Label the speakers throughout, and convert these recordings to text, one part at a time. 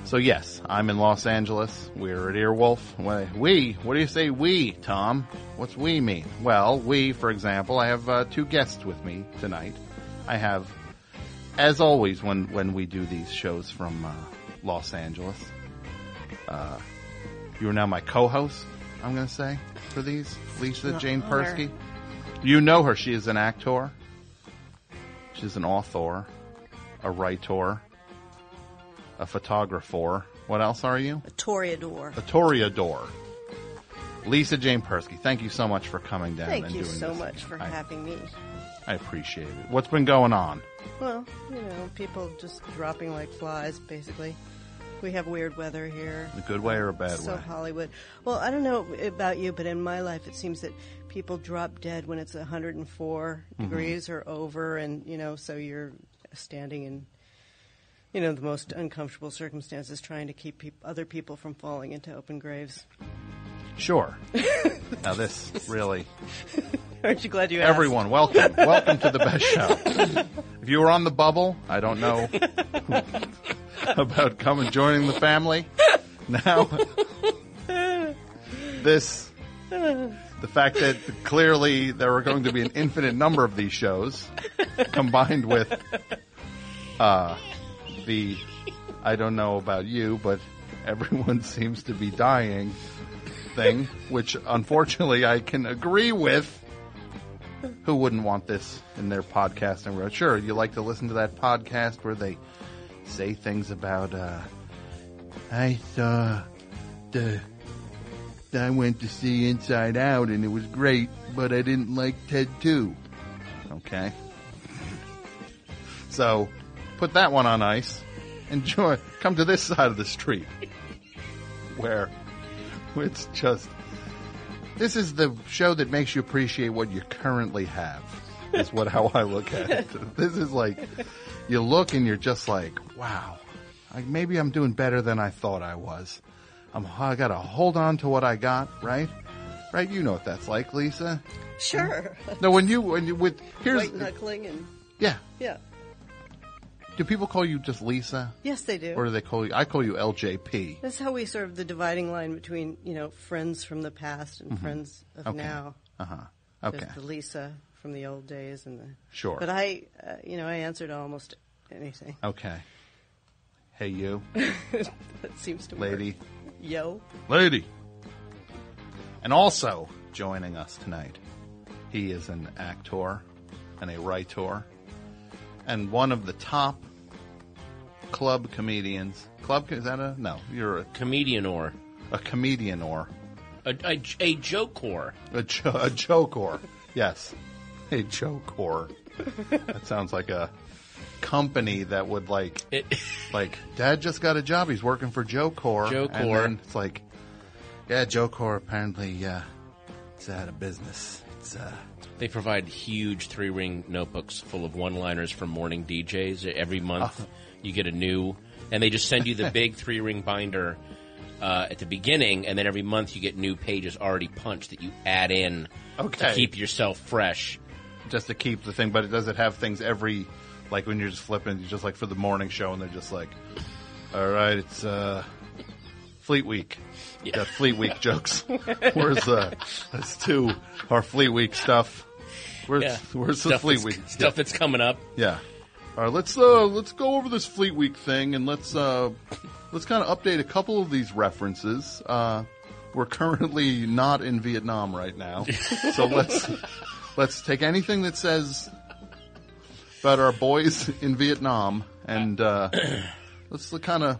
Speaker 1: So yes, I'm in Los Angeles. We're at Earwolf. We? What do you say we, Tom? What's we mean? Well, we, for example, I have two guests with me tonight. I have, as always, when we do these shows from Los Angeles, you are now my co-host, I'm going to say, for these. Lisa Jane Persky. You know her. She is an actor. She's an author, a writer, a photographer. What else are you?
Speaker 2: A toreador.
Speaker 1: A toreador. Lisa Jane Persky, thank you so much for coming down and doing this.
Speaker 2: Thank you so much for having me.
Speaker 1: I appreciate it. What's been going on?
Speaker 2: Well, people just dropping like flies, basically. We have weird weather here.
Speaker 1: A good way or a bad way?
Speaker 2: So Hollywood. Well, I don't know about you, but in my life it seems that people drop dead when it's 104 degrees or over, and, so you're standing in, the most uncomfortable circumstances trying to keep other people from falling into open graves.
Speaker 1: Sure. Now this really...
Speaker 2: Aren't you glad you asked?
Speaker 1: Everyone, welcome. Welcome to the best show. If you were on the bubble, I don't know about coming joining the family. Now, the fact that clearly there are going to be an infinite number of these shows, combined with the, I don't know about you, but everyone seems to be dying thing, which unfortunately I can agree with. Who wouldn't want this in their podcast? And sure, you like to listen to that podcast where they say things about, I went to see Inside Out and it was great, but I didn't like Ted 2. Okay. So, put that one on ice. Enjoy. Come to this side of the street where it's just... This is the show that makes you appreciate what you currently have, is how I look at it. This is like, you look and you're just like, wow, maybe I'm doing better than I thought I was. I got to hold on to what I got, right? Right? You know what that's like, Lisa.
Speaker 2: Sure.
Speaker 1: No, when you here's
Speaker 2: white knuckling and
Speaker 1: yeah.
Speaker 2: Do
Speaker 1: people call you just Lisa?
Speaker 2: Yes, they do.
Speaker 1: Or do they call you? I call you LJP.
Speaker 2: That's how we sort of the dividing line between friends from the past and friends of now.
Speaker 1: Okay.
Speaker 2: There's the Lisa from the old days and the
Speaker 1: sure.
Speaker 2: But I answer to almost anything.
Speaker 1: Okay. Hey, you.
Speaker 2: That seems to
Speaker 1: lady.
Speaker 2: Work. Yo.
Speaker 1: Lady. And also joining us tonight, he is an actor and a writer. And one of the top club comedians. Is that a... No, you're a...
Speaker 3: Comedian-or.
Speaker 1: A comedian-or.
Speaker 3: A joke-or.
Speaker 1: A joke-or. Yes. A joke-or. That sounds like a company that would like... Dad just got a job. He's working for Joke-or.
Speaker 3: Joke-or.
Speaker 1: And then it's like, yeah, Joke-or apparently, it's out of business. It's,
Speaker 3: They provide huge 3-ring notebooks full of one-liners from morning DJs. Every month you get a new, and they just send you the big 3-ring binder at the beginning, and then every month you get new pages already punched that you add in to keep yourself fresh.
Speaker 1: Just to keep the thing, but does it have things every, like when you're just flipping, just like for the morning show, and they're just like, all right, it's Fleet Week.
Speaker 3: Yeah.
Speaker 1: Got Fleet Week jokes. Where's let's do our Fleet Week stuff. Where's the Fleet Week
Speaker 3: stuff that's coming up?
Speaker 1: Yeah. All right, let's go over this Fleet Week thing and let's kind of update a couple of these references. We're currently not in Vietnam right now, so let's take anything that says about our boys in Vietnam and let's kind of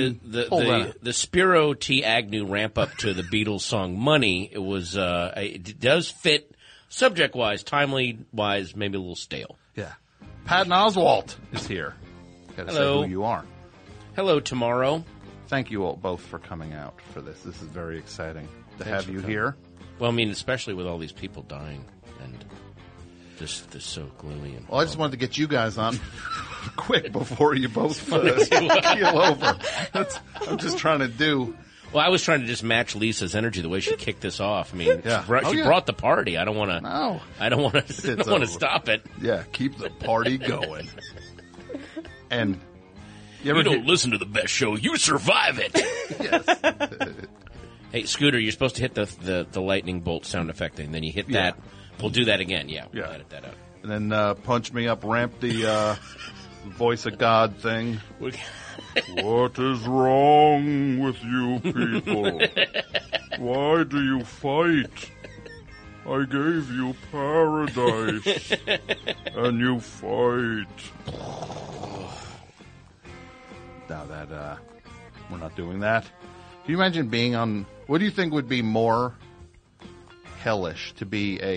Speaker 3: the Spiro T. Agnew ramp up to the Beatles song "Money." It was it does fit subject wise, timely wise, maybe a little stale.
Speaker 1: Yeah. Patton Oswalt is here. Gotta
Speaker 3: Hello.
Speaker 1: say who you are.
Speaker 3: Hello, tomorrow.
Speaker 1: Thank you all both for coming out for this. This is very exciting to
Speaker 3: Thanks
Speaker 1: have you
Speaker 3: coming.
Speaker 1: here.
Speaker 3: Well, I mean, especially with all these people dying and just so gloomy. And
Speaker 1: Well, I just wanted to get you guys on quick before you both keel over. I'm just trying to do.
Speaker 3: Well, I was trying to just match Lisa's energy the way she kicked this off. I mean,
Speaker 1: Yeah.
Speaker 3: she brought the party. I don't want to.
Speaker 1: No.
Speaker 3: I don't want to stop it.
Speaker 1: Yeah, keep the party going. And You ever
Speaker 3: don't
Speaker 1: get-
Speaker 3: listen to the best show. You survive it.
Speaker 1: Yes.
Speaker 3: Hey, Scooter, you're supposed to hit the lightning bolt sound effect thing. Then you hit that. We'll do that again. Yeah, we'll edit that out.
Speaker 1: And then punch me up, ramp the voice of God thing. What is wrong with you people? Why do you fight? I gave you paradise, and you fight. Now that we're not doing that. Can you imagine being on... What do you think would be more hellish to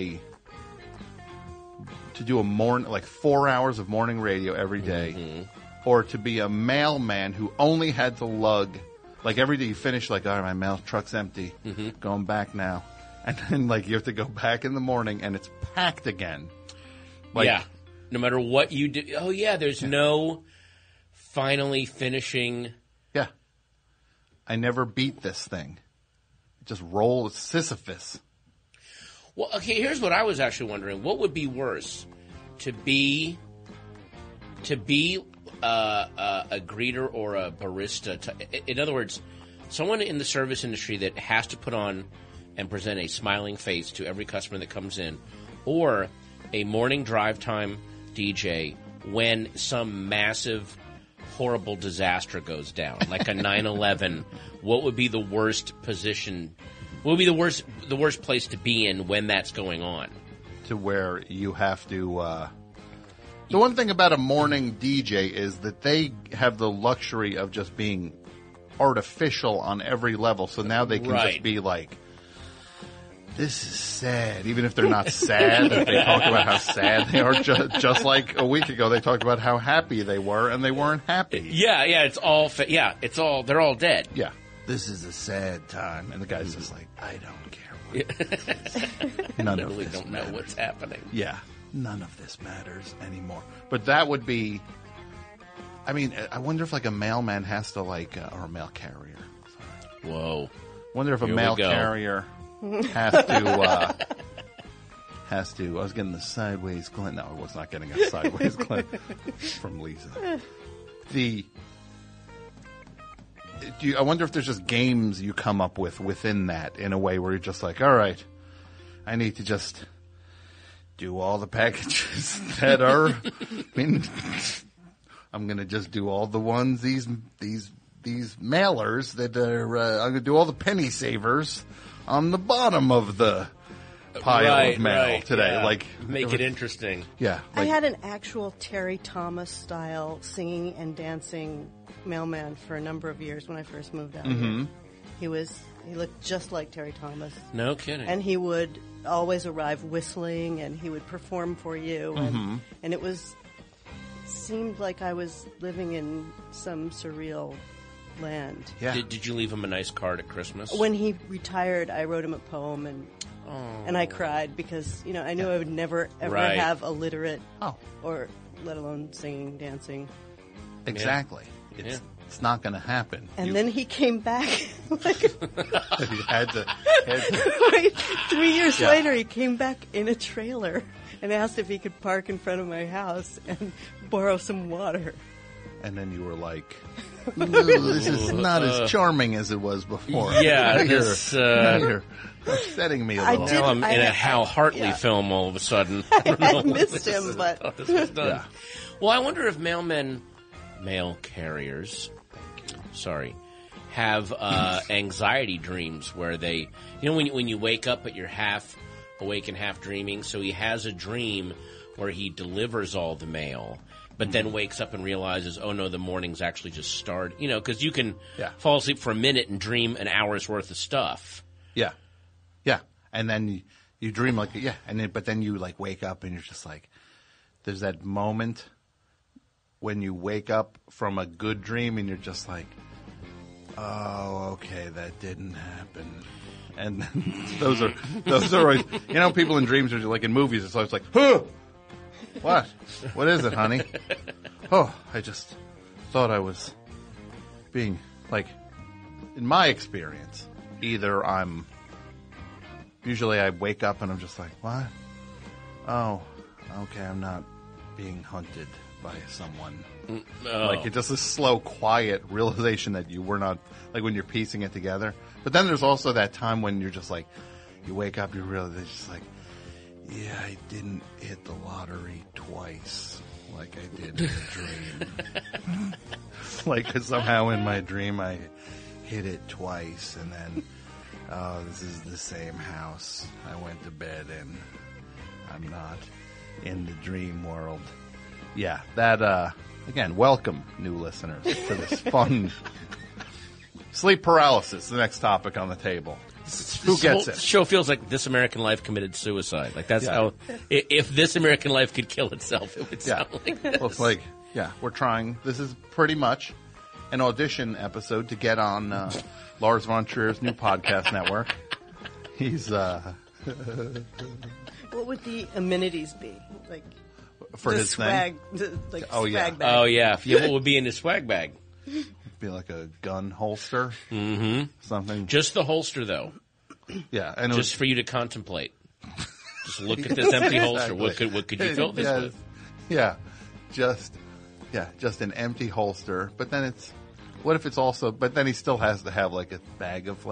Speaker 1: do a morning, like 4 hours of morning radio every day, or to be a mailman who only had to lug, like every day you finish, like, all right, my mail truck's empty, going back now, and then like you have to go back in the morning and it's packed again. Like,
Speaker 3: yeah, no matter what you do. Oh yeah, there's no finally finishing.
Speaker 1: Yeah, I never beat this thing. It just rolls Sisyphus.
Speaker 3: Well, okay, here's what I was actually wondering. What would be worse? To be a greeter or a barista? In other words, someone in the service industry that has to put on and present a smiling face to every customer that comes in, or a morning drive time DJ when some massive, horrible disaster goes down, like a 9/11. What would be the worst position? What would be the worst place to be in when that's going on?
Speaker 1: To where you have to... The one thing about a morning DJ is that they have the luxury of just being artificial on every level. So now they can just be like, this is sad. Even if they're not sad, they talk about how sad they are. Just like a week ago, they talked about how happy they were, and they weren't happy.
Speaker 3: Yeah, it's all. They're all dead.
Speaker 1: Yeah. This is a sad time. And the guy's just like, I don't care what it is. None of
Speaker 3: Literally
Speaker 1: this
Speaker 3: don't know
Speaker 1: matters.
Speaker 3: what's happening.
Speaker 1: Yeah. None of this matters anymore. But that would be... I mean, I wonder if like a mailman has to like... or a mail carrier. Sorry.
Speaker 3: Whoa.
Speaker 1: Wonder if a
Speaker 3: Here we
Speaker 1: mail
Speaker 3: go.
Speaker 1: carrier has to... I was getting the sideways glint. No, I was not getting a sideways glint from Lisa. I wonder if there's just games you come up with within that in a way where you're just like, all right, I need to just do all the packages that are, I mean, I'm going to just do all the ones, these mailers that are, I'm going to do all the penny savers on the bottom of the pile of mail today.
Speaker 3: Yeah.
Speaker 1: Like,
Speaker 3: Make it interesting.
Speaker 1: Yeah.
Speaker 2: I
Speaker 1: Like,
Speaker 2: had an actual Terry Thomas style singing and dancing mailman for a number of years when I first moved out here. He looked just like Terry Thomas.
Speaker 3: No kidding.
Speaker 2: And he would always arrive whistling, and he would perform for you. And it seemed like I was living in some surreal land.
Speaker 1: yeah.
Speaker 3: Did you leave him a nice card at Christmas?
Speaker 2: When he retired, I wrote him a poem, and I cried because, I knew I would never, ever
Speaker 3: Right.
Speaker 2: have a literate,
Speaker 1: Oh,
Speaker 2: or let alone singing, dancing.
Speaker 1: exactly. It's not going to happen.
Speaker 2: And then he came back, like,
Speaker 1: You had to
Speaker 2: 3 years later, he came back in a trailer and asked if he could park in front of my house and borrow some water.
Speaker 1: and then you were like, this is not as charming as it was before.
Speaker 3: Yeah,
Speaker 1: Now
Speaker 3: this,
Speaker 1: you're upsetting me a
Speaker 2: I
Speaker 1: little.
Speaker 2: did-
Speaker 3: now I'm in a
Speaker 2: I-
Speaker 3: Hal Hartley
Speaker 2: yeah.
Speaker 3: film all of a sudden. I don't know
Speaker 2: I
Speaker 3: what
Speaker 2: missed
Speaker 3: this
Speaker 2: him,
Speaker 3: is.
Speaker 2: but-
Speaker 3: I thought this was done.
Speaker 1: Yeah.
Speaker 3: Well, I wonder if mail carriers, have anxiety dreams where they, when you wake up but you're half awake and half dreaming. So he has a dream where he delivers all the mail, but then wakes up and realizes, oh no, the morning's actually just started. Because you can fall asleep for a minute and dream an hour's worth of stuff.
Speaker 1: Yeah. And then you dream like, but then you like wake up and you're just like, there's that moment when you wake up from a good dream and you're just like, oh, okay, that didn't happen. And those are always, people in dreams are like in movies. It's always like, huh, what? What is it, honey? Oh, I just thought I was being like, in my experience, usually I wake up and I'm just like, what? Oh, okay, I'm not being hunted by someone.
Speaker 3: Oh.
Speaker 1: Like, it's just a slow, quiet realization that you were not, like, when you're piecing it together. But then there's also that time when you're just like, you wake up, you realize it's just like, yeah, I didn't hit the lottery twice like I did in the dream. Like, 'cause somehow in my dream I hit it twice, and then, oh, this is the same house I went to bed in. I'm not in the dream world. Yeah, that, again, welcome, new listeners, to this fun sleep paralysis, the next topic on the table. Who gets it?
Speaker 3: This show feels like This American Life committed suicide. Like, that's how, if This American Life could kill itself, it would sound like this.
Speaker 1: Well, it's like, yeah, we're trying. This is pretty much an audition episode to get on Lars von Trier's new podcast network. He's,
Speaker 2: What would the amenities be? Like,
Speaker 1: for
Speaker 2: the
Speaker 1: his
Speaker 2: swag,
Speaker 1: thing.
Speaker 2: like
Speaker 1: Oh, yeah.
Speaker 2: swag bag.
Speaker 3: Oh, yeah. What would be in his swag bag?
Speaker 1: Be like a gun holster. Something.
Speaker 3: Just the holster, though.
Speaker 1: Yeah. And it
Speaker 3: Just for you to contemplate. Just look at this empty holster. What could you fill this with?
Speaker 1: Yeah. Just an empty holster. But then what if it's also, but then he still has to have like a bag of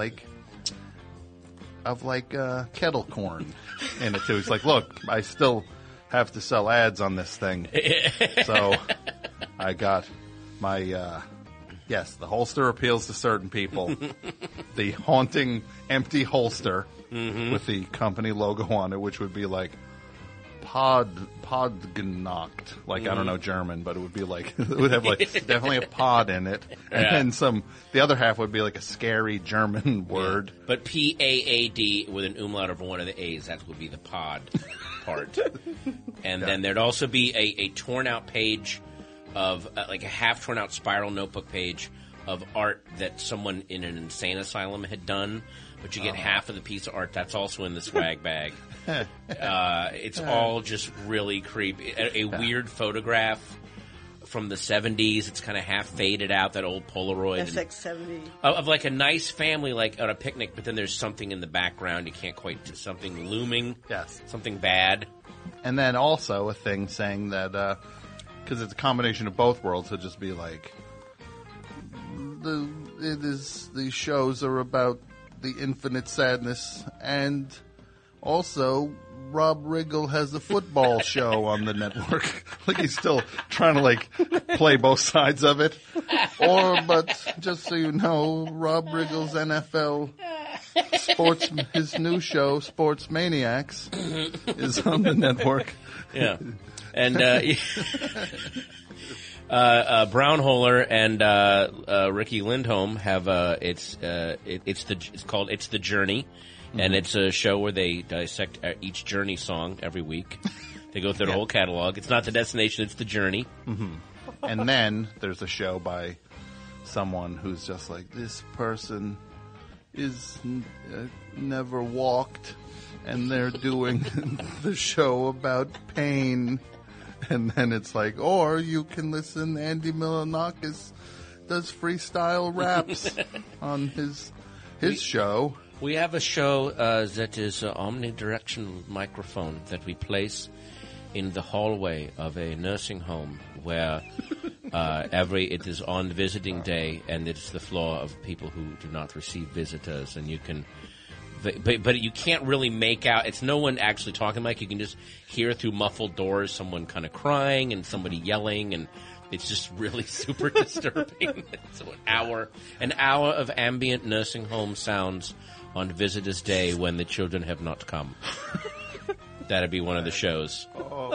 Speaker 1: kettle corn in it too. He's like, look, I still have to sell ads on this thing. So I got my, yes, the holster appeals to certain people. The haunting empty holster with the company logo on it, which would be like Podgnacht. Like, I don't know German, but it would be like, it would have like definitely a pod in it. And then the other half would be like a scary German word.
Speaker 3: But P-A-A-D with an umlaut over one of the A's. That would be the pod part. And then there'd also be a torn out page of, like a half torn out spiral notebook page of art that someone in an insane asylum had done. But you get half of the piece of art. That's also in the swag bag. It's all just really creepy. A weird photograph from the 70s. It's kind of half faded out, that old Polaroid.
Speaker 2: SX70.
Speaker 3: Of like a nice family, like on a picnic, but then there's something in the background. You can't quite, something looming.
Speaker 1: Yes.
Speaker 3: Something bad.
Speaker 1: And then also a thing saying that, because it's a combination of both worlds, it'll just be like, these shows are about the infinite sadness, and also Rob Riggle has a football show on the network. Like, he's still trying to like play both sides of it. But just so you know, Rob Riggle's NFL sports, his new show, Sports Maniacs, is on the network.
Speaker 3: Yeah. And Brownholer and Ricky Lindholm have it's called It's the Journey, and it's a show where they dissect each Journey song every week. They go through the whole catalog. It's not the destination; it's the journey.
Speaker 1: Mm-hmm. And then there's a show by someone who's just like, this person is never walked, and they're doing the show about pain. And then it's like, or you can listen, Andy Milonakis does freestyle raps on his show.
Speaker 3: We have a show that is an omnidirectional microphone that we place in the hallway of a nursing home where it is on visiting day, and it's the floor of people who do not receive visitors, and you can... But you can't really make out. It's no one actually talking. Like, you can just hear through muffled doors someone kind of crying and somebody yelling, and it's just really super disturbing. So an hour of ambient nursing home sounds on visitors' day when the children have not come. That'd be one of the shows.
Speaker 1: Oh,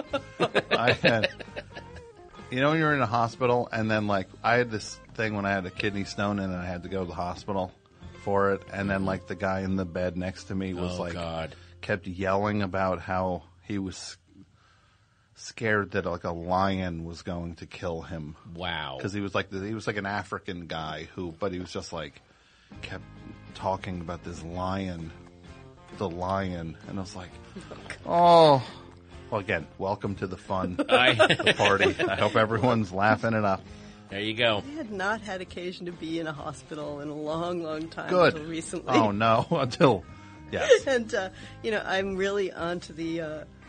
Speaker 1: when you're in a hospital, and then like I had this thing when I had a kidney stone, and then I had to go to the hospital for it, and then like the guy in the bed next to me was kept yelling about how he was scared that like a lion was going to kill him.
Speaker 3: Wow.
Speaker 1: Because he was like an African guy but he was just like kept talking about this lion, the lion, and I was like, oh. Well, again, welcome to the fun, the party. I hope everyone's laughing it up.
Speaker 3: There you go.
Speaker 2: I had not had occasion to be in a hospital in a long, long time until recently.
Speaker 1: Oh, no. Yes.
Speaker 2: And, I'm really onto the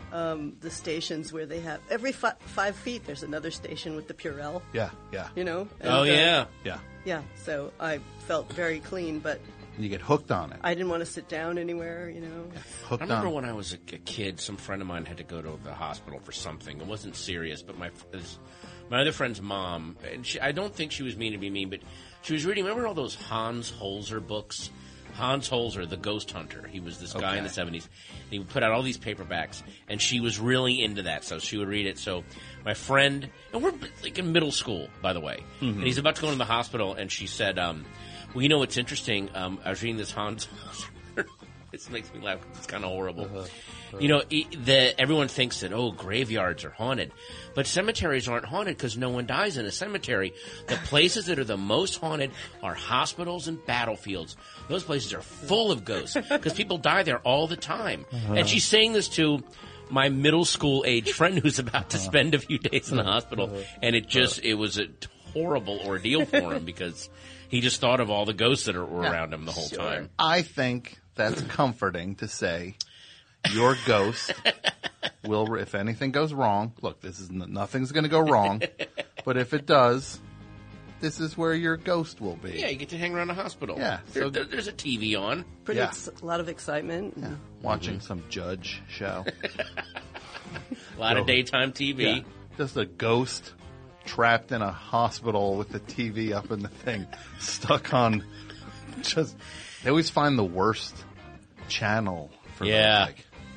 Speaker 2: the stations where they have every 5 feet. There's another station with the Purell.
Speaker 1: Yeah, yeah.
Speaker 2: You know.
Speaker 3: Oh yeah.
Speaker 1: Yeah.
Speaker 2: Yeah. So I felt very clean, but
Speaker 1: You get hooked on it.
Speaker 2: I didn't want to sit down anywhere. You know.
Speaker 1: Hooked
Speaker 3: I remember
Speaker 1: on
Speaker 3: when I was a kid, some friend of mine had to go to the hospital for something. It wasn't serious, but my other friend's mom, and I don't think she was mean to be mean, but she was reading, remember all those Hans Holzer books? Hans Holzer, the ghost hunter. He was this guy in the 70s. And he would put out all these paperbacks, and she was really into that, so she would read it. So my friend, and we're like in middle school, by the way, and he's about to go into the hospital, and she said, well, you know what's interesting? I was reading this Hans Holzer. This makes me laugh. It's kind of horrible. You know, everyone thinks that, graveyards are haunted. But cemeteries aren't haunted because no one dies in a cemetery. The places that are the most haunted are hospitals and battlefields. Those places are full of ghosts because people die there all the time. And she's saying this to my middle school age friend who's about to spend a few days in the hospital. And it was a horrible ordeal for him because he just thought of all the ghosts that were around him the whole time.
Speaker 1: I think that's comforting to say your ghost will, if anything goes wrong, look, nothing's going to go wrong, but if it does, this is where your ghost will be.
Speaker 3: Yeah, you get to hang around a hospital.
Speaker 1: Yeah.
Speaker 3: There's a TV on.
Speaker 2: A lot of excitement.
Speaker 1: Yeah. Watching some judge show.
Speaker 3: A lot of daytime TV.
Speaker 1: Yeah. Just a ghost trapped in a hospital with the TV up in the thing, stuck on they always find the worst channel for that.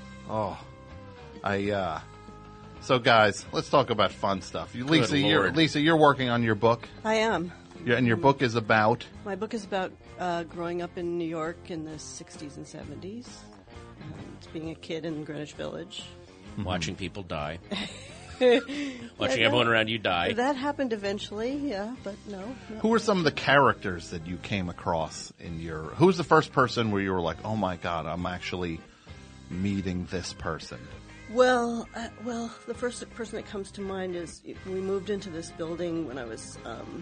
Speaker 1: So guys, let's talk about fun stuff. Lisa, you're working on your book.
Speaker 2: I am.
Speaker 1: Yeah, and your book is about?
Speaker 2: My book is about growing up in New York in the 60s and 70s. Being a kid in Greenwich Village.
Speaker 3: Watching people die. Watching everyone around you die.
Speaker 2: That happened eventually, yeah, but no.
Speaker 1: Who were some of the characters that you came across who was the first person where you were like, oh my God, I'm actually meeting this person?
Speaker 2: Well, the first person that comes to mind is we moved into this building when I was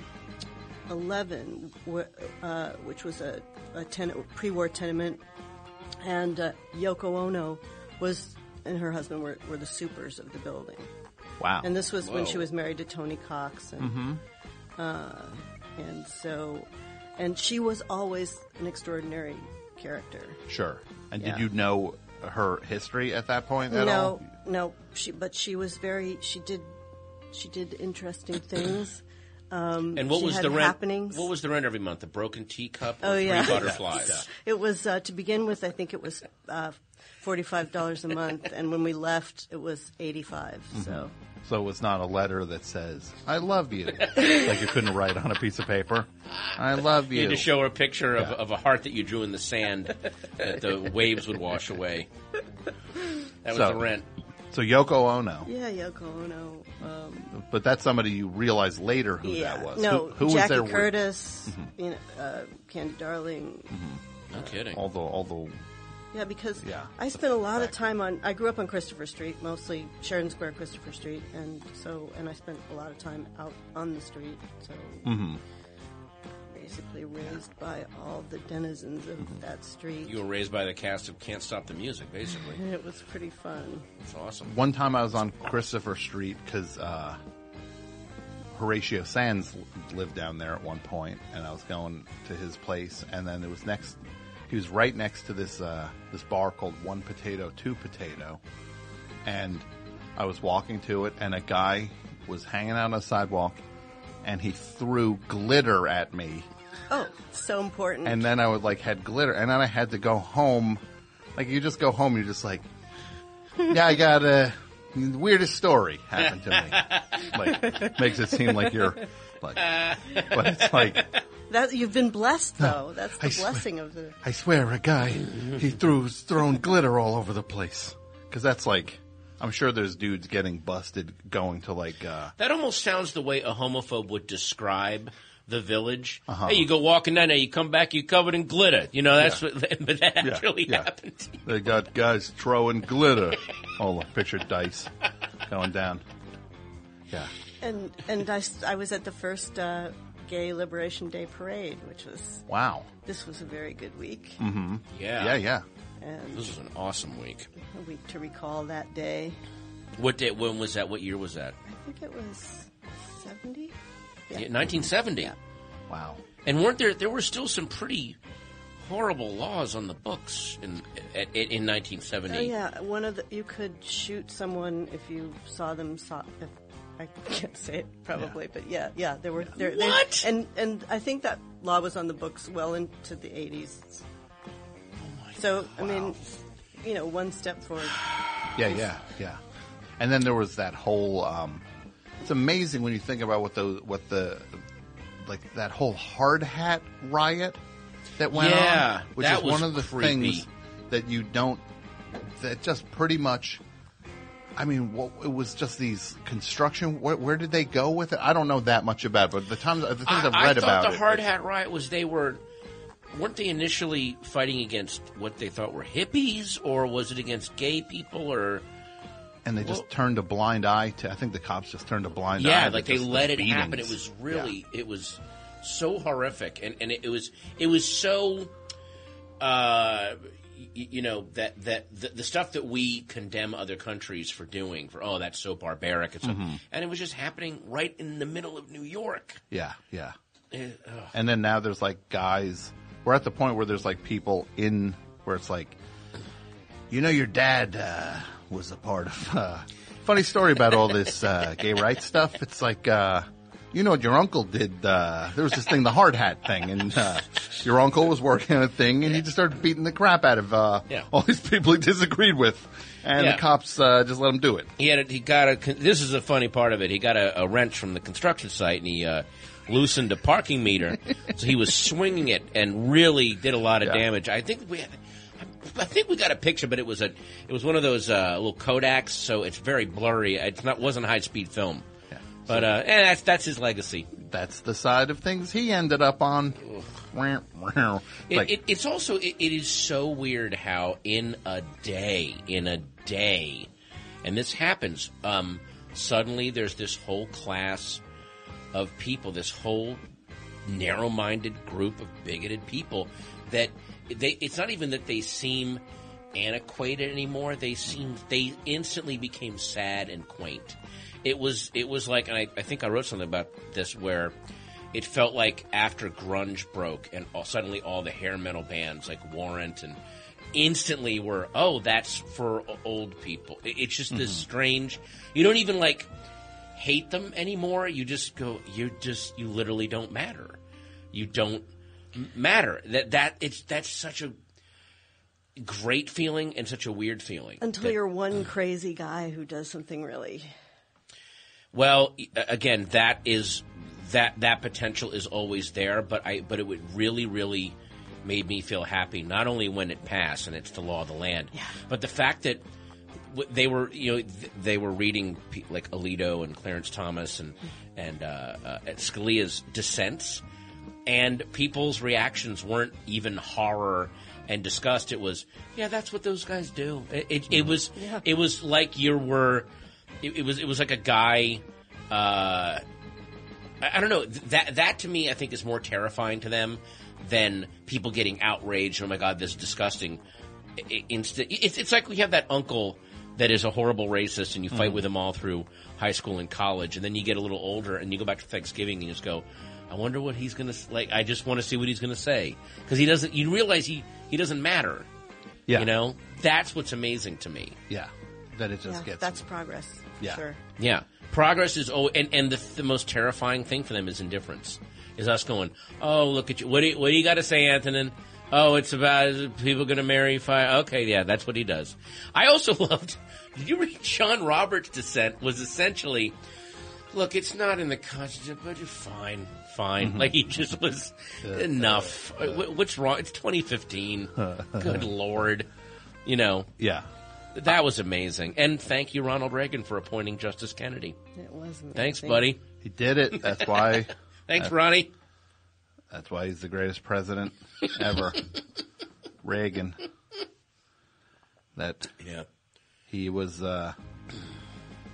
Speaker 2: 11, which was a pre-war tenement, and Yoko Ono and her husband were the supers of the building.
Speaker 1: Wow!
Speaker 2: And this was when she was married to Tony Cox, and she was always an extraordinary character.
Speaker 1: Sure. And did you know her history at that point at all?
Speaker 2: No. She was very. She did interesting things.
Speaker 3: And what was the rent?
Speaker 2: Happenings.
Speaker 3: What was the rent every month? A broken teacup or
Speaker 2: 3
Speaker 3: butterflies?
Speaker 2: It was to begin with. I think it was $45 a month, and when we left, it was $85.
Speaker 1: So it's not a letter that says "I love you," like you couldn't write on a piece of paper. I love you.
Speaker 3: You had to show her a picture of a heart that you drew in the sand that the waves would wash away. That was the rent.
Speaker 1: So Yoko Ono.
Speaker 2: Yeah, Yoko Ono.
Speaker 1: But that's somebody you realized later who that was.
Speaker 2: No,
Speaker 1: who
Speaker 2: Jackie
Speaker 1: was there?
Speaker 2: Curtis, Candy Darling.
Speaker 3: No kidding.
Speaker 1: All the.
Speaker 2: Yeah, because I spent a lot of time I grew up on Christopher Street, mostly Sheridan Square, Christopher Street, and I spent a lot of time out on the street. So basically raised by all the denizens of that street.
Speaker 3: You were raised by the cast of Can't Stop the Music, basically.
Speaker 2: It was pretty fun.
Speaker 3: It's awesome.
Speaker 1: One time I was on Christopher Street because Horatio Sands lived down there at one point, and I was going to his place, and then it was he was right next to this bar called One Potato, Two Potato, and I was walking to it, and a guy was hanging out on the sidewalk, and he threw glitter at me.
Speaker 2: Oh, so important.
Speaker 1: And then I had glitter, and then I had to go home. Like, you just go home, you're just like, yeah, I got the weirdest story happened to me. Like, makes it seem like you're like, but it's like.
Speaker 2: That you've been blessed, though. That's the blessing of the.
Speaker 1: I swear, a guy thrown glitter all over the place. Because that's like, I'm sure there's dudes getting busted going to like.
Speaker 3: That almost sounds the way a homophobe would describe the village. Hey, you go walking down there, you come back, you covered in glitter. You know, that's what. But that actually happened.
Speaker 1: They got guys throwing glitter. Oh, picture dice going down. Yeah.
Speaker 2: And I was at the first Gay Liberation Day Parade, which was
Speaker 1: Wow.
Speaker 2: this was a very good week.
Speaker 3: Yeah.
Speaker 1: Yeah.
Speaker 2: And
Speaker 3: This was an awesome week.
Speaker 2: a week to recall that day.
Speaker 3: What day? When was that? What year was that?
Speaker 2: I think it was 70?
Speaker 3: Yeah, 1970.
Speaker 2: Yeah.
Speaker 1: Wow.
Speaker 3: And weren't there were still some pretty horrible laws on the books in 1970.
Speaker 2: Oh yeah, you could shoot someone if you saw them. If I can't say it probably, but yeah, there were there.
Speaker 3: What?
Speaker 2: And I think that law was on the books well into the 80s. So I mean, one step forward.
Speaker 1: Yeah. And then there was that whole. It's amazing when you think about what that whole hard hat riot that went on, which
Speaker 3: that
Speaker 1: is
Speaker 3: was
Speaker 1: one of the
Speaker 3: creepy.
Speaker 1: things that you don't. That just pretty much. I mean, it was just these construction. Where did they go with it? I don't know that much about it, but the things I've read
Speaker 3: I
Speaker 1: about
Speaker 3: thought the
Speaker 1: it.
Speaker 3: hard hat riot was weren't they initially fighting against what they thought were hippies, or was it against gay people, or?
Speaker 1: And they just turned a blind eye to. I think the cops just turned a blind eye.
Speaker 3: Yeah,
Speaker 1: to
Speaker 3: like they
Speaker 1: just the
Speaker 3: let it
Speaker 1: beatings.
Speaker 3: happen. It was really, it was so horrific, and it was so, that the stuff that we condemn other countries for doing, that's so barbaric, and it was just happening right in the middle of New York.
Speaker 1: Yeah. And then now there's like guys. We're at the point where there's like people in where it's like, your dad was a part of. Funny story about all this gay rights stuff. It's like, what your uncle did. There was this thing, the hard hat thing, and your uncle was working on a thing, and he just started beating the crap out of all these people he disagreed with, and the cops just let him do it.
Speaker 3: This is a funny part of it. He got a wrench from the construction site, and he loosened a parking meter, so he was swinging it and really did a lot of damage. I think we got a picture, but it was one of those little Kodaks, so it's very blurry. Wasn't high speed film, but that's his legacy.
Speaker 1: That's the side of things he ended up on.
Speaker 3: It is so weird how in a day, and this happens. Suddenly, there's this whole class of people, this whole narrow-minded group of bigoted people that it's not even that they seem antiquated anymore. They instantly became sad and quaint. It was like, and I think I wrote something about this, where it felt like after grunge broke and suddenly all the hair metal bands like Warrant and instantly were, that's for old people. It's just this strange, you don't even like hate them anymore. You just go, you literally don't matter. You don't matter. That's such a great feeling and such a weird feeling.
Speaker 2: Until you're one crazy guy who does something really.
Speaker 3: Well, again, that potential is always there, but it would really, really made me feel happy, not only when it passed and it's the law of the land, but the fact that they were reading like Alito and Clarence Thomas and Scalia's dissents, and people's reactions weren't even horror and disgust. It was, that's what those guys do. It was like it was like a guy. I don't know. That to me, I think, is more terrifying to them than people getting outraged. Oh my God, this is disgusting. It's like we have that uncle that is a horrible racist, and you fight with him all through high school and college, and then you get a little older, and you go back to Thanksgiving, and you just go, I wonder what he's going to like. I just want to see what he's going to say, because he doesn't. You realize he doesn't matter. Yeah, that's what's amazing to me.
Speaker 1: Yeah, that it just gets.
Speaker 2: That's progress.
Speaker 1: Yeah,
Speaker 2: sure.
Speaker 3: Yeah, progress is. And the most terrifying thing for them is indifference. Is us going, look at you. What do you got to say, Antonin? It's about people going to marry fire. Okay, yeah, that's what he does. I also loved. Did you read Sean Roberts' dissent? Was essentially, look, it's not in the Constitution, but you're fine. Like he just was enough. What's wrong? It's 2015. Good Lord,
Speaker 1: Yeah.
Speaker 3: That was amazing. And thank you, Ronald Reagan, for appointing Justice Kennedy.
Speaker 2: It was amazing.
Speaker 3: Thanks, buddy.
Speaker 1: He did it. That's why.
Speaker 3: Thanks, Ronnie.
Speaker 1: That's why he's the greatest president ever. Reagan. He was,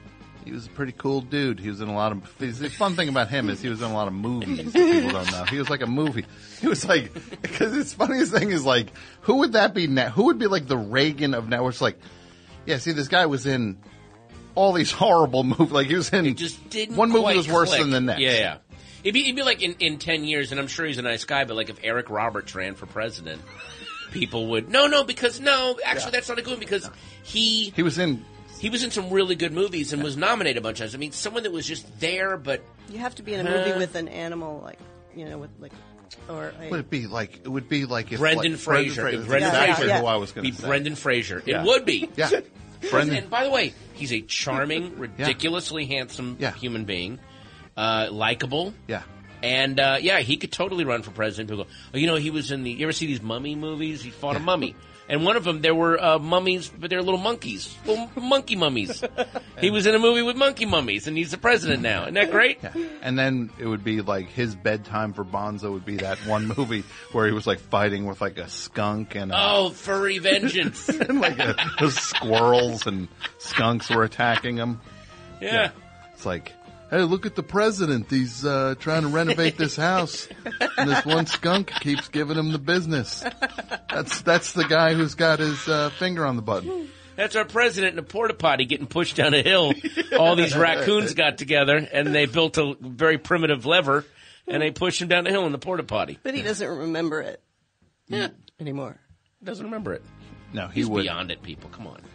Speaker 1: He was a pretty cool dude. He was in a lot of. The fun thing about him is he was in a lot of movies that people don't know. He was like a movie. He was like, because his funniest thing is like, who would that be now? Who would be like the Reagan of now? It's like, yeah, see, this guy was in all these horrible movies. Like he was in.
Speaker 3: It just didn't.
Speaker 1: One movie
Speaker 3: quite
Speaker 1: was worse
Speaker 3: click.
Speaker 1: than the next.
Speaker 3: Yeah. It'd be like in 10 years, and I'm sure he's a nice guy, but like if Eric Roberts ran for president, people would, actually that's not a good one because he
Speaker 1: was in
Speaker 3: some really good movies and was nominated a bunch of times. I mean, someone that was just there, but...
Speaker 2: You have to be in a movie with an animal, like, with like... Or
Speaker 1: It would be like if
Speaker 3: Brendan Fraser.
Speaker 1: Brendan
Speaker 3: Brendan
Speaker 1: Fraser,
Speaker 2: Fraser.
Speaker 1: who I was going
Speaker 3: be
Speaker 1: to say.
Speaker 3: Brendan Fraser.
Speaker 1: Yeah.
Speaker 3: It would be.
Speaker 1: Yeah. Brendan.
Speaker 3: And by the way, he's a charming, ridiculously handsome human being, likable.
Speaker 1: Yeah.
Speaker 3: And, he could totally run for president. People go, he was in the... You ever see these mummy movies? He fought a mummy. And one of them, there were mummies, but they're little monkeys. Little monkey mummies. He was in a movie with monkey mummies, and he's the president now. Isn't that great?
Speaker 1: Yeah. And then it would be like his bedtime for Bonzo would be that one movie where he was like fighting with like a skunk and
Speaker 3: Furry Vengeance.
Speaker 1: and like those squirrels and skunks were attacking him.
Speaker 3: Yeah.
Speaker 1: It's like, hey, look at the president. He's trying to renovate this house, and this one skunk keeps giving him the business. That's the guy who's got his finger on the button.
Speaker 3: That's our president in a porta potty getting pushed down a hill. All these raccoons got together, and they built a very primitive lever, and they pushed him down the hill in the porta potty.
Speaker 2: But he doesn't remember it anymore.
Speaker 3: Doesn't remember it.
Speaker 1: No,
Speaker 3: He's
Speaker 1: would.
Speaker 3: beyond it, people. Come on.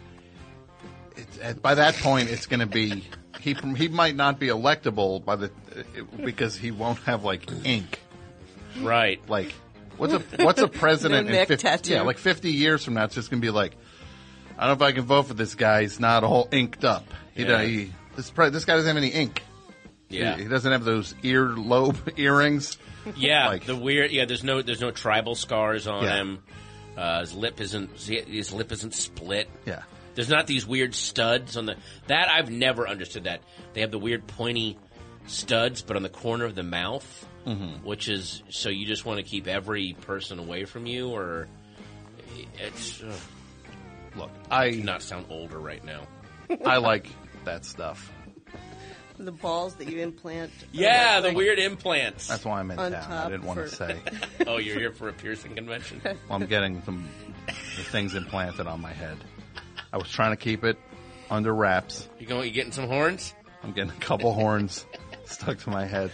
Speaker 1: By that point, it's going to be he might not be electable because he won't have like ink.
Speaker 3: Right.
Speaker 1: Like what's a president
Speaker 2: No
Speaker 1: in
Speaker 2: neck
Speaker 1: 50,
Speaker 2: tattoo.
Speaker 1: like 50 years from now? It's just going to be like, I don't know if I can vote for this guy. He's not all inked up. This guy doesn't have any ink.
Speaker 3: Yeah.
Speaker 1: He doesn't have those earlobe earrings.
Speaker 3: Yeah,
Speaker 1: Like-
Speaker 3: the weird. Yeah, there's no tribal scars on him. His lip isn't split.
Speaker 1: Yeah.
Speaker 3: There's not these weird studs on that. I've never understood that. They have the weird pointy studs, but on the corner of the mouth, which is so you just want to keep every person away from you, or it's.
Speaker 1: Look,
Speaker 3: Do not sound older right now.
Speaker 1: I like that stuff.
Speaker 2: The balls that you implant.
Speaker 3: Yeah, the
Speaker 2: like,
Speaker 3: weird implants.
Speaker 1: That's why I'm in
Speaker 2: On
Speaker 1: town. I
Speaker 2: top
Speaker 1: didn't want to
Speaker 2: for-
Speaker 1: say.
Speaker 3: Oh, you're here for a piercing convention?
Speaker 1: Well, I'm getting the things implanted on my head. I was trying to keep it under wraps.
Speaker 3: You getting some horns?
Speaker 1: I'm getting a couple horns stuck to my head.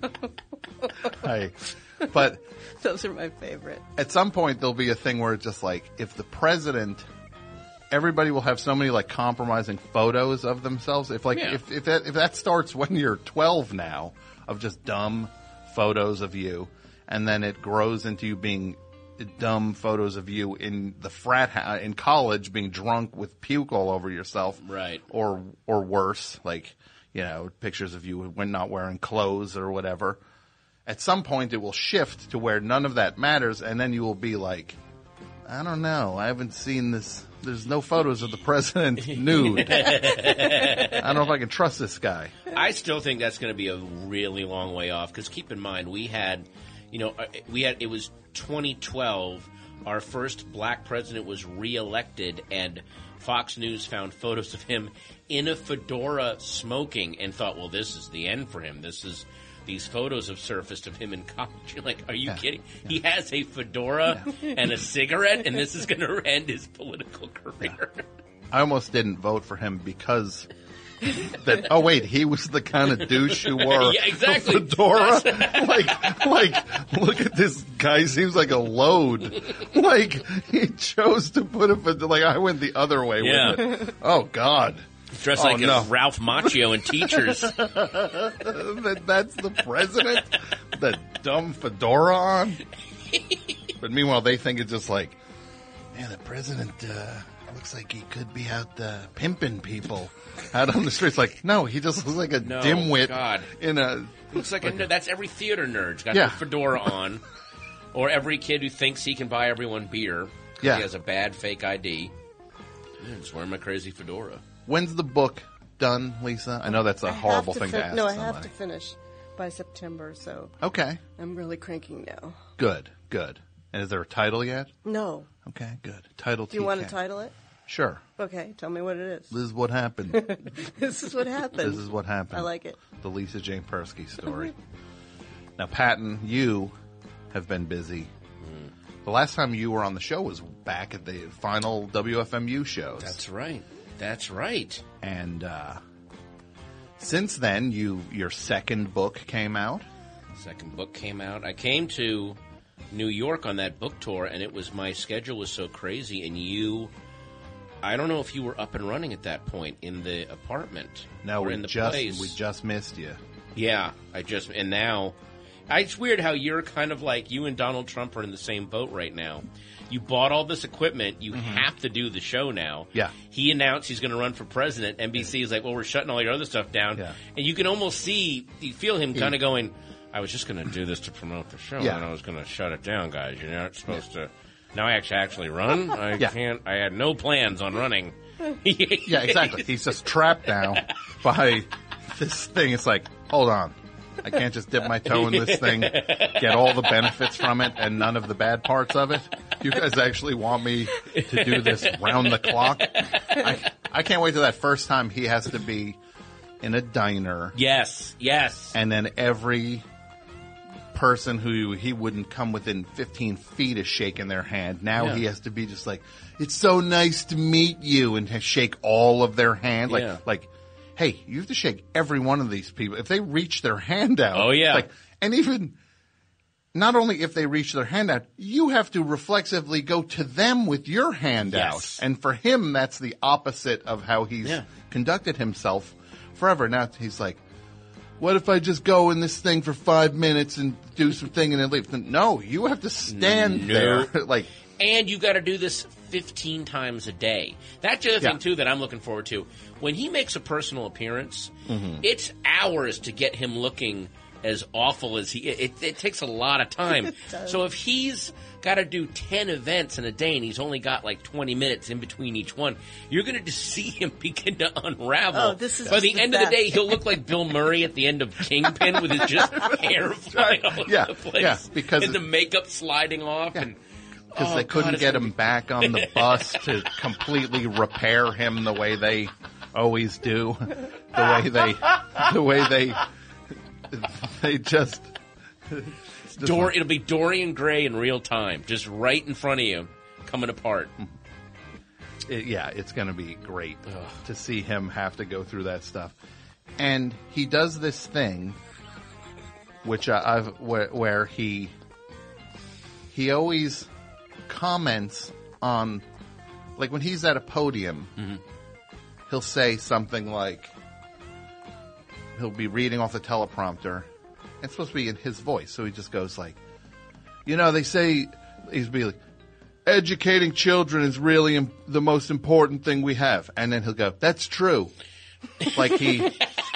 Speaker 1: But
Speaker 2: Those are my favorite.
Speaker 1: at some point there'll be a thing where it's just like, if the president, everybody will have so many like compromising photos of themselves. If that starts when you're 12 now, of just dumb photos of you, and then it grows into you being dumb photos of you in the frat house, in college, being drunk with puke all over yourself,
Speaker 3: Right.
Speaker 1: Or worse, like pictures of you when not wearing clothes or whatever. At some point, it will shift to where none of that matters, and then you will be like, I don't know, I haven't seen this. There's no photos of the president nude. I don't know if I can trust this guy.
Speaker 3: I still think that's going to be a really long way off, because keep in mind, it was 2012, our first black president was reelected, and Fox News found photos of him in a fedora smoking and thought, well, this is the end for him. These photos have surfaced of him in college. You're like, are you kidding? Yeah. He has a fedora and a cigarette, and this is going to end his political career.
Speaker 1: Yeah. I almost didn't vote for him because that. Oh wait, he was the kind of douche who wore
Speaker 3: a
Speaker 1: fedora. like, look at this guy. He seems like a load. Like he chose to put a fedora. Like I went the other way with it. Oh God.
Speaker 3: Dressed like Ralph Macchio in Teachers.
Speaker 1: That's the president? The dumb fedora on? But meanwhile, they think it's just like, man, the president looks like he could be out pimping people out on the streets. Like, no, he just looks like a dimwit.
Speaker 3: God. Looks like that's every theater nerd's got the fedora on. Or every kid who thinks he can buy everyone beer because he has a bad fake ID. I'm just wearing my crazy fedora.
Speaker 1: When's the book done, Lisa? I know that's a horrible thing to ask
Speaker 2: No, I
Speaker 1: somebody.
Speaker 2: have to finish by September, so
Speaker 1: okay.
Speaker 2: I'm really cranking now.
Speaker 1: Good. And is there a title yet?
Speaker 2: No.
Speaker 1: Okay, good. Title.
Speaker 2: Do you want to title it?
Speaker 1: Sure.
Speaker 2: Okay, tell me what it is.
Speaker 1: This is what happened.
Speaker 2: This is what happened.
Speaker 1: This is what happened.
Speaker 2: I like it.
Speaker 1: The Lisa Jane Persky story. Now, Patton, you have been busy. The last time you were on the show was back at the final WFMU shows.
Speaker 3: That's right. That's right.
Speaker 1: And since then, your second book came out.
Speaker 3: Second book came out. I came to New York on that book tour, and my schedule was so crazy, and I don't know if you were up and running at that point in the apartment.
Speaker 1: No,
Speaker 3: or in the place.
Speaker 1: We just missed you.
Speaker 3: Yeah, and now, it's weird how you're kind of like, you and Donald Trump are in the same boat right now. You bought all this equipment, you have to do the show now.
Speaker 1: Yeah.
Speaker 3: He announced he's going to run for president. NBC is like, well, we're shutting all your other stuff down.
Speaker 1: Yeah.
Speaker 3: And you can almost you feel him kind of going, I was just going to do this to promote the show, and I was going to shut it down, guys. You're not supposed to. Now I actually run. I can't. I had no plans on running.
Speaker 1: Yeah, exactly. He's just trapped now by this thing. It's like, hold on. I can't just dip my toe in this thing, get all the benefits from it, and none of the bad parts of it. You guys actually want me to do this round the clock? I can't wait till that first time he has to be in a diner.
Speaker 3: Yes.
Speaker 1: And then every person who he wouldn't come within 15 feet of shaking their hand. Now he has to be just like, it's so nice to meet you, and shake all of their hand. Like, hey, you have to shake every one of these people. If they reach their hand out.
Speaker 3: Oh, yeah.
Speaker 1: And even not only if they reach their hand out, you have to reflexively go to them with your hand out. And for him, that's the opposite of how he's conducted himself forever. Now he's like, what if I just go in this thing for 5 minutes and do some thing and then leave? No, you have to stand there.
Speaker 3: And you got to do this 15 times a day. That's the other thing, too, that I'm looking forward to. When he makes a personal appearance, it's hours to get him looking as awful as he is. It takes a lot of time. So if he's got to do 10 events in a day and he's only got like 20 minutes in between each one, you're going to just see him begin to unravel.
Speaker 2: Oh, this is
Speaker 3: By the end of the day, he'll look like Bill Murray at the end of Kingpin with his just hair flying all over the place.
Speaker 1: Yeah, because
Speaker 3: and the makeup sliding off. And
Speaker 1: because they couldn't get him back on the bus to completely repair him the way they always do. The way they just
Speaker 3: it'll be Dorian Gray in real time, just right in front of you, coming apart.
Speaker 1: It's going to be great to see him have to go through that stuff. And he does this thing, which where he always comments on, like when he's at a podium, he'll say something like, he'll be reading off the teleprompter. It's supposed to be in his voice, so he just goes like, they say, he's be like, educating children is really the most important thing we have. And then he'll go, that's true. Like he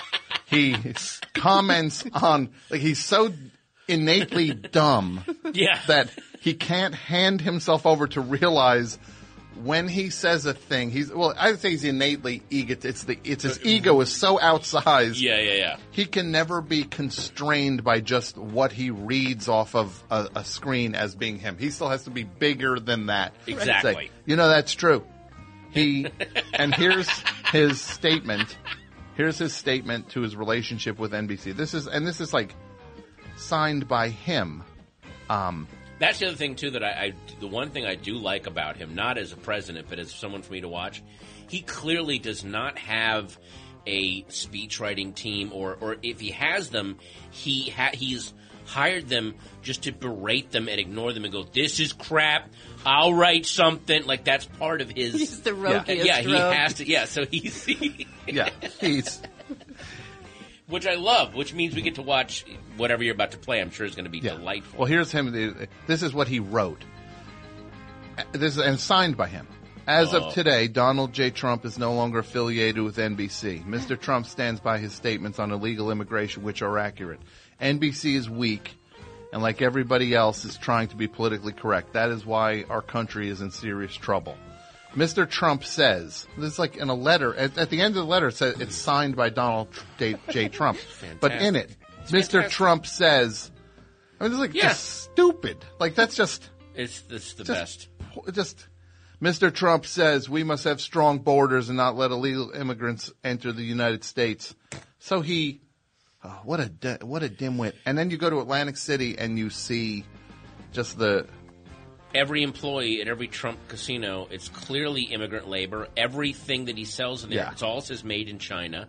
Speaker 1: comments on, like he's so innately dumb that he can't hand himself over to realize when he says a thing, I would say he's innately it's his ego is so outsized.
Speaker 3: Yeah.
Speaker 1: He can never be constrained by just what he reads off of a screen as being him. He still has to be bigger than that.
Speaker 3: Exactly.
Speaker 1: Say, that's true. And here's his statement. Here's his statement to his relationship with NBC. This is like signed by him.
Speaker 3: That's the other thing, too, that the one thing I do like about him, not as a president, but as someone for me to watch, he clearly does not have a speechwriting team, or if he has them, he's hired them just to berate them and ignore them and go, this is crap, I'll write something. Like, that's part of his...
Speaker 2: He's the roguiest
Speaker 3: he has to... Yeah, so he's...
Speaker 1: he's...
Speaker 3: Which I love, which means we get to watch whatever you're about to play. I'm sure is going to be delightful.
Speaker 1: Well, here's him. This is what he wrote. And signed by him. As of today, Donald J. Trump is no longer affiliated with NBC. Mr. Trump stands by his statements on illegal immigration, which are accurate. NBC is weak, and like everybody else, is trying to be politically correct. That is why our country is in serious trouble. Mr. Trump says, this is like in a letter, at the end of the letter it says it's signed by Donald J. Trump. But in it, Mr. Trump says, it's like just stupid. Like that's just...
Speaker 3: It's the best.
Speaker 1: Just Mr. Trump says we must have strong borders and not let illegal immigrants enter the United States. So he, what a dimwit. And then you go to Atlantic City and you see just
Speaker 3: every employee at every Trump casino, it's clearly immigrant labor. Everything that he sells in there,
Speaker 1: Yeah.
Speaker 3: it's all says made in China.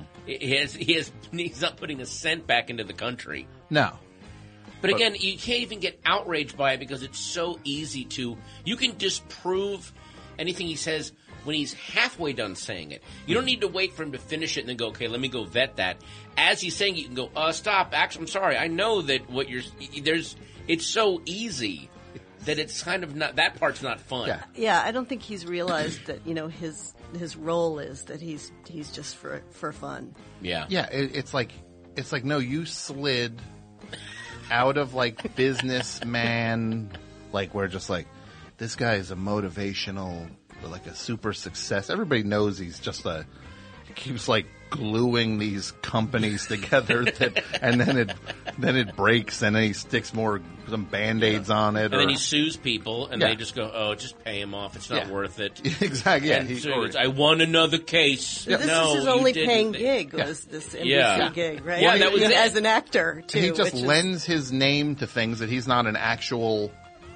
Speaker 3: He's not putting a cent back into the country.
Speaker 1: no.
Speaker 3: But again, you can't even get outraged by it because it's so easy to. You can disprove anything he says when he's halfway done saying it. You don't need to wait for him to finish it and then go, okay, let me go vet that. As he's saying it, you can go, stop. Actually, I'm sorry. I know that what you're. It's so easy that it's kind of not. That part's not fun.
Speaker 1: Yeah.
Speaker 2: Yeah, I don't think he's realized that his role is that he's just for fun.
Speaker 3: Yeah.
Speaker 1: Yeah, it's like no, you slid out of like businessman, like we're just like this guy is a motivational, like a super success. Everybody knows he's just he keeps like gluing these companies together and then it breaks and then he sticks some Band-Aids on it.
Speaker 3: And then he sues people, and
Speaker 1: Yeah.
Speaker 3: they just go, just pay him off. It's not
Speaker 1: Yeah.
Speaker 3: worth it.
Speaker 1: Exactly. Yeah,
Speaker 3: And so I won another case.
Speaker 2: This
Speaker 3: No,
Speaker 2: is his
Speaker 3: you
Speaker 2: only
Speaker 3: didn't.
Speaker 2: paying gig was this NBC
Speaker 3: Yeah.
Speaker 2: gig, right?
Speaker 3: Yeah, that was it.
Speaker 2: As an actor too.
Speaker 1: he just
Speaker 2: which is-
Speaker 1: lends his name to things that he's not an actual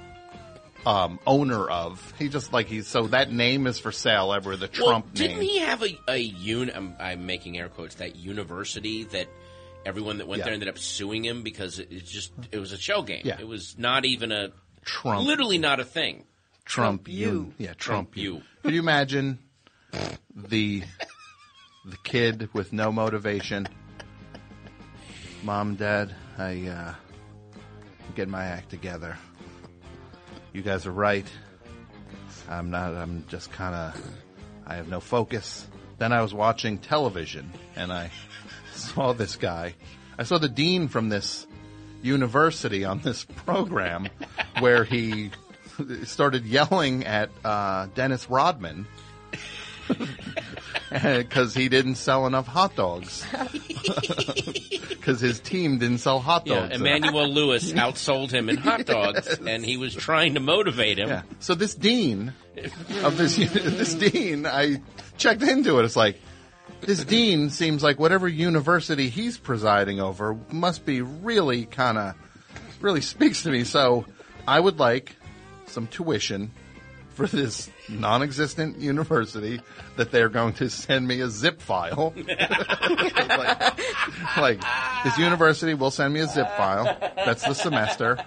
Speaker 1: owner of. He just so that name is for sale ever, the Trump
Speaker 3: didn't
Speaker 1: name.
Speaker 3: he have I'm making air quotes, that university that everyone that went
Speaker 1: Yeah.
Speaker 3: there ended up suing him because it was a shell game.
Speaker 1: Yeah.
Speaker 3: It was not even
Speaker 1: Trump.
Speaker 3: literally not a thing.
Speaker 1: Trump
Speaker 2: you.
Speaker 1: Yeah,
Speaker 3: Trump you.
Speaker 1: Could you imagine the kid with no motivation? Mom, Dad, I'm getting my act together. You guys are right. I'm just kind of, I have no focus. Then I was watching television and I saw this guy. I saw the dean from this university on this program where he started yelling at Dennis Rodman because he didn't sell enough hot dogs. Because his team didn't sell hot
Speaker 3: Yeah,
Speaker 1: dogs.
Speaker 3: Emmanuel Lewis outsold him in hot dogs, and he was trying to motivate him.
Speaker 1: Yeah. So this dean of this dean, I checked into it. It's like, this dean seems like whatever university he's presiding over must be really speaks to me. So I would like some tuition for this non-existent university that they're going to send me a zip file. like this university will send me a zip file. That's the semester.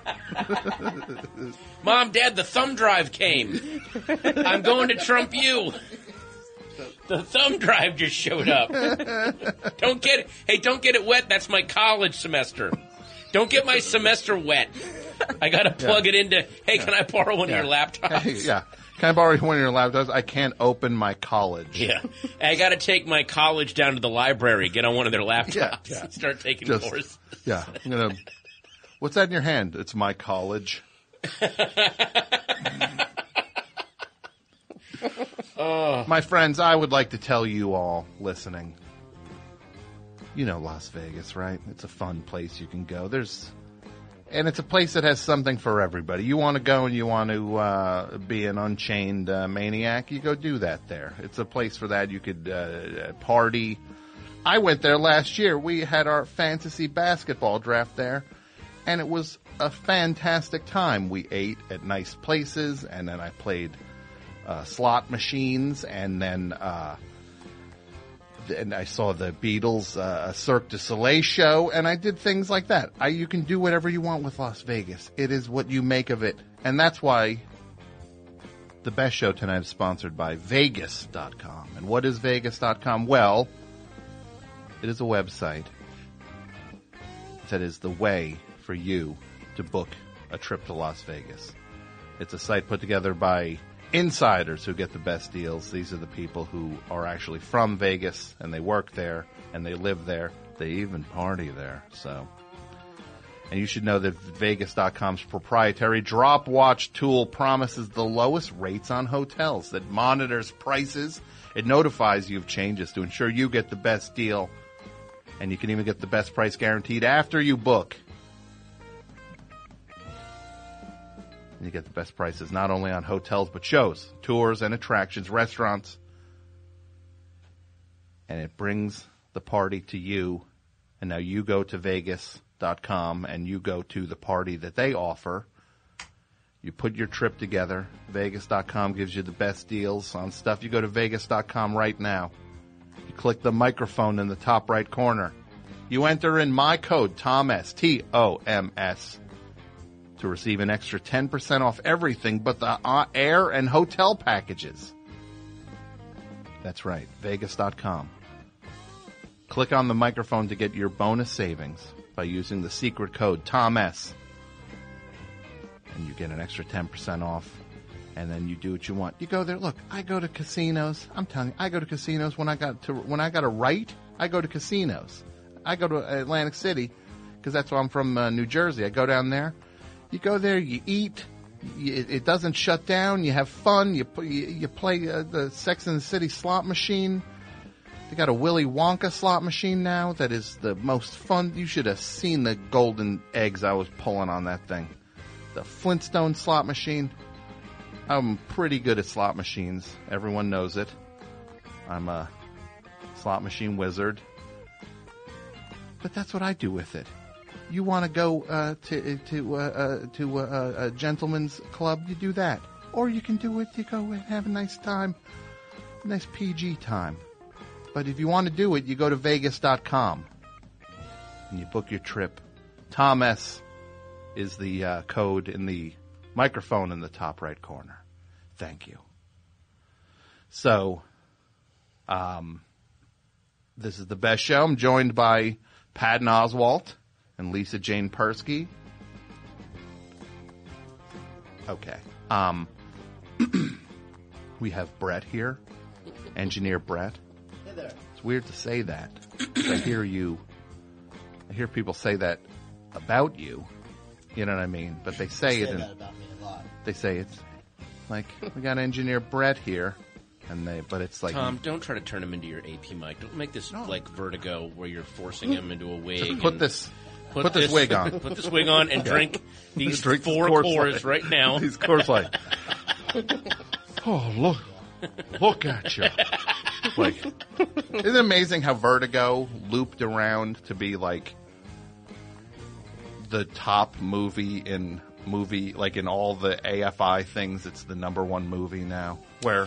Speaker 3: Mom, Dad, the thumb drive came. I'm going to Trump you. The thumb drive just showed up. Don't get it wet. That's my college semester. Don't get my semester wet. I got to plug it into, hey, can I borrow one of your laptops?
Speaker 1: Hey, yeah. Can I borrow one of your laptops? I can't open my college.
Speaker 3: Yeah. I got to take my college down to the library, get on one of their laptops,
Speaker 1: Yeah.
Speaker 3: and start taking
Speaker 1: Just-
Speaker 3: courses.
Speaker 1: Yeah. What's that in your hand? It's my college. My friends, I would like to tell you all listening. You know Las Vegas, right? It's a fun place you can go. And it's a place that has something for everybody. You want to go and you want to be an unchained maniac, you go do that there. It's a place for that. You could party. I went there last year. We had our fantasy basketball draft there, and it was a fantastic time. We ate at nice places, and then I played slot machines, and then I saw the Beatles Cirque du Soleil show, and I did things like that. You can do whatever you want with Las Vegas. It is what you make of it. And that's why the best show tonight is sponsored by Vegas.com. And what is Vegas.com? Well, it is a website that is the way for you to book a trip to Las Vegas. It's a site put together by insiders who get the best deals. These are the people who are actually from Vegas, and they work there, and they live there. They even party there. And you should know that Vegas.com's proprietary Drop Watch tool promises the lowest rates on hotels, that monitors prices. It notifies you of changes to ensure you get the best deal, and you can even get the best price guaranteed after you book. And you get the best prices not only on hotels, but shows, tours, and attractions, restaurants. And it brings the party to you. And now you go to Vegas.com and you go to the party that they offer. You put your trip together. Vegas.com gives you the best deals on stuff. You go to Vegas.com right now. You click the microphone in the top right corner. You enter in my code, TOMS, T-O-M-S, to receive an extra 10% off everything but the air and hotel packages. That's right, Vegas.com. Click on the microphone to get your bonus savings by using the secret code TOMS. And you get an extra 10% off. And then you do what you want. You go there. Look, I go to casinos. I'm telling you, I go to casinos when I got to write. I go to casinos. I go to Atlantic City because that's where I'm from, New Jersey. I go down there. You go there. You eat. It doesn't shut down. You have fun. You play the Sex and the City slot machine. They got a Willy Wonka slot machine now that is the most fun. You should have seen the golden eggs I was pulling on that thing. The Flintstone slot machine. I'm pretty good at slot machines. Everyone knows it. I'm a slot machine wizard. But that's what I do with it. You want to go to a gentleman's club, you do that. Or you can do it, you go and have a nice time, a nice PG time. But if you want to do it, you go to Vegas.com and you book your trip. Tom S. is the code in the microphone in the top right corner. Thank you. So, this is the best show. I'm joined by Patton Oswalt and Lisa Jane Persky. Okay. We have Brett here, Engineer Brett.
Speaker 4: Hey there.
Speaker 1: It's weird to say that. I hear people say that about you. You know what I mean? But they say
Speaker 4: that
Speaker 1: it.
Speaker 4: about me a lot.
Speaker 1: They say it's like we got Engineer Brett here, but it's like
Speaker 3: Tom, don't try to turn him into your AP mic. Don't make this like Vertigo where you're forcing him into a wig.
Speaker 1: Just put this wig on.
Speaker 3: Put this wig on and drink these
Speaker 1: Drink
Speaker 3: four
Speaker 1: Coors
Speaker 3: cores
Speaker 1: Light.
Speaker 3: right now.
Speaker 1: These Coors Light. Oh, look at you! Like, isn't it amazing how Vertigo looped around to be like the top movie in all the AFI things? It's the number one movie now. Where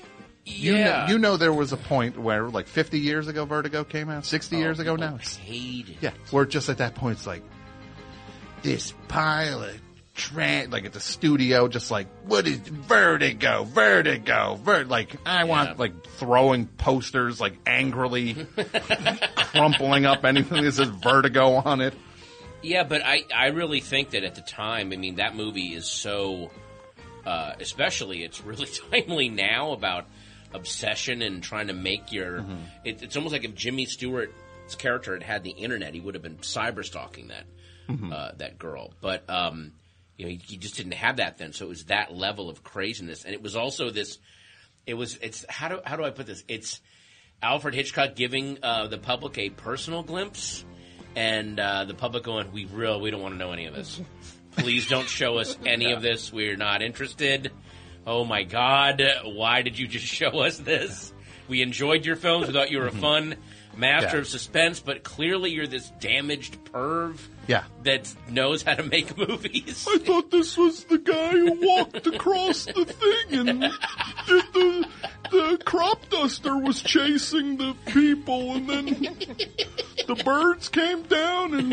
Speaker 1: you know there was a point where like 50 years ago Vertigo came out, 60 years ago now.
Speaker 3: Hated it.
Speaker 1: Yeah, where just at that point it's like this pile of like at the studio, just like, what is Vertigo? Like, I want like throwing posters, like angrily crumpling up anything that says Vertigo on it.
Speaker 3: Yeah, but I really think that at the time, I mean, that movie is so, especially it's really timely now about obsession and trying to make your, it's almost like if Jimmy Stewart's character had the internet, he would have been cyber stalking that girl. But, he just didn't have that then. So it was that level of craziness. And it was also how do I put this? It's Alfred Hitchcock giving the public a personal glimpse. And the public going, we don't want to know any of this. Please don't show us any of this. We're not interested. Oh, my God. Why did you just show us this? We enjoyed your films. We thought you were a fun master of suspense, but clearly you're this damaged perv that knows how to make movies.
Speaker 1: I thought this was the guy who walked across the thing and the crop duster was chasing the people, and then the birds came down, and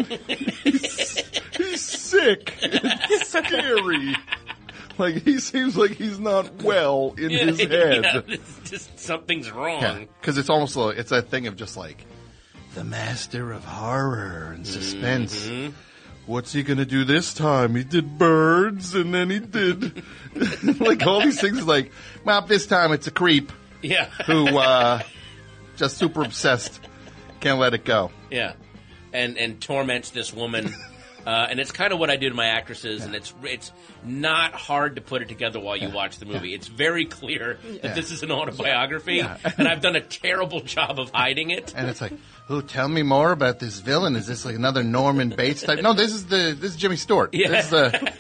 Speaker 1: he's sick. It's scary. Like, he seems like he's not well in his head.
Speaker 3: Yeah, it's just something's wrong.
Speaker 1: Because it's almost like, it's that thing of just like, the master of horror and suspense. What's he going to do this time? He did birds, and then he did like all these things. Like, well, this time it's a creep.
Speaker 3: Yeah.
Speaker 1: Who just super obsessed, can't let it go.
Speaker 3: Yeah, and torments this woman. And it's kind of what I do to my actresses, and it's not hard to put it together while you watch the movie. It's very clear that this is an autobiography, and I've done a terrible job of hiding it.
Speaker 1: And it's like, oh, tell me more about this villain. Is this like another Norman Bates type? No, this is Jimmy Stewart.
Speaker 3: Yeah.
Speaker 1: This is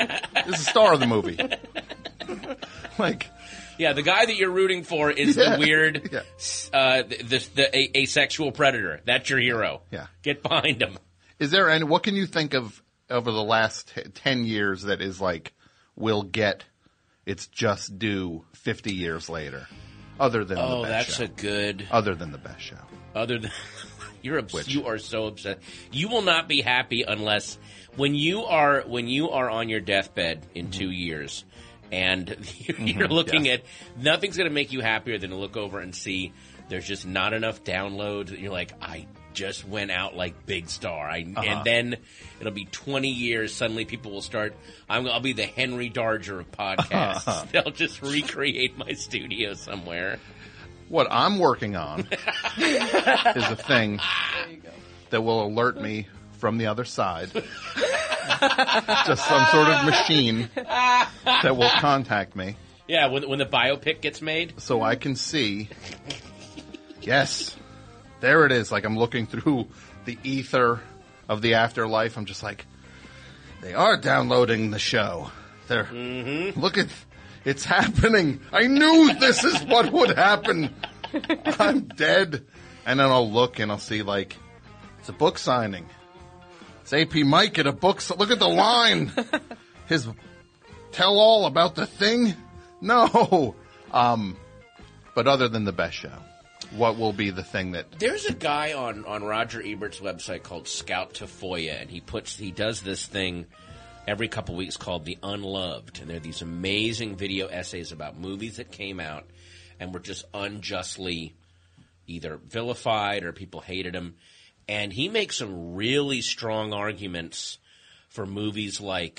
Speaker 1: is the star of the movie. Like,
Speaker 3: Yeah, the guy that you're rooting for is the weird, the asexual predator. That's your hero.
Speaker 1: Yeah.
Speaker 3: Get behind him.
Speaker 1: is there any? What can you think of over the last 10 years that is like will get its just due 50 years later, other than the best show? Other than the best show.
Speaker 3: Other than you are so upset. You will not be happy unless when you are on your deathbed in 2 years. And you're looking at nothing's going to make you happier than to look over and see there's just not enough downloads. And you're like, I just went out like Big Star. And then it'll be 20 years. Suddenly people will start. I'll be the Henry Darger of podcasts. They'll just recreate my studio somewhere.
Speaker 1: What I'm working on is a thing that will alert me from the other side. Just some sort of machine that will contact me.
Speaker 3: Yeah, when the biopic gets made.
Speaker 1: So I can see, yes, there it is. Like I'm looking through the ether of the afterlife. I'm just like, they are downloading the show. They're, look at, it's happening. I knew this is what would happen. I'm dead. And then I'll look and I'll see like, it's a book signing. It's AP Mike at a book. Look at the line. His tell all about the thing. No. But other than the best show, what will be the thing that...
Speaker 3: There's a guy on Roger Ebert's website called Scout Tafoya, and he does this thing every couple weeks called The Unloved. And they're these amazing video essays about movies that came out and were just unjustly either vilified or people hated them. And he makes some really strong arguments for movies like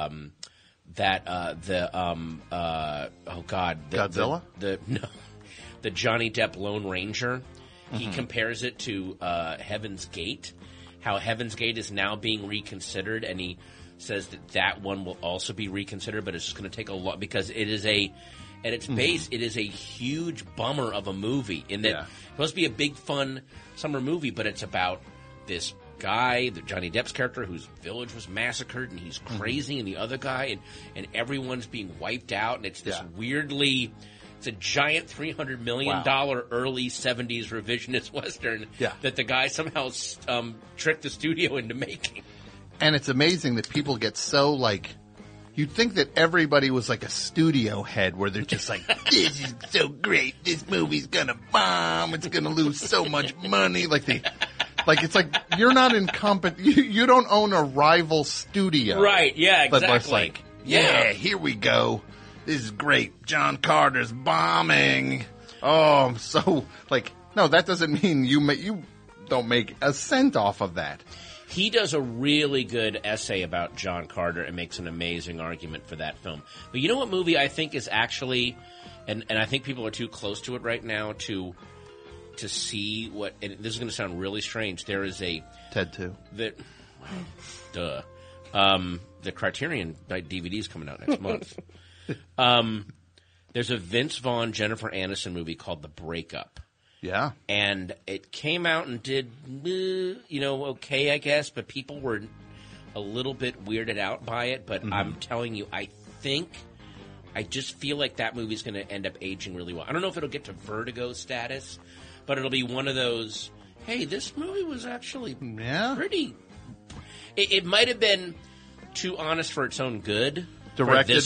Speaker 1: Godzilla?
Speaker 3: The Johnny Depp Lone Ranger. He compares it to Heaven's Gate, how Heaven's Gate is now being reconsidered, and he says that one will also be reconsidered, but it's just going to take a lot because it is at its base, it is a huge bummer of a movie in that it's supposed to be a big, fun summer movie, but it's about this guy, Johnny Depp's character, whose village was massacred, and he's crazy, and the other guy, and everyone's being wiped out, and it's this weirdly... It's a giant $300 million early 70s revisionist Western that the guy somehow tricked the studio into making.
Speaker 1: And it's amazing that people get so, like... You'd think that everybody was like a studio head where they're just like, this is so great. This movie's gonna bomb. It's gonna lose so much money. It's like you're not in you don't own a rival studio.
Speaker 3: Right, yeah, exactly.
Speaker 1: But it's like, here we go. This is great. John Carter's bombing. Oh, I'm so, no, that doesn't mean you don't make a cent off of that.
Speaker 3: He does a really good essay about John Carter and makes an amazing argument for that film. But you know what movie I think is actually, and I think people are too close to it right now to see what, and this is going to sound really strange, there is a...
Speaker 1: Ted 2.
Speaker 3: The Criterion DVD is coming out next month. There's a Vince Vaughn, Jennifer Aniston movie called The Breakup.
Speaker 1: Yeah.
Speaker 3: And it came out and did, okay, I guess, but people were a little bit weirded out by it. But I'm telling you, I just feel like that movie's going to end up aging really well. I don't know if it'll get to Vertigo status, but it'll be one of those, hey, this movie was actually pretty... It might have been too honest for its own good.
Speaker 1: Directed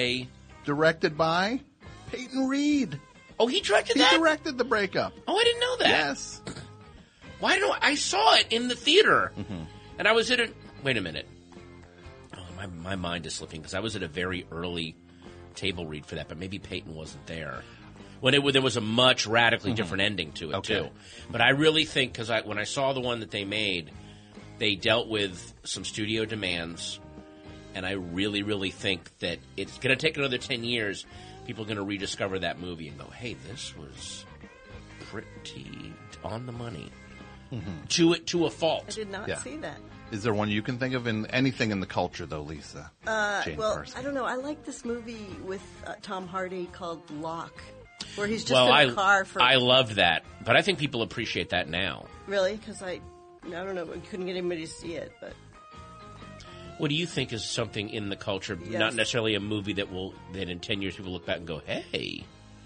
Speaker 1: by Peyton Reed.
Speaker 3: Oh, he directed that?
Speaker 1: He directed The Breakup.
Speaker 3: Oh, I didn't know that.
Speaker 1: Yes.
Speaker 3: Why don't I saw it in the theater, and I was at a... Wait a minute. Oh, my mind is slipping because I was at a very early table read for that, but maybe Peyton wasn't there. There was a much radically different ending to it, too. But I really think, because when I saw the one that they made, they dealt with some studio demands, and I really, really think that it's going to take another 10 years. People are going to rediscover that movie and go, hey, this was pretty on the money. To a fault.
Speaker 2: I did not see that.
Speaker 1: Is there one you can think of in anything in the culture, though, Lisa?
Speaker 2: Parsons. I don't know. I like this movie with Tom Hardy called Locke, where he's just in a car for...
Speaker 3: I loved that, but I think people appreciate that now.
Speaker 2: Really? Because I don't know. I couldn't get anybody to see it, but...
Speaker 3: What do you think is something in the culture,
Speaker 2: Yes.
Speaker 3: not necessarily a movie that in 10 years people look back and go, hey?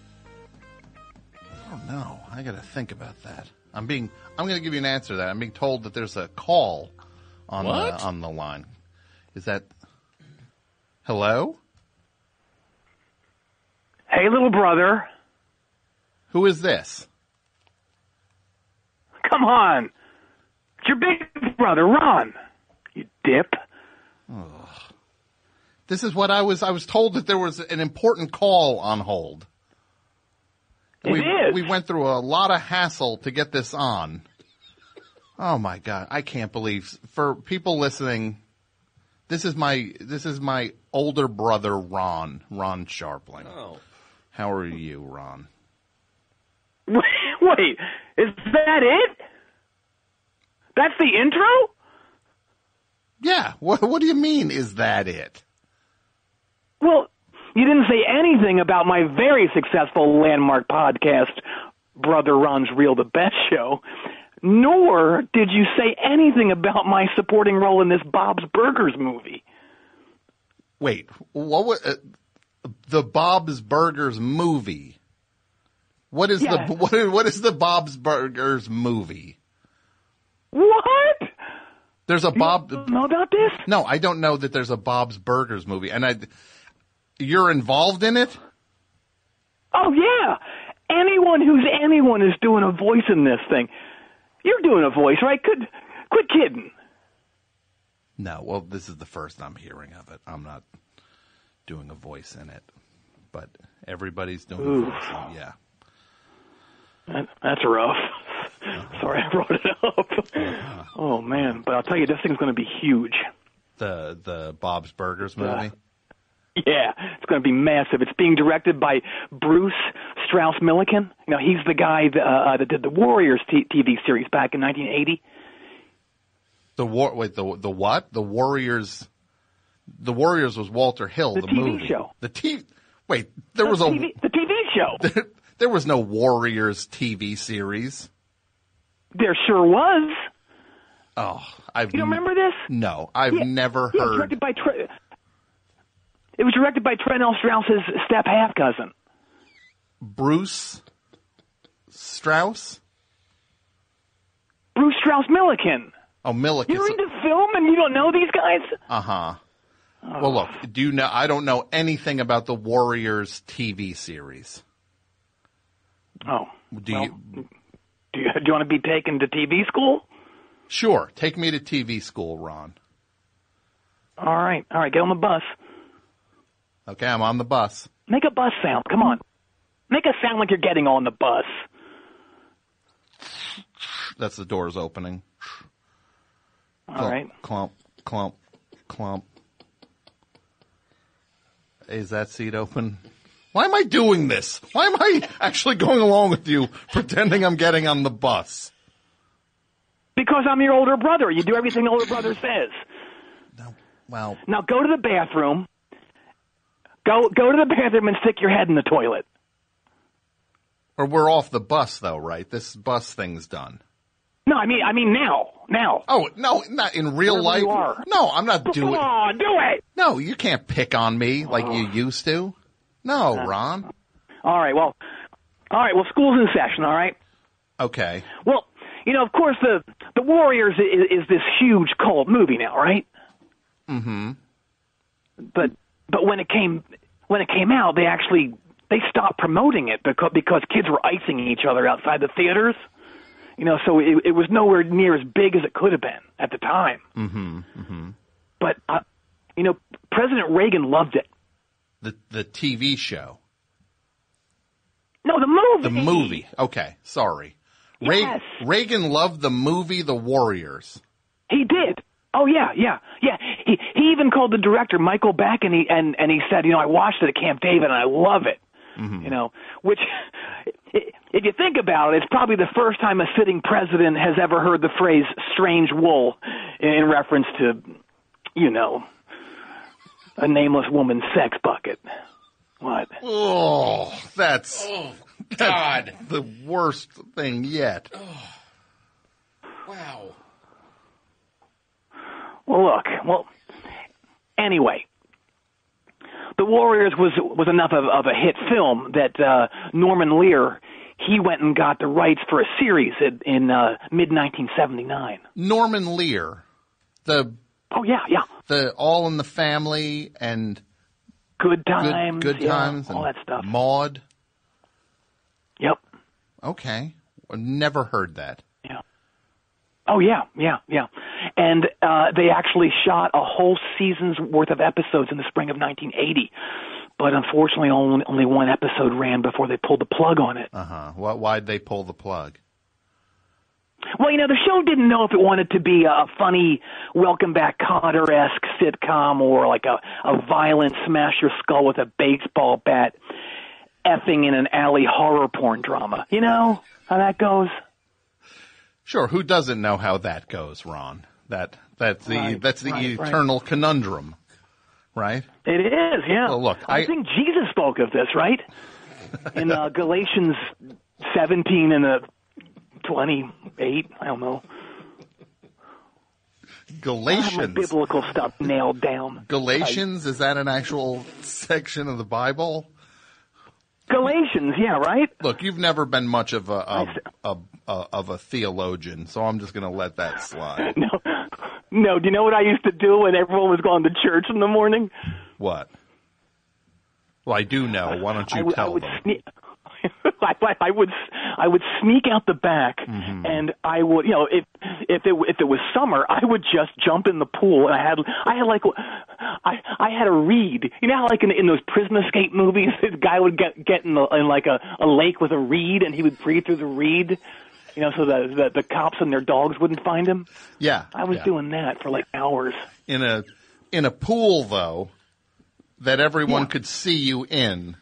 Speaker 1: I don't know. I got to think about that. I'm going to give you an answer to that. I'm being told that there's a call on the line. Is that hello?
Speaker 4: Hey, little brother.
Speaker 1: Who is this?
Speaker 4: Come on. It's your big brother, Ron. You dip.
Speaker 1: This is what I was told that there was an important call on hold.
Speaker 4: It is.
Speaker 1: We went through a lot of hassle to get this on. Oh my God. I can't believe, for people listening, this is my older brother, Ron Sharpling.
Speaker 3: Oh.
Speaker 1: How are you, Ron?
Speaker 4: Wait, is that it? That's the intro?
Speaker 1: Yeah. What do you mean, is that it?
Speaker 4: Well, you didn't say anything about my very successful landmark podcast, Brother Ron's Real the Best Show, nor did you say anything about my supporting role in this Bob's Burgers movie.
Speaker 1: Wait, what was the Bob's Burgers movie? What is what is the Bob's Burgers movie?
Speaker 4: What?
Speaker 1: There's a
Speaker 4: You don't know about this?
Speaker 1: No, I don't know that there's a Bob's Burgers movie, and you're involved in it?
Speaker 4: Oh, yeah. Anyone is doing a voice in this thing. You're doing a voice, right? Quit kidding.
Speaker 1: No, well, this is the first I'm hearing of it. I'm not doing a voice in it, but everybody's doing a voice in it, yeah.
Speaker 4: That's rough. Sorry I brought it up. Oh, man. But I'll tell you, this thing's going to be huge.
Speaker 1: The Bob's Burgers movie?
Speaker 4: Yeah, it's going to be massive. It's being directed by Bruce Strauss-Milliken. You know, he's the guy that did the Warriors TV series back in 1980.
Speaker 1: The what? The Warriors. The Warriors was Walter Hill. The
Speaker 4: TV
Speaker 1: movie.
Speaker 4: show.
Speaker 1: The
Speaker 4: TV show.
Speaker 1: There was no Warriors TV series.
Speaker 4: There sure was.
Speaker 1: Oh,
Speaker 4: You don't remember this?
Speaker 1: No, I've never
Speaker 4: Yeah,
Speaker 1: heard.
Speaker 4: It was directed by Trent L. Strauss's step half cousin.
Speaker 1: Bruce Strauss?
Speaker 4: Bruce Strauss-Milliken.
Speaker 1: Oh, Milliken.
Speaker 4: You're into film and you don't know these guys?
Speaker 1: Uh-huh. Well, look, I don't know anything about the Warriors TV series.
Speaker 4: Oh.
Speaker 1: Do you
Speaker 4: want to be taken to TV school?
Speaker 1: Sure. Take me to TV school, Ron.
Speaker 4: All right, get on the bus.
Speaker 1: Okay, I'm on the bus.
Speaker 4: Make a bus sound. Come on. Make a sound like you're getting on the bus.
Speaker 1: That's the doors opening.
Speaker 4: All right.
Speaker 1: Clump, clump, clump. Is that seat open? Why am I doing this? Why am I actually going along with you, pretending I'm getting on the bus?
Speaker 4: Because I'm your older brother. You do everything older brother says.
Speaker 1: No. Well,
Speaker 4: Now go to the bathroom. Go to the bathroom and stick your head in the toilet.
Speaker 1: or we're off the bus, though, right? This bus thing's done.
Speaker 4: No, I mean now.
Speaker 1: Oh, no, not in real
Speaker 4: Wherever
Speaker 1: life.
Speaker 4: you are.
Speaker 1: No, I'm not doing.
Speaker 4: Come on, do it.
Speaker 1: No, you can't pick on me like you used to. No, Ron.
Speaker 4: All right. Well, school's in session. All right.
Speaker 1: Okay.
Speaker 4: Well, of course, the Warriors is this huge cult movie now, right?
Speaker 1: Mm-hmm.
Speaker 4: But when it came out, they stopped promoting it because kids were icing each other outside the theaters. So it was nowhere near as big as it could have been at the time.
Speaker 1: Mm-hmm. Mm-hmm.
Speaker 4: But President Reagan loved it.
Speaker 1: The TV show.
Speaker 4: No, the movie.
Speaker 1: The movie. Okay, sorry.
Speaker 4: Yes.
Speaker 1: Reagan loved the movie The Warriors.
Speaker 4: He did. Oh yeah. He even called the director Michael back and he said, I watched it at Camp David and I love it. Mm-hmm. Which, if you think about it, it's probably the first time a sitting president has ever heard the phrase "strange wool" in reference to, a nameless woman's sex bucket. What?
Speaker 1: Oh, that's
Speaker 3: God,
Speaker 1: the worst thing yet.
Speaker 3: Wow.
Speaker 4: Well, look, Anyway, The Warriors was enough of a hit film that Norman Lear, he went and got the rights for a series in mid-1979.
Speaker 1: Norman Lear, the All in the Family and
Speaker 4: Good Times,
Speaker 1: Good Times,
Speaker 4: all that stuff.
Speaker 1: Maude.
Speaker 4: Yep.
Speaker 1: Okay, never heard that.
Speaker 4: Yeah. Oh yeah. And they actually shot a whole season's worth of episodes in the spring of 1980. But unfortunately, only one episode ran before they pulled the plug on it.
Speaker 1: Why'd they pull the plug?
Speaker 4: Well, the show didn't know if it wanted to be a funny Welcome Back Kotter-esque sitcom or like a violent smash your skull with a baseball bat effing in an alley horror porn drama. You know how that goes?
Speaker 1: Sure. Who doesn't know how that goes, Ron? That's the eternal conundrum. Right?
Speaker 4: It is, yeah.
Speaker 1: Well, look,
Speaker 4: I think Jesus spoke of this, right? In Galatians 17 and 28, I don't know.
Speaker 1: Galatians.
Speaker 4: I have my biblical stuff nailed down.
Speaker 1: Galatians, is that an actual section of the Bible?
Speaker 4: Galatians, yeah, right?
Speaker 1: Look, you've never been much of a theologian, so I'm just going to let that slide.
Speaker 4: No, do you know what I used to do when everyone was going to church in the morning?
Speaker 1: What? Well, I do know. Why don't you tell them?
Speaker 4: I would sneak out the back, and I would, if it was summer, I would just jump in the pool, and I had a reed. You know how like in those prison escape movies, the guy would get in like a lake with a reed, and he would breathe through the reed. So the cops and their dogs wouldn't find him.
Speaker 1: Yeah,
Speaker 4: I was doing that for like hours.
Speaker 1: In a pool though, that everyone could see you in,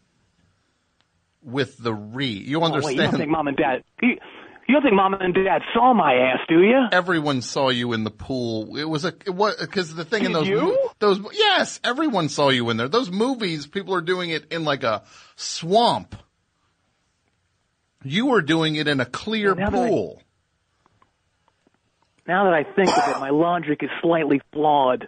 Speaker 1: with the reed. You understand?
Speaker 4: Wait, you don't think mom and dad? You don't think mom and dad saw my ass, do you?
Speaker 1: Everyone saw you in the pool. It was because the thing in those
Speaker 4: you?
Speaker 1: Yes, everyone saw you in there. Those movies, people are doing it in like a swamp. You were doing it in a clear pool.
Speaker 4: Now that I think of it, my logic is slightly flawed.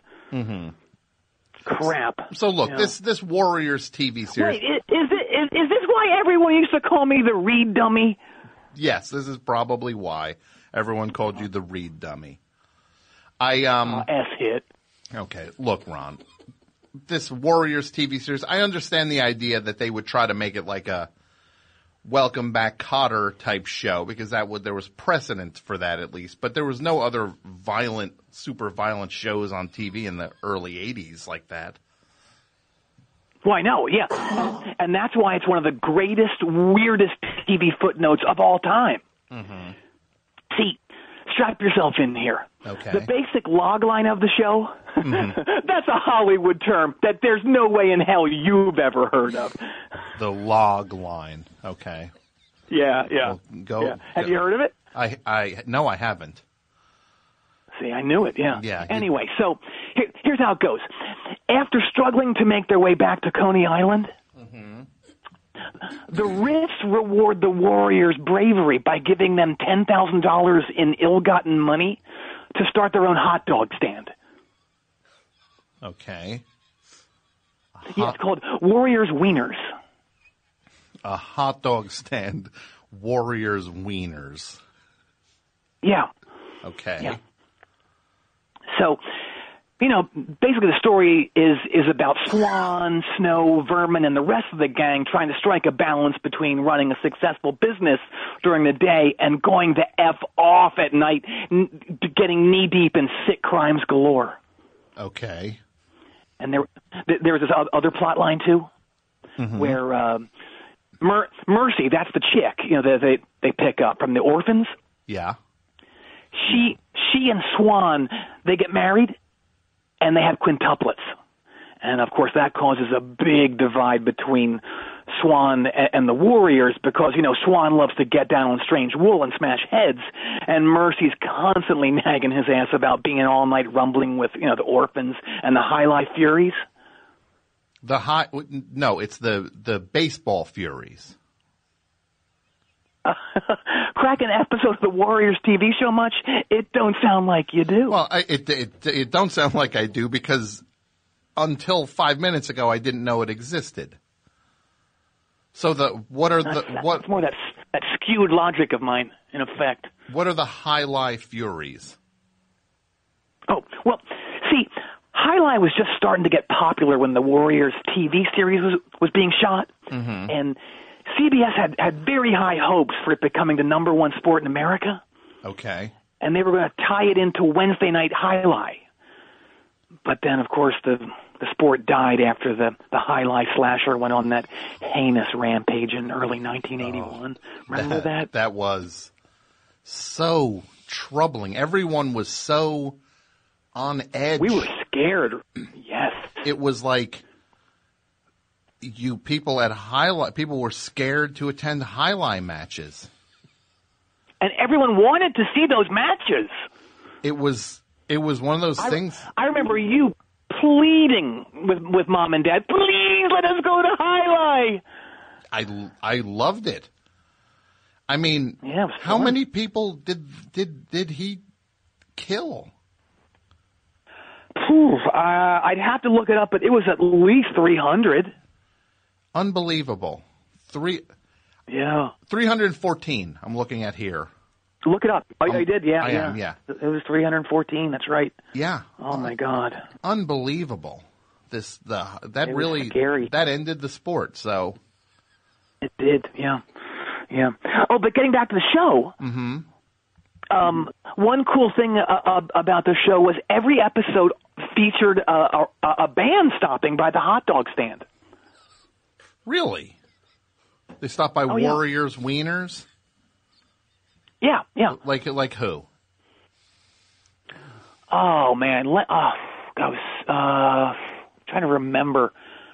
Speaker 4: Crap.
Speaker 1: So look, this Warriors TV series.
Speaker 4: Wait, is this why everyone used to call me the Reed Dummy?
Speaker 1: Yes, this is probably why everyone called you the Reed Dummy.
Speaker 4: S-hit.
Speaker 1: Okay, look, Ron. This Warriors TV series, I understand the idea that they would try to make it like a Welcome Back Kotter type show, because there was precedent for that at least, but there was no other super violent shows on TV in the early 80s like that.
Speaker 4: Well, I know, yeah. And that's why it's one of the greatest, weirdest TV footnotes of all time. See, strap yourself in here.
Speaker 1: Okay.
Speaker 4: The basic log line of the show, that's a Hollywood term that there's no way in hell you've ever heard of.
Speaker 1: The log line. Okay.
Speaker 4: Yeah.
Speaker 1: Well,
Speaker 4: Have you heard of it?
Speaker 1: No, I haven't.
Speaker 4: See, I knew it, yeah.
Speaker 1: Yeah.
Speaker 4: Anyway, so here's how it goes. After struggling to make their way back to Coney Island, the Riffs reward the Warriors' bravery by giving them $10,000 in ill-gotten money to start their own hot dog stand.
Speaker 1: Okay.
Speaker 4: Yeah, it's called Warriors Wieners.
Speaker 1: A hot dog stand, Warriors Wieners.
Speaker 4: Yeah.
Speaker 1: Okay.
Speaker 4: Yeah. So, basically the story is about Swan, Snow, Vermin, and the rest of the gang trying to strike a balance between running a successful business during the day and going the F off at night, getting knee-deep in sick crimes galore.
Speaker 1: Okay.
Speaker 4: And there was this other plot line, too, where Mercy, that's the chick, they pick up from the orphans.
Speaker 1: Yeah.
Speaker 4: She and Swan, they get married, and they have quintuplets. And, of course, that causes a big divide between Swan and the Warriors because, Swan loves to get down on strange wool and smash heads, and Mercy's constantly nagging his ass about being all night rumbling with, the orphans and the High Life Furies.
Speaker 1: No, it's the baseball Furies.
Speaker 4: Cracking episode of the Warriors TV show much? It don't sound like you do.
Speaker 1: Well, it don't sound like I do because until 5 minutes ago, I didn't know it existed. So
Speaker 4: It's more that skewed logic of mine, in effect.
Speaker 1: What are the Highlight Furies?
Speaker 4: Oh, well, see, Highlight was just starting to get popular when the Warriors TV series was being shot, and CBS had very high hopes for it becoming the number one sport in America.
Speaker 1: Okay.
Speaker 4: And they were going to tie it into Wednesday Night Highlight. But then, of course, the sport died after the Highlight slasher went on that heinous rampage in early 1981. Remember that?
Speaker 1: That was so troubling. Everyone was so on edge.
Speaker 4: We were scared. Yes.
Speaker 1: It was like people were scared to attend Highlight matches.
Speaker 4: And everyone wanted to see those matches.
Speaker 1: It was one of those things.
Speaker 4: I remember you pleading with Mom and Dad, please let us go to Highlight.
Speaker 1: I loved it. I mean, how many people did he kill?
Speaker 4: I'd have to look it up, but it was at least 300.
Speaker 1: Unbelievable. 314. I'm looking at here.
Speaker 4: Look it up. I did, yeah.
Speaker 1: I am, yeah.
Speaker 4: It was 314. That's right.
Speaker 1: Yeah.
Speaker 4: Oh my God.
Speaker 1: Unbelievable. That really
Speaker 4: scary.
Speaker 1: That ended the sport. So
Speaker 4: it did. Yeah. Yeah. Oh, but getting back to the show. One cool thing about the show was every episode featured a band stopping by the hot dog stand.
Speaker 1: Really? They stopped by Warriors Wieners?
Speaker 4: Yeah, yeah.
Speaker 1: Like who?
Speaker 4: Oh man, I was trying to remember.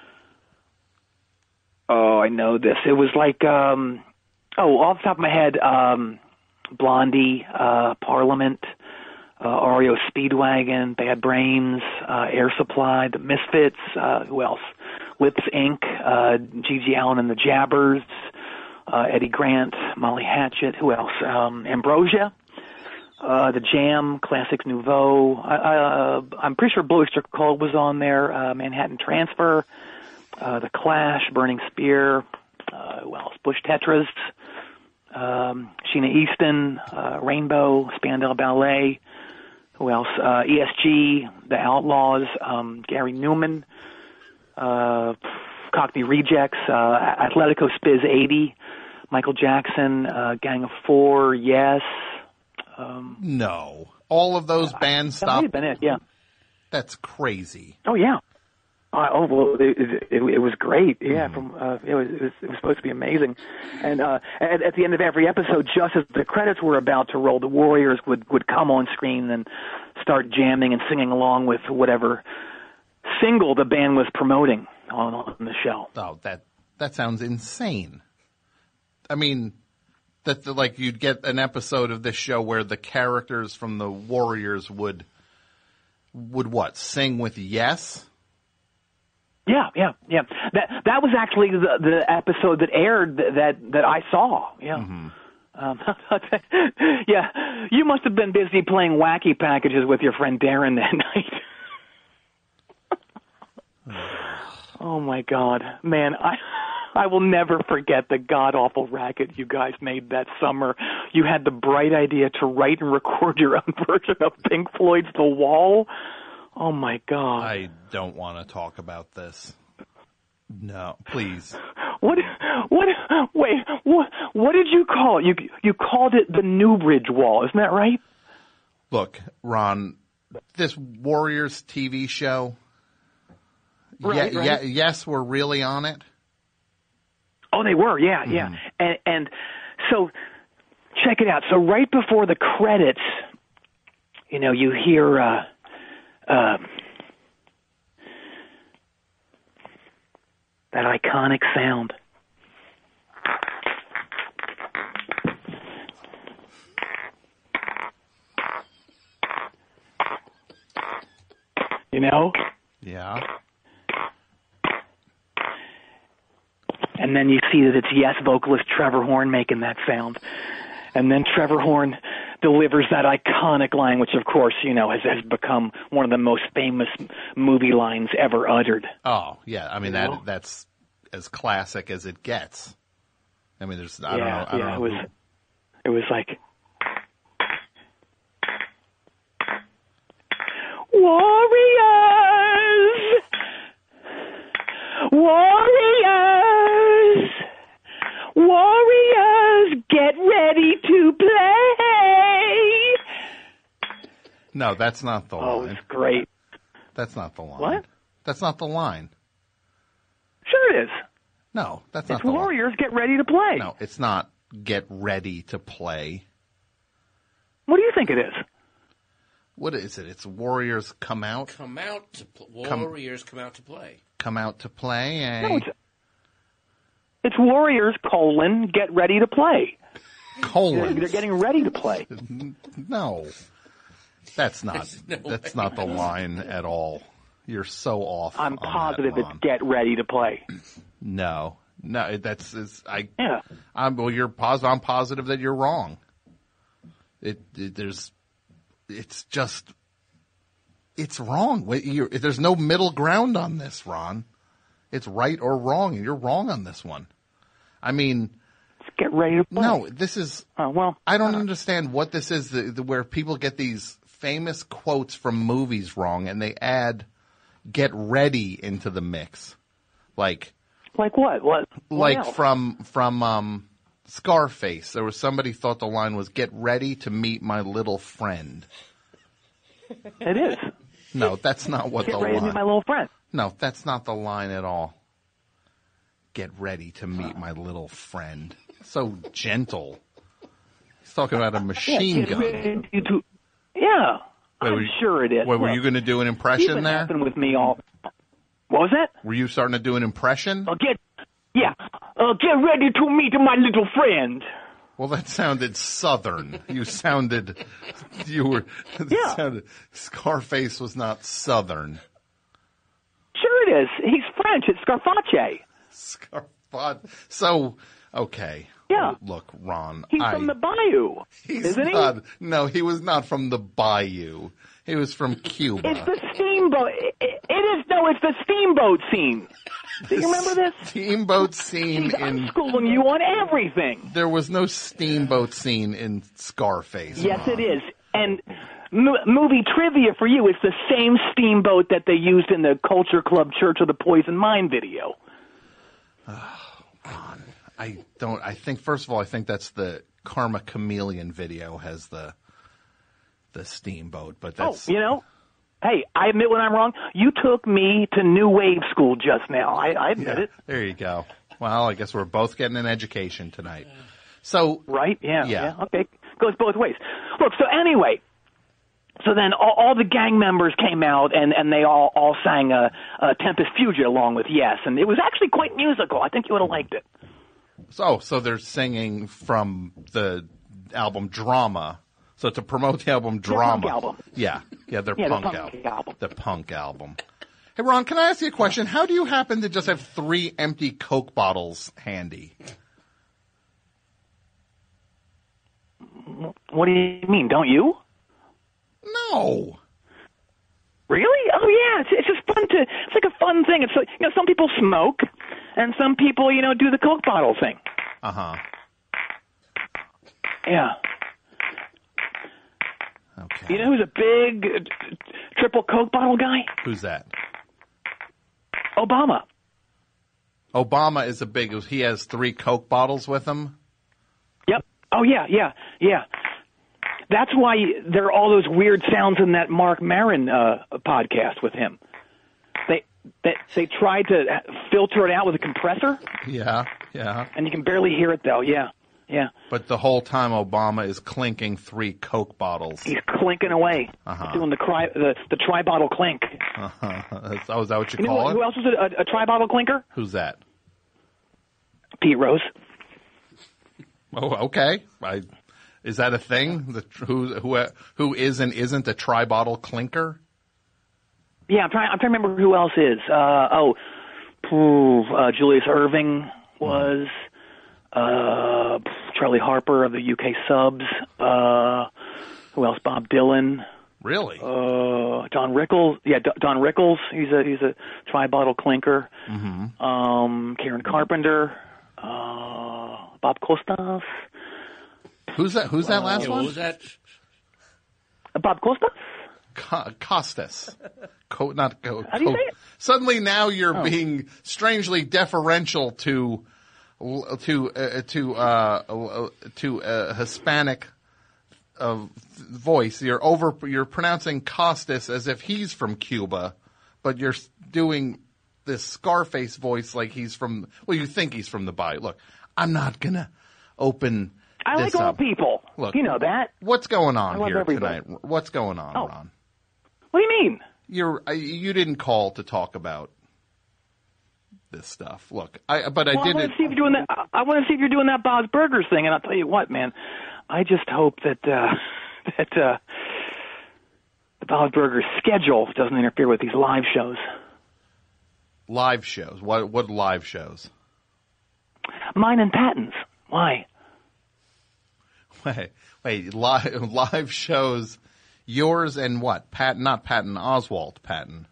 Speaker 4: Oh, I know this. It was like off the top of my head, Blondie, Parliament, REO Speedwagon, Bad Brains, Air Supply, The Misfits. Who else? Lips Inc., Gigi Allen and the Jabbers, Eddie Grant, Molly Hatchet. Who else? Ambrosia, The Jam, Classics Nouveau. I'm pretty sure Blue Oyster Cult was on there. Manhattan Transfer, The Clash, Burning Spear. Who else? Bush Tetras, Sheena Easton, Rainbow, Spandau Ballet. Who else? ESG, The Outlaws, Gary Newman. Cockney Rejects, Atletico Spiz 80, Michael Jackson, Gang of Four, Yes.
Speaker 1: No. All of those bands stopped?
Speaker 4: That might have been it, yeah.
Speaker 1: That's crazy.
Speaker 4: Oh, yeah. Well, it was great. Yeah, it was supposed to be amazing. And at the end of every episode, just as the credits were about to roll, the Warriors would come on screen and start jamming and singing along with whatever single the band was promoting on the show.
Speaker 1: Oh, that sounds insane. I mean, like you'd get an episode of this show where the characters from the Warriors would what, sing with Yes?
Speaker 4: Yeah. That was actually the episode that aired that I saw. Yeah. Yeah, you must have been busy playing wacky packages with your friend Darren that night. Oh my God, man! I will never forget the god awful racket you guys made that summer. You had the bright idea to write and record your own version of Pink Floyd's The Wall. Oh my God!
Speaker 1: I don't want to talk about this. No, please.
Speaker 4: What did you call it? You called it the Newbridge Wall, isn't that right?
Speaker 1: Look, Ron, this Warriors TV show.
Speaker 4: Right.
Speaker 1: Yes, we're really on it.
Speaker 4: Oh, they were, yeah. And so, check it out. So right before the credits, you hear that iconic sound.
Speaker 1: Yeah.
Speaker 4: And then you see that it's Yes vocalist Trevor Horn making that sound. And then Trevor Horn delivers that iconic line, which, of course, has become one of the most famous movie lines ever uttered.
Speaker 1: Oh, yeah. I mean, that's as classic as it gets. I mean, I don't know.
Speaker 4: It was like, Warriors! Warriors! Warriors, get ready to play!
Speaker 1: No, that's not the line.
Speaker 4: Oh, it's great.
Speaker 1: That's not the line.
Speaker 4: What?
Speaker 1: That's not the line.
Speaker 4: Sure it is.
Speaker 1: No, that's not
Speaker 4: It's
Speaker 1: the line.
Speaker 4: Warriors, get ready to play.
Speaker 1: No, it's not get ready to play.
Speaker 4: What do you think it is?
Speaker 1: What is it? It's Warriors come out?
Speaker 3: Warriors come out to play.
Speaker 1: Come out to play?
Speaker 4: No, it's Warriors, get ready to play.
Speaker 1: Colon.
Speaker 4: They're getting ready to play.
Speaker 1: No. That's not the line at all. You're so off.
Speaker 4: I'm positive it's
Speaker 1: Ron.
Speaker 4: get ready to play.
Speaker 1: No, yeah. You're positive. I'm positive that you're wrong. It's wrong. There's no middle ground on this, Ron. It's right or wrong, and you're wrong on this one. I mean,
Speaker 4: let's get ready to play.
Speaker 1: No, this is.
Speaker 4: Well,
Speaker 1: I don't understand what this is. Where people get these famous quotes from movies wrong, and they add "get ready" into the mix, like
Speaker 4: what? What
Speaker 1: like
Speaker 4: else?
Speaker 1: from Scarface. There was somebody thought the line was "get ready to meet my little friend."
Speaker 4: It is.
Speaker 1: No, that's not what
Speaker 4: Get
Speaker 1: the
Speaker 4: ready
Speaker 1: line.
Speaker 4: to meet my little friend.
Speaker 1: No, that's not the line at all. Get ready to meet my little friend. So gentle. He's talking about a machine gun.
Speaker 4: Yeah,
Speaker 1: Wait,
Speaker 4: I'm sure it is.
Speaker 1: Wait, were you going to do an impression there?
Speaker 4: Happened with me all. What was that?
Speaker 1: Were you starting to do an impression?
Speaker 4: Get ready to meet my little friend.
Speaker 1: Well, that sounded southern. Sounded, Scarface was not southern.
Speaker 4: Sure it is. He's French. It's Scarface.
Speaker 1: So, okay.
Speaker 4: Yeah.
Speaker 1: Look, Ron.
Speaker 4: He's from the Bayou, isn't he?
Speaker 1: No, he was not from the Bayou. He was from Cuba.
Speaker 4: It's the steamboat. It's the steamboat scene. Do you remember this?
Speaker 1: Steamboat scene
Speaker 4: I'm schooling you on everything.
Speaker 1: There was no steamboat scene in Scarface.
Speaker 4: Yes,
Speaker 1: Ron.
Speaker 4: it is. And movie trivia for you, it's the same steamboat that they used in the Culture Club Church of the Poison Mind video.
Speaker 1: Ron, I think, first of all, I think that's the Karma Chameleon video has the steamboat, but that's...
Speaker 4: Hey, I admit when I'm wrong. You took me to New Wave School just now. I admit it.
Speaker 1: There you go. Well, I guess we're both getting an education tonight. So...
Speaker 4: Right? Yeah. Okay. Goes both ways. Look, so anyway... So then all the gang members came out, and they all sang Tempest Fugit along with Yes, and it was actually quite musical. I think you would have liked it.
Speaker 1: So they're singing from the album Drama. So to promote the album Drama.
Speaker 4: Punk album.
Speaker 1: Yeah, their punk album. The punk album. Hey, Ron, can I ask you a question? How do you happen to just have 3 empty Coke bottles handy?
Speaker 4: What do you mean? Don't you?
Speaker 1: No.
Speaker 4: Really? Oh yeah, it's just fun to. It's like a fun thing. It's like some people smoke, and some people do the Coke bottle thing. Yeah.
Speaker 1: Okay.
Speaker 4: You know who's a big triple Coke bottle guy?
Speaker 1: Who's that?
Speaker 4: Obama.
Speaker 1: Obama is a big. He has 3 Coke bottles with him.
Speaker 4: Yep. Oh yeah. That's why there are all those weird sounds in that Mark Maron podcast with him. They tried to filter it out with a compressor.
Speaker 1: Yeah.
Speaker 4: And you can barely hear it though. Yeah.
Speaker 1: But the whole time Obama is clinking 3 Coke bottles.
Speaker 4: He's clinking away, doing the tri-bottle clink.
Speaker 1: Oh, is that what you call it?
Speaker 4: Who else is a tri-bottle clinker?
Speaker 1: Who's that?
Speaker 4: Pete Rose.
Speaker 1: Oh, okay. Is that a thing? Who is and isn't a tri-bottle clinker?
Speaker 4: Yeah, I'm trying to remember who else is. Julius Irving was. Charlie Harper of the UK Subs. Who else? Bob Dylan.
Speaker 1: Really?
Speaker 4: Don Rickles. Yeah, Don Rickles. He's a tri-bottle clinker.
Speaker 1: Mm-hmm.
Speaker 4: Karen Carpenter. Bob Costas.
Speaker 1: Who's that last one?
Speaker 3: What was that?
Speaker 4: Bob Costas?
Speaker 1: Costas.
Speaker 4: How do you say it?
Speaker 1: Suddenly now you're being strangely deferential to Hispanic voice. You're pronouncing Costas as if he's from Cuba, but you're doing this Scarface voice like he's from. Well, you think he's from the Bayou. Look, I'm not gonna open.
Speaker 4: I
Speaker 1: this
Speaker 4: like all
Speaker 1: up.
Speaker 4: people.
Speaker 1: Look,
Speaker 4: you know that.
Speaker 1: What's going on
Speaker 4: love
Speaker 1: here
Speaker 4: everybody.
Speaker 1: tonight? What's going on,
Speaker 4: Oh.
Speaker 1: Ron?
Speaker 4: What do you mean?
Speaker 1: You didn't call to talk about this stuff. Look, I
Speaker 4: I want to
Speaker 1: didn't.
Speaker 4: see if you're doing that. I want to see if you're doing that Bob's Burgers thing. And I'll tell you what, man. I just hope that the Bob's Burgers schedule doesn't interfere with these live shows.
Speaker 1: Live shows. What live shows?
Speaker 4: Mine and Patton's. Why?
Speaker 1: Wait. Live shows. Yours and what? Not Patton Oswalt. Patton.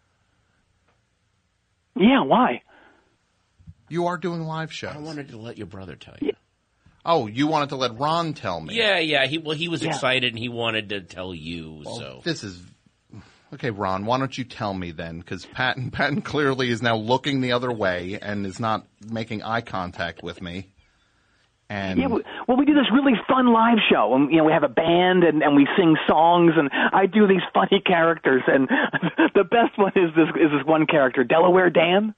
Speaker 4: Yeah, why?
Speaker 1: You are doing live shows.
Speaker 3: I wanted to let your brother tell you.
Speaker 1: Oh, you wanted to let Ron tell me.
Speaker 3: Yeah. He was excited and he wanted to tell you. So
Speaker 1: This is okay, Ron. Why don't you tell me then? Because Patton clearly is now looking the other way and is not making eye contact with me. And
Speaker 4: Yeah, well, we do this really fun live show, and we have a band, and we sing songs, and I do these funny characters, and the best one is this one character, Delaware Dan.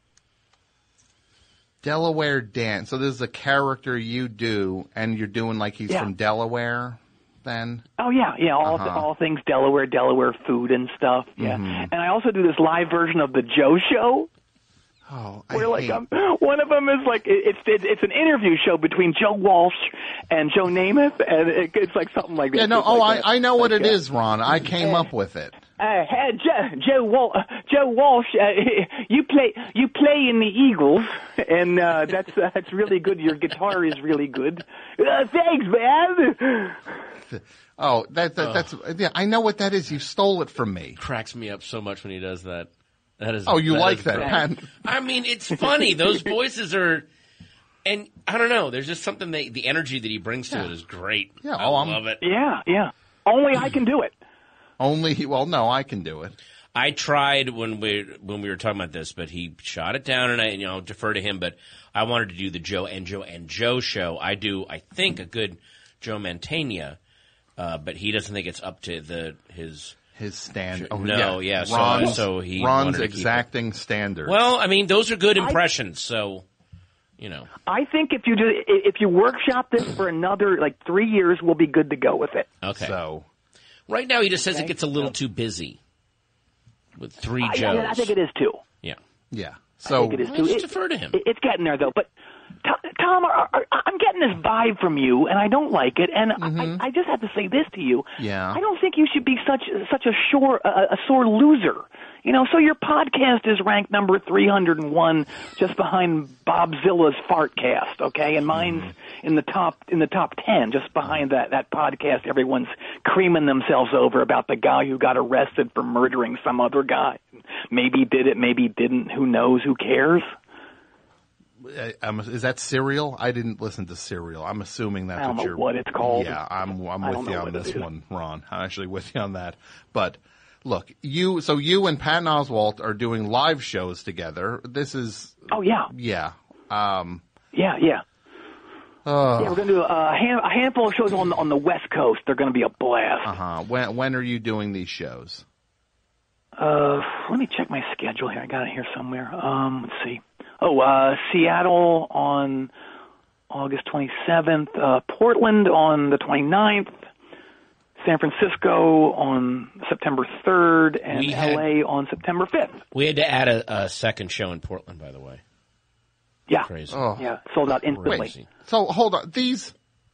Speaker 1: Delaware Dan. So this is a character you do, and you're doing like he's from Delaware. Then
Speaker 4: Oh yeah, all things Delaware food and stuff. Yeah, and I also do this live version of the Joe Show.
Speaker 1: oh,
Speaker 4: Where one of them is like it's an interview show between Joe Walsh and Joe Namath, and it's like something like that.
Speaker 1: Yeah, no.
Speaker 4: It's
Speaker 1: Oh,
Speaker 4: like
Speaker 1: I know what it is, Ron. I came up with it.
Speaker 4: Hey, Joe Walsh, you play in the Eagles, and that's really good. Your guitar is really good. Thanks, man.
Speaker 1: Oh, that's yeah. I know what that is. You stole it from me.
Speaker 3: cracks me up so much when he does that. That is.
Speaker 1: Oh, you like
Speaker 3: is
Speaker 1: that,
Speaker 3: great.
Speaker 1: Pat?
Speaker 3: I mean, it's funny. Those voices are, and I don't know. There's just something the energy that he brings to it is great.
Speaker 1: Yeah,
Speaker 3: I
Speaker 1: I'm-
Speaker 3: love it.
Speaker 4: Yeah. Only I can do it.
Speaker 1: Well, no, I can do it.
Speaker 3: I tried when we were talking about this, but he shot it down, and I defer to him. But I wanted to do the Joe show. I think a good Joe Mantegna, but he doesn't think it's up to his
Speaker 1: standard.
Speaker 3: No, yeah, so-
Speaker 1: Ron's,
Speaker 3: so he
Speaker 1: Ron's
Speaker 3: wanted to keep
Speaker 1: exacting standards.
Speaker 3: Well, I mean, those are good impressions, so
Speaker 4: I think if you workshop this for another 3 years, we'll be good to go with it.
Speaker 3: Okay.
Speaker 1: So
Speaker 3: Right now, he just says it gets a little too busy with three Joes.
Speaker 4: I think it is too.
Speaker 3: Yeah.
Speaker 1: yeah.
Speaker 4: I
Speaker 1: So
Speaker 4: think it is too.
Speaker 3: Let's defer to him.
Speaker 4: It's getting there though. But Tom, I'm getting this vibe from you, and I don't like it. And I just have to say this to you.
Speaker 1: Yeah.
Speaker 4: I don't think you should be such a sore loser. So your podcast is ranked number 301, just behind Bobzilla's Fartcast, okay? And mine's in the top 10, just behind that podcast everyone's creaming themselves over about the guy who got arrested for murdering some other guy. Maybe did it, maybe didn't. Who knows? Who cares?
Speaker 1: is that Serial? I didn't listen to Serial. I'm assuming that's
Speaker 4: I don't
Speaker 1: what
Speaker 4: know
Speaker 1: you're.
Speaker 4: what it's called.
Speaker 1: Yeah, I'm
Speaker 4: I
Speaker 1: with
Speaker 4: don't
Speaker 1: you
Speaker 4: know
Speaker 1: on
Speaker 4: what it
Speaker 1: this
Speaker 4: is.
Speaker 1: one, Ron. I'm actually with you on that. But look, you and Patton Oswalt are doing live shows together. This is
Speaker 4: Oh yeah.
Speaker 1: yeah.
Speaker 4: Yeah. Yeah, we're going to do a handful of shows on the West Coast. They're going to be a blast.
Speaker 1: When are you doing these shows?
Speaker 4: Let me check my schedule here. I got it here somewhere. Let's see. Oh, Seattle on August 27th, Portland on the 29th, San Francisco on September 3rd, and LA on September 5th.
Speaker 3: We had to add a second show in Portland, by the way.
Speaker 4: Yeah.
Speaker 3: Crazy.
Speaker 4: Yeah, sold out instantly.
Speaker 1: Wait. So hold on. These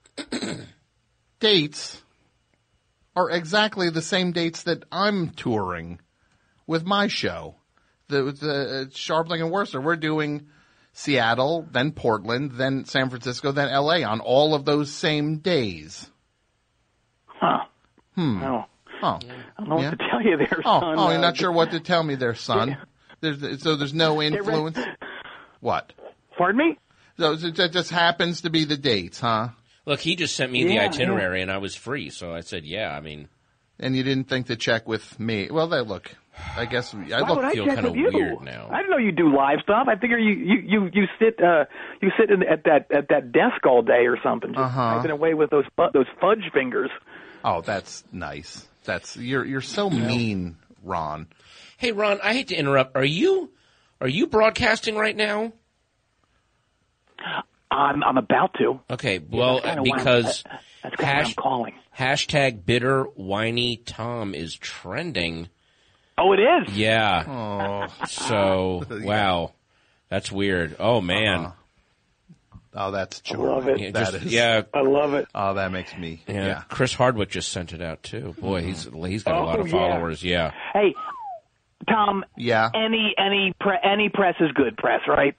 Speaker 1: dates are exactly the same dates that I'm touring with my show. The Sharpling and Worcester. We're doing Seattle, then Portland, then San Francisco, then LA on all of those same days.
Speaker 4: Huh. Oh.
Speaker 1: Oh.
Speaker 4: I don't know what to tell you there, son.
Speaker 1: Oh, you're not sure what to tell me there, son. There's no influence? What?
Speaker 4: Pardon me?
Speaker 1: So it just happens to be the dates, huh?
Speaker 3: Look, he just sent me the itinerary, and I was free, so I said, yeah, I mean.
Speaker 1: And you didn't think to check with me. Well, look, I guess I
Speaker 3: feel kind of weird now.
Speaker 4: I didn't know you do live stuff. I figure you sit at that desk all day or something, just typing away with those fudge fingers.
Speaker 1: Oh, that's nice. You're so mean, Ron.
Speaker 3: Hey, Ron, I hate to interrupt. Are you broadcasting right now?
Speaker 4: I'm about to.
Speaker 3: Okay, well, because
Speaker 4: that's why I'm calling.
Speaker 3: Hashtag bitter whiny Tom is trending.
Speaker 4: Oh, it is?
Speaker 3: Yeah.
Speaker 1: Oh.
Speaker 3: So, wow. That's weird. Oh, man.
Speaker 1: Oh, that's true.
Speaker 4: I love it.
Speaker 3: I
Speaker 4: love it.
Speaker 1: Oh, that makes me. Yeah.
Speaker 3: Chris Hardwick just sent it out, too. Boy, he's got a lot of followers. Yeah.
Speaker 4: Hey, Tom.
Speaker 1: Yeah.
Speaker 4: Any press is good press, right?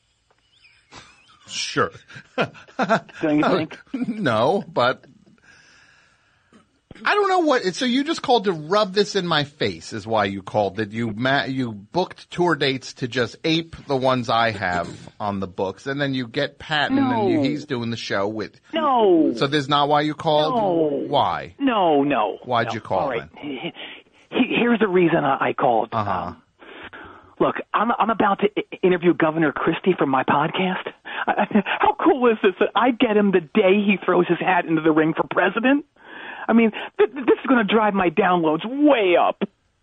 Speaker 1: Sure.
Speaker 4: Don't you think?
Speaker 1: No, but I don't know what. So you just called to rub this in my face is why you called. That you booked tour dates to just ape the ones I have on the books, and then you get Pat, and then he's doing the show with.
Speaker 4: No.
Speaker 1: So there's not why you called.
Speaker 4: No.
Speaker 1: Why?
Speaker 4: No.
Speaker 1: Why'd you call?
Speaker 4: All right. Then? Here's the reason I called. Look, I'm about to interview Governor Christie for my podcast. How cool is this that I get him the day he throws his hat into the ring for president? I mean, this is going to drive my downloads way up.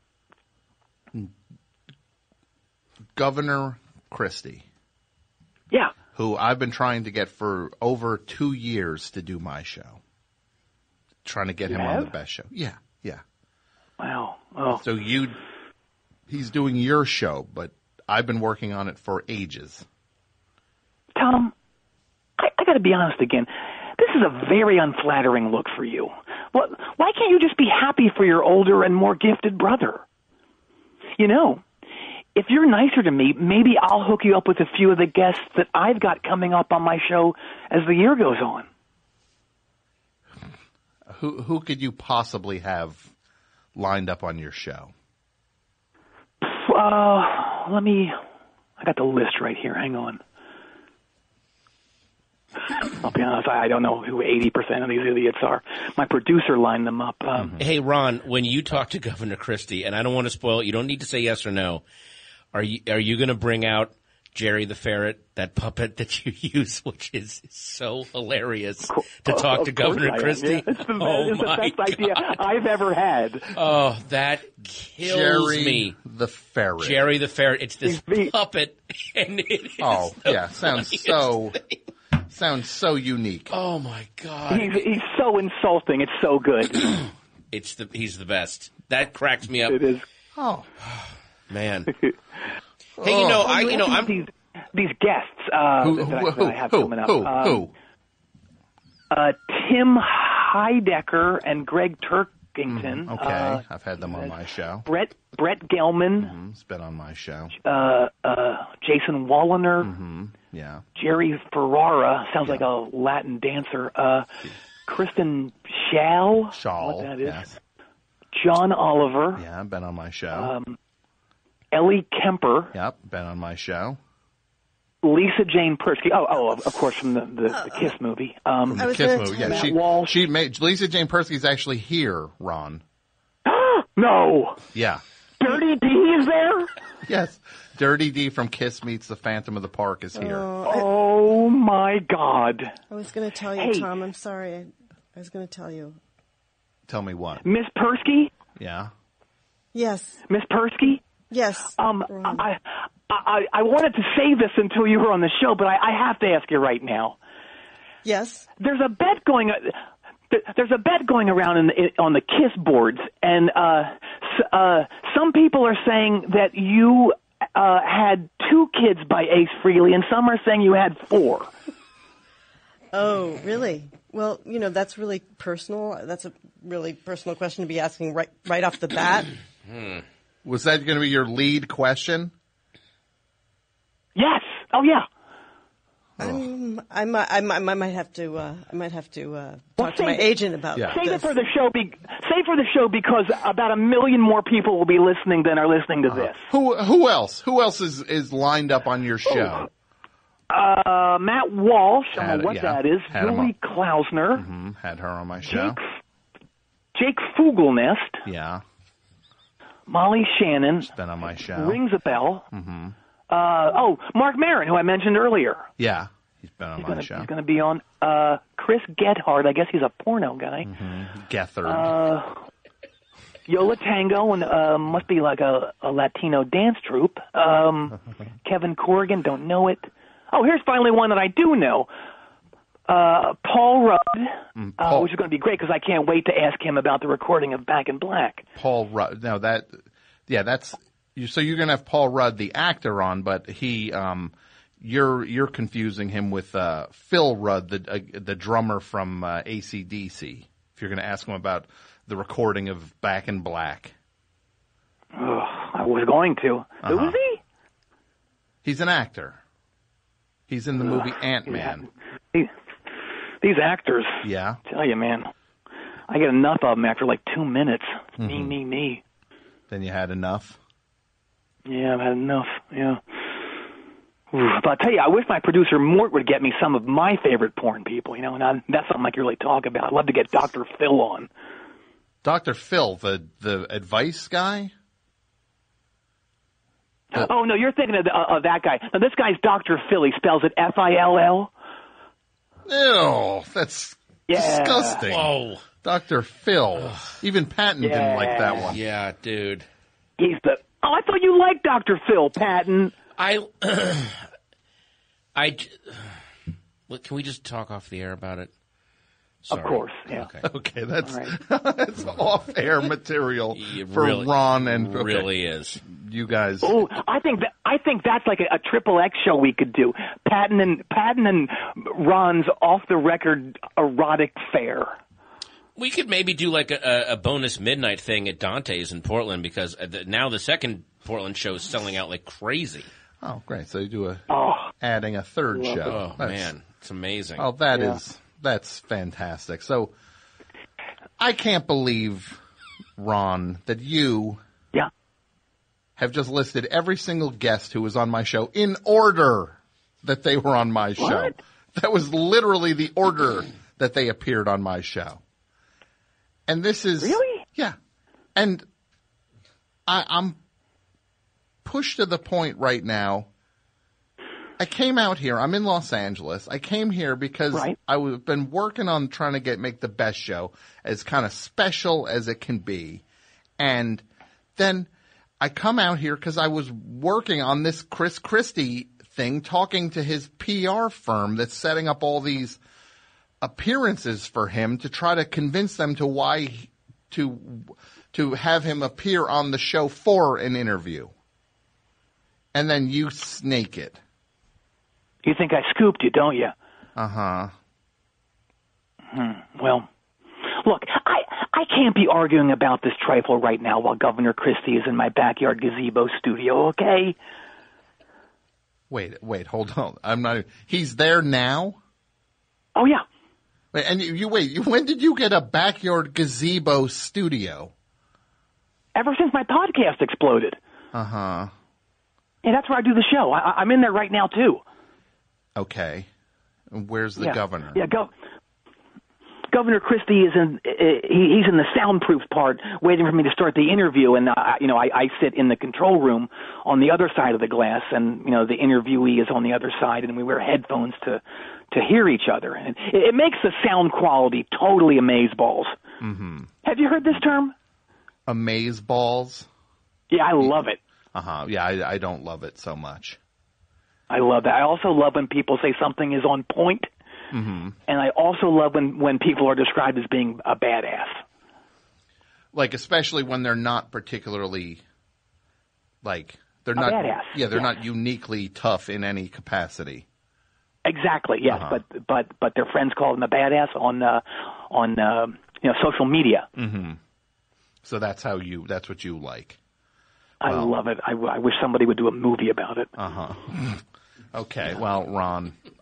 Speaker 1: Governor Christie.
Speaker 4: Yeah.
Speaker 1: Who I've been trying to get for over 2 years to do my show. Trying to get him on the best show. Yeah.
Speaker 4: Wow. Oh.
Speaker 1: So he's doing your show, but I've been working on it for ages.
Speaker 4: Tom, I got to be honest again. This is a very unflattering look for you. Why can't you just be happy for your older and more gifted brother? You know, if you're nicer to me, maybe I'll hook you up with a few of the guests that I've got coming up on my show as the year goes on.
Speaker 1: Who could you possibly have lined up on your show?
Speaker 4: I got the list right here. Hang on. I'll be honest, I don't know who 80% of these idiots are. My producer lined them up.
Speaker 3: Hey, Ron, when you talk to Governor Christie, and I don't want to spoil it, you don't need to say yes or no, are you going to bring out Jerry the Ferret, that puppet that you use, which is so hilarious, to talk to Governor Christie?
Speaker 4: Yeah. It's the best idea I've ever had.
Speaker 3: Oh, that kills me.
Speaker 1: The Ferret.
Speaker 3: Jerry the Ferret. It's this puppet, and it is
Speaker 1: sounds so unique.
Speaker 3: Oh my God.
Speaker 4: He's so insulting. It's so good.
Speaker 3: He's the best. That cracks me up.
Speaker 4: It is.
Speaker 1: Oh
Speaker 3: man. Hey, I'm
Speaker 4: these guests that I have coming up.
Speaker 1: Who?
Speaker 4: Tim Heidecker and Greg Turkington.
Speaker 1: Okay, I've had them on my show.
Speaker 4: Brett Gelman.
Speaker 1: It's been on my show.
Speaker 4: Jason Walliner.
Speaker 1: Yeah.
Speaker 4: Jerry Ferrara. Sounds like a Latin dancer. Kristen Schaal. What that is.
Speaker 1: Yes.
Speaker 4: John Oliver.
Speaker 1: Yeah, been on my show.
Speaker 4: Ellie Kemper.
Speaker 1: Yep, been on my show.
Speaker 4: Lisa Jane Persky. Oh, of course, from the Kiss movie.
Speaker 1: From the Kiss movie, yeah.
Speaker 4: Matt Walsh.
Speaker 1: She made Lisa Jane Persky's actually here, Ron.
Speaker 4: No.
Speaker 1: Yeah.
Speaker 4: Dirty D is there?
Speaker 1: Yes. Dirty D from Kiss Meets the Phantom of the Park is here.
Speaker 4: Oh my God.
Speaker 2: I was going to tell you, Tom. I'm sorry. I was going to tell you.
Speaker 1: Tell me what?
Speaker 4: Miss Persky?
Speaker 1: Yeah.
Speaker 2: Yes.
Speaker 4: Miss Persky?
Speaker 2: Yes.
Speaker 4: I wanted to say this until you were on the show, but I have to ask you right now.
Speaker 2: Yes.
Speaker 4: There's a bet going around on the Kiss boards, and some people are saying that you had 2 kids by Ace Frehley, and some are saying you had 4.
Speaker 2: Oh, really? Well, that's really personal. That's a really personal question to be asking right off the bat.
Speaker 1: Was that going to be your lead question?
Speaker 4: Yes. Oh, yeah.
Speaker 2: I might have to talk to my agent about
Speaker 1: Yeah.
Speaker 4: Save
Speaker 2: this.
Speaker 4: it for the show. Save for the show because about 1 million more people will be listening than are listening to this.
Speaker 1: Who else? Who else is lined up on your show?
Speaker 4: Matt Walsh. I don't know what
Speaker 1: yeah.
Speaker 4: that is.
Speaker 1: Had him
Speaker 4: Julie Klausner.
Speaker 1: Had her on my show.
Speaker 4: Jake Fugelnest.
Speaker 1: Yeah,
Speaker 4: Molly Shannon.
Speaker 1: been on my show.
Speaker 4: Rings a bell. Mm-hmm. Mark Maron, who I mentioned earlier.
Speaker 1: Yeah, he's been on my show.
Speaker 4: He's going to be on. Chris Gethard. I guess he's a porno guy.
Speaker 1: Gethard.
Speaker 4: Yola Tango and must be like a Latino dance troupe. Kevin Corrigan, don't know it. Oh, here's finally one that I do know. Paul Rudd, which is going to be great because I can't wait to ask him about the recording of Back in Black.
Speaker 1: Paul Rudd. Now that's so you're going to have Paul Rudd, the actor, on, but he, you're confusing him with Phil Rudd, the drummer from AC/DC. If you're going to ask him about the recording of Back in Black.
Speaker 4: I was going to. Who is he?
Speaker 1: He's an actor. He's in the movie Ant-Man.
Speaker 4: These actors.
Speaker 1: Yeah.
Speaker 4: I tell you, man, I get enough of them after like 2 minutes. Me.
Speaker 1: Then you had enough.
Speaker 4: Yeah, I've had enough. Yeah. But I'll tell you, I wish my producer Mort would get me some of my favorite porn people, and that's something I can really talk about. I'd love to get Dr. Phil on.
Speaker 1: Dr. Phil, the advice guy?
Speaker 4: Oh, no, you're thinking of that guy. Now, this guy's Dr. Phil. He spells it Fill.
Speaker 1: Ew, that's disgusting.
Speaker 3: Whoa.
Speaker 1: Dr. Phil. Even Patton didn't like that one.
Speaker 3: Yeah, dude.
Speaker 4: He's the... Oh, I thought you liked Dr. Phil, Patton.
Speaker 3: Look, can we just talk off the air about it? Sorry.
Speaker 4: Of course, yeah.
Speaker 1: Okay, that's
Speaker 4: All right.
Speaker 1: that's off-air material
Speaker 3: It
Speaker 1: for
Speaker 3: really-
Speaker 1: Ron and
Speaker 3: really is.
Speaker 1: you guys.
Speaker 4: Oh, I think that's like a triple X show we could do. Patton and Ron's off-the-record erotic fair.
Speaker 3: We could maybe do like a bonus midnight thing at Dante's in Portland because now the second Portland show is selling out like crazy.
Speaker 1: Oh, great! So you do
Speaker 4: Oh,
Speaker 1: adding a third show.
Speaker 3: Oh,
Speaker 1: That's-
Speaker 3: man. It's amazing.
Speaker 1: Oh, that's fantastic. So I can't believe, Ron, that you
Speaker 4: yeah.
Speaker 1: have just listed every single guest who was on my show in order that they were on my show.
Speaker 4: What?
Speaker 1: That was literally the order that they appeared on my show. And this is...
Speaker 4: Really?
Speaker 1: Yeah. And I'm pushed to the point right now. I came out here. I'm in Los Angeles. I came here because
Speaker 4: Right.
Speaker 1: I've been working on trying to make the best show as kind of special as it can be. And then I come out here because I was working on this Chris Christie thing, talking to his PR firm that's setting up all these appearances for him to try to convince them to have him appear on the show for an interview. And then you snake it.
Speaker 4: You think I scooped you, don't you?
Speaker 1: Uh-huh.
Speaker 4: Well, look, I can't be arguing about this trifle right now while Governor Christie is in my backyard gazebo studio, okay?
Speaker 1: Wait, hold on. I'm not. He's there now?
Speaker 4: Oh, yeah.
Speaker 1: Wait, and when did you get a backyard gazebo studio?
Speaker 4: Ever since my podcast exploded.
Speaker 1: Uh-huh.
Speaker 4: Yeah, that's where I do the show. I'm in there right now, too.
Speaker 1: Okay. And where's the governor?
Speaker 4: Yeah, Governor Christie is he's in the soundproof part, waiting for me to start the interview, and I sit in the control room on the other side of the glass, and the interviewee is on the other side, and we wear headphones to hear each other, and it makes the sound quality totally amazeballs. Mm-hmm. Have you heard this term?
Speaker 1: Amazeballs?
Speaker 4: Yeah, I love it.
Speaker 1: Uh-huh. Yeah, I don't love it so much.
Speaker 4: I love that. I also love when people say something is on point. Mm-hmm. And I also love when people are described as being a badass.
Speaker 1: Like, especially when they're not particularly, they're not
Speaker 4: badass.
Speaker 1: Yeah, they're not uniquely tough in any capacity.
Speaker 4: Exactly. Yes, but their friends call them a badass on social media.
Speaker 1: Mm-hmm. So that's what you like.
Speaker 4: I love it. I wish somebody would do a movie about it.
Speaker 1: Uh-huh. Okay, well, Ron,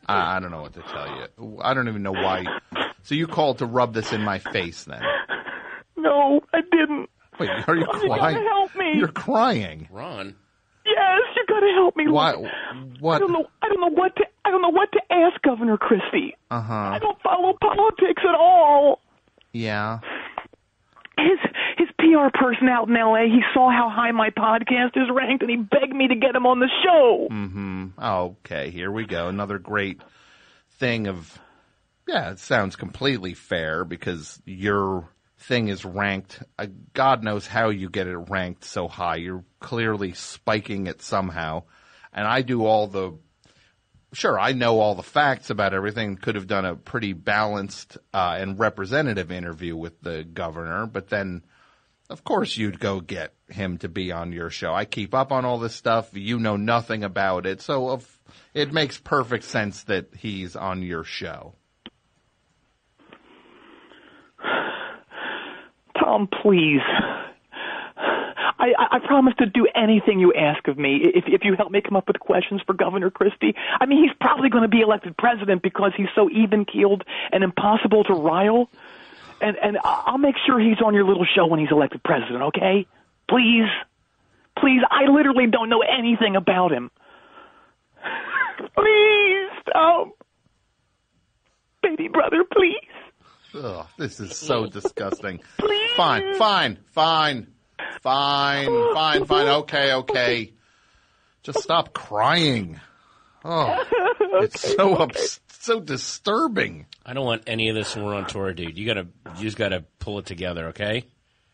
Speaker 1: I don't know what to tell you. I don't even know why. So you called to rub this in my face then?
Speaker 4: No, I didn't.
Speaker 1: Wait, are you
Speaker 4: You
Speaker 1: crying?
Speaker 4: gotta help me.
Speaker 1: You're crying.
Speaker 3: Ron.
Speaker 4: Yes, you gotta help me.
Speaker 1: Why?
Speaker 4: Look,
Speaker 1: What?
Speaker 4: I don't know what to ask Governor Christie.
Speaker 1: Uh-huh.
Speaker 4: I don't follow politics at all.
Speaker 1: Yeah.
Speaker 4: His PR person out in L.A., he saw how high my podcast is ranked, and he begged me to get him on the show.
Speaker 1: Mm-hmm. Okay, here we go. Another great thing of, yeah, it sounds completely fair because your thing is ranked. God knows how you get it ranked so high. You're clearly spiking it somehow. And I do sure, I know all the facts about everything, could have done a pretty balanced and representative interview with the governor, but then, of course, you'd go get him to be on your show. I keep up on all this stuff. You know nothing about it, so it makes perfect sense that he's on your show.
Speaker 4: Tom, please. I promise to do anything you ask of me if you help me come up with questions for Governor Christie. I mean, he's probably going to be elected president because he's so even-keeled and impossible to rile. And I'll make sure he's on your little show when he's elected president, okay? Please. Please, I literally don't know anything about him. Please, Tom. Baby brother, please.
Speaker 1: Ugh, this is so disgusting.
Speaker 4: Please.
Speaker 1: Fine. Okay. Just stop crying. Oh, it's so disturbing.
Speaker 3: I don't want any of this when we're on tour, dude. You just gotta pull it together, okay?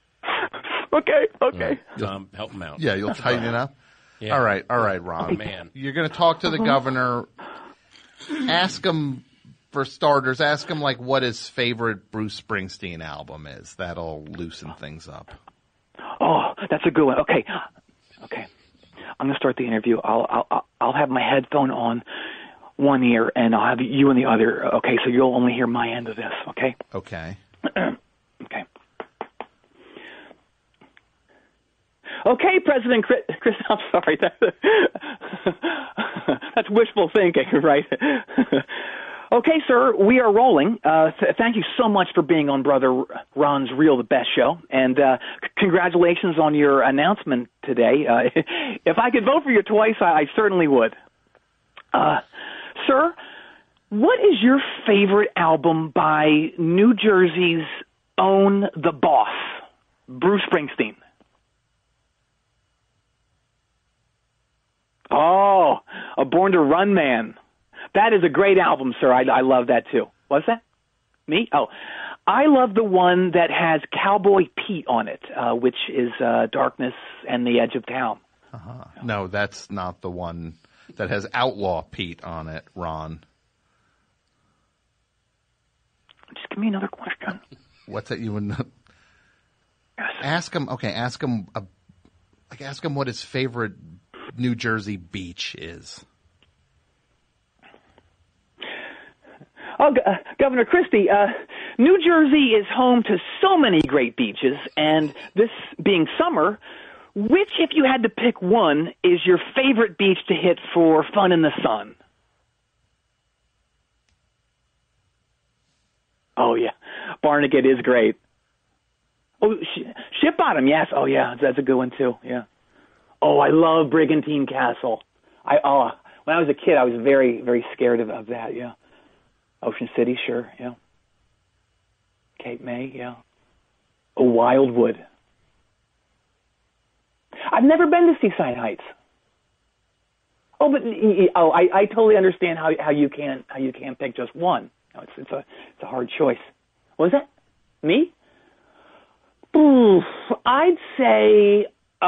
Speaker 4: Okay.
Speaker 3: Tom, help him out.
Speaker 1: Yeah, you'll tighten it up.
Speaker 3: Yeah.
Speaker 1: All right, Ron.
Speaker 3: Oh, man.
Speaker 1: You're going to talk to the governor. Ask him, for starters, like what his favorite Bruce Springsteen album is. That'll loosen things up.
Speaker 4: Oh, that's a good one. Okay. I'm going to start the interview. I'll have my headphone on one ear, and I'll have you in the other. Okay, so you'll only hear my end of this. Okay.
Speaker 1: Okay.
Speaker 4: Okay. Okay, President Chris, I'm sorry. That's wishful thinking, right? Okay, sir, we are rolling. Thank you so much for being on Brother Ron's Real the Best show, and congratulations on your announcement today. If I could vote for you twice, I certainly would. Sir, what is your favorite album by New Jersey's own The Boss, Bruce Springsteen? Oh, a Born to Run Man. That is a great album, sir. I love that, too. What's that? Me? Oh, I love the one that has Cowboy Pete on it, which is Darkness and the Edge of Town.
Speaker 1: Uh-huh. No, that's not the one that has Outlaw Pete on it, Ron.
Speaker 4: Just give me another question.
Speaker 1: What's that you would not...
Speaker 4: Yes.
Speaker 1: Ask him what his favorite New Jersey beach is.
Speaker 4: Oh, Governor Christie, New Jersey is home to so many great beaches, and this being summer, which, if you had to pick one, is your favorite beach to hit for fun in the sun? Oh, yeah. Barnegat is great. Oh, Ship Bottom, yes. Oh, yeah, that's a good one, too, yeah. Oh, I love Brigantine Castle. When I was a kid, I was very, very scared of that, yeah. Ocean City, sure, yeah. Cape May, yeah. Oh, Wildwood. I've never been to Seaside Heights. Oh, but I totally understand how you can't pick just one. No, it's a hard choice. What was that? Me? Oof, I'd say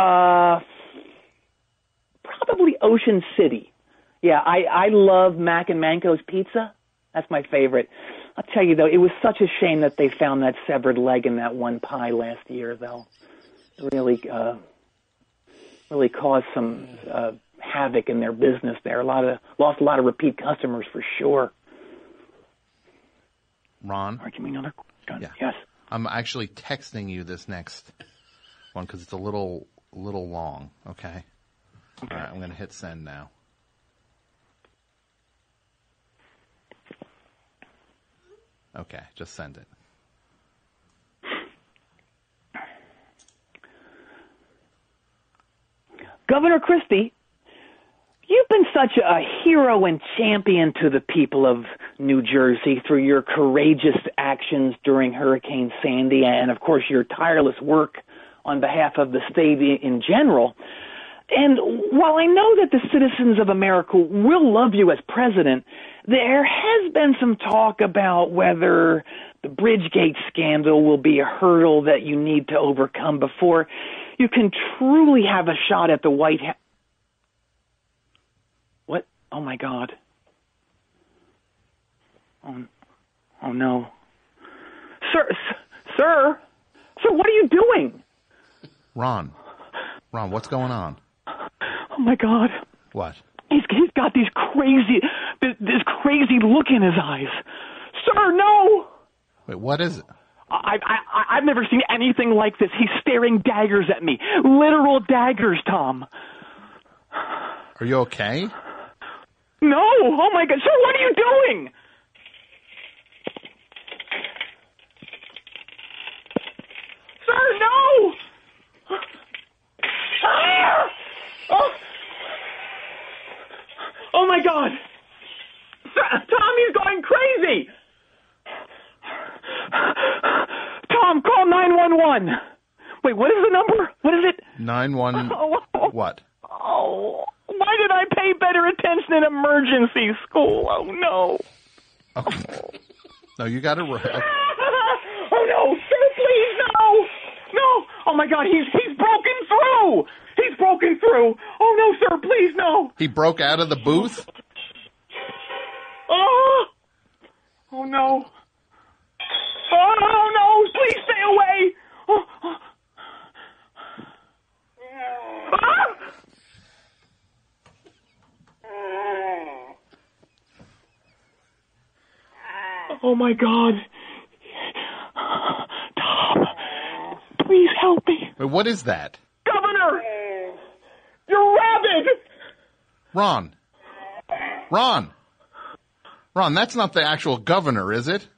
Speaker 4: probably Ocean City. Yeah, I love Mac and Manco's pizza. That's my favorite. I'll tell you, though, it was such a shame that they found that severed leg in that one pie last year, though. It really caused some havoc in their business there. Lost a lot of repeat customers for sure.
Speaker 1: Ron?
Speaker 4: All right, give me another question.
Speaker 1: Yeah.
Speaker 4: Yes.
Speaker 1: I'm actually texting you this next one because it's a little long, okay? All right, I'm going to hit send now. Okay, just send it.
Speaker 4: Governor Christie, you've been such a hero and champion to the people of New Jersey through your courageous actions during Hurricane Sandy and, of course, your tireless work on behalf of the state in general. And while I know that the citizens of America will love you as president, there has been some talk about whether the Bridgegate scandal will be a hurdle that you need to overcome before you can truly have a shot at the White House. What? Oh, my God. Oh no. Sir, what are you doing?
Speaker 1: Ron, what's going on?
Speaker 4: Oh, my God.
Speaker 1: What?
Speaker 4: He's got this crazy look in his eyes. Sir, no!
Speaker 1: Wait, what is it?
Speaker 4: I've never seen anything like this. He's staring daggers at me. Literal daggers, Tom.
Speaker 1: Are you okay?
Speaker 4: No! Oh, my God. Sir, what are you doing? Sir, no! Oh, my God. Tom, he's going crazy. Tom, call 911. Wait, what is the number? What is it?
Speaker 1: 911. What?
Speaker 4: Oh, why did I pay better attention in emergency school? Oh, no.
Speaker 1: Oh. No, you got it right.
Speaker 4: Oh, no. Sir, please, no. No. Oh, my God, he's broken through. He's broken through. Oh, no, sir, please, no.
Speaker 1: He broke out of the booth?
Speaker 4: Oh. Oh, no. Oh, no, please stay away. Oh. Oh, my God. Tom, please help me.
Speaker 1: Wait, what is that?
Speaker 4: Governor! You're rabid!
Speaker 1: Ron, that's not the actual governor, is it?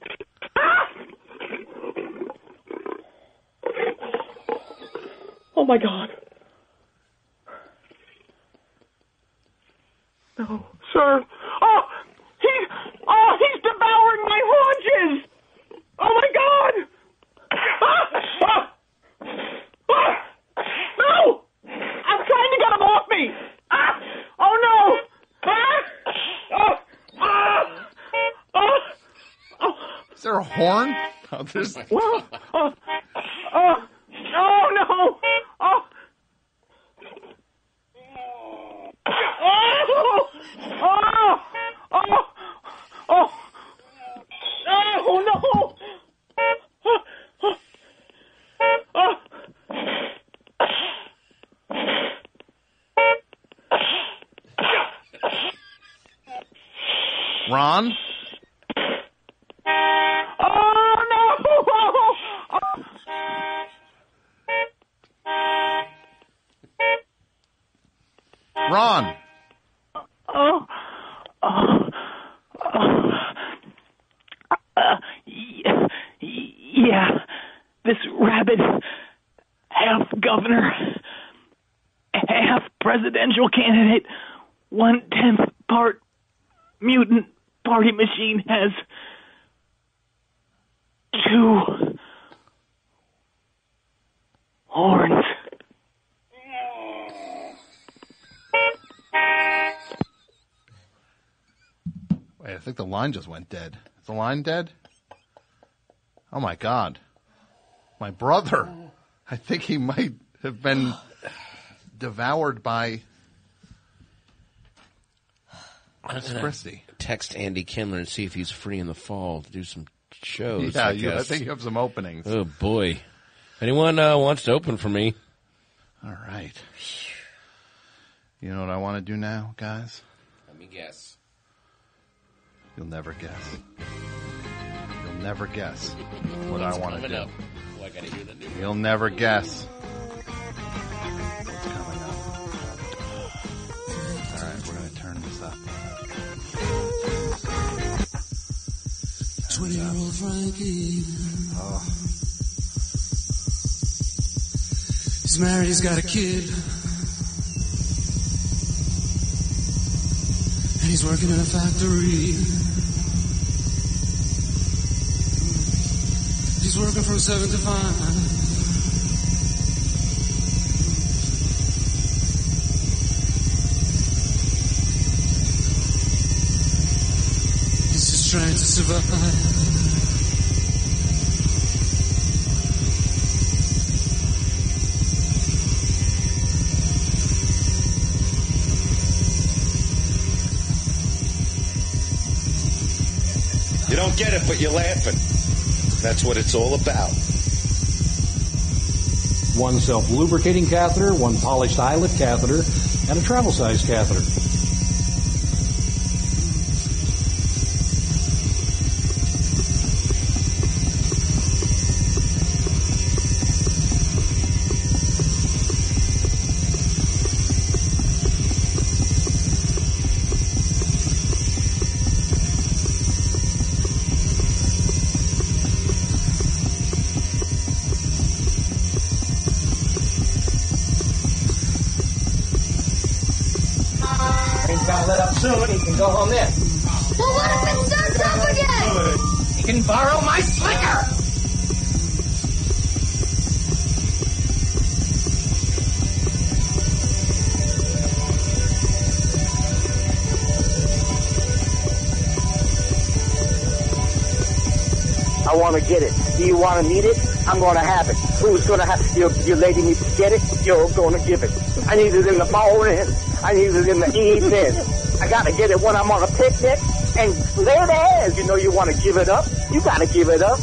Speaker 4: Oh, my God. No, sir. He's devouring my haunches! Oh, my God! No! I'm trying to get him off me! Oh, no!
Speaker 1: Is there a horn? Oh, there's...
Speaker 4: Well, oh, no! Oh, no!
Speaker 1: Ron?
Speaker 4: Oh, no!
Speaker 1: Ron!
Speaker 4: Yeah, this rabid half-governor, half-presidential candidate, 1/10 part mutant party machine has 2 horns.
Speaker 1: Wait, I think the line just went dead. Is the line dead? Oh, my God. My brother. I think he might have been devoured by Chris Christie.
Speaker 3: Text Andy Kindler and see if he's free in the fall to do some shows.
Speaker 1: Yeah,
Speaker 3: I
Speaker 1: I think you have some openings.
Speaker 3: Oh, boy. Anyone wants to open for me?
Speaker 1: All right. You know what I want to do now, guys?
Speaker 3: Let me guess.
Speaker 1: You'll never guess. You'll never guess what I want to do.
Speaker 3: Up? Oh, I gotta hear the new one.
Speaker 1: You'll never guess what's coming up. All right, we're going to turn this up.
Speaker 5: 20-year-old Frankie. Oh. He's married, he's got a kid. And he's working in a factory. He's working from 7 to 5. Trying to survive.
Speaker 6: You don't get it, but you're laughing. That's what it's all about.
Speaker 7: One self-lubricating catheter, one polished eyelet catheter, and a travel-size catheter.
Speaker 8: He can go home then.
Speaker 9: Well, what if it starts up again?
Speaker 8: He can borrow my slicker.
Speaker 10: I want to get it. Do you want to need it? I'm going to have it. Who's going to have it? Your lady needs to get it. You're going to give it. I need it in the morning. I need it in the evening. I got to get it when I'm on a picnic. And there it is. You know you want to give it up. You got to give it up.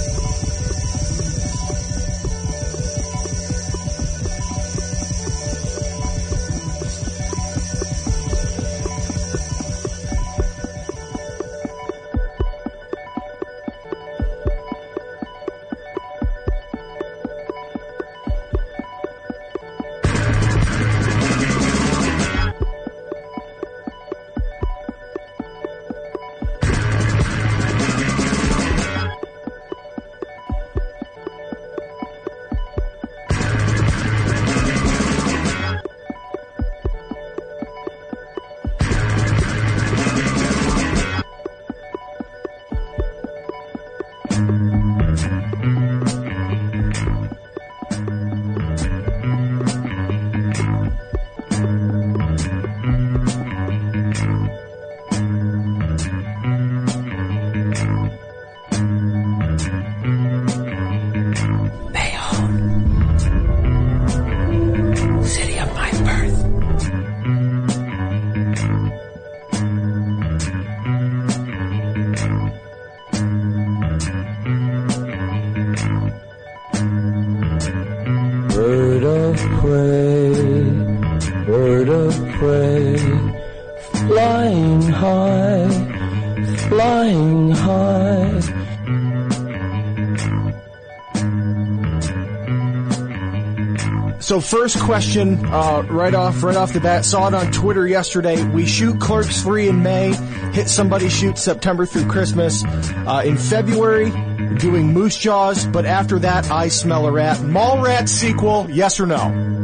Speaker 11: So first question, right off the bat, saw it on Twitter yesterday. We shoot Clerks 3 in May, Hit Somebody Shoot September through Christmas. In February, doing Moose Jaws, but after that, I Smell a Rat. Mallrats sequel, yes or no?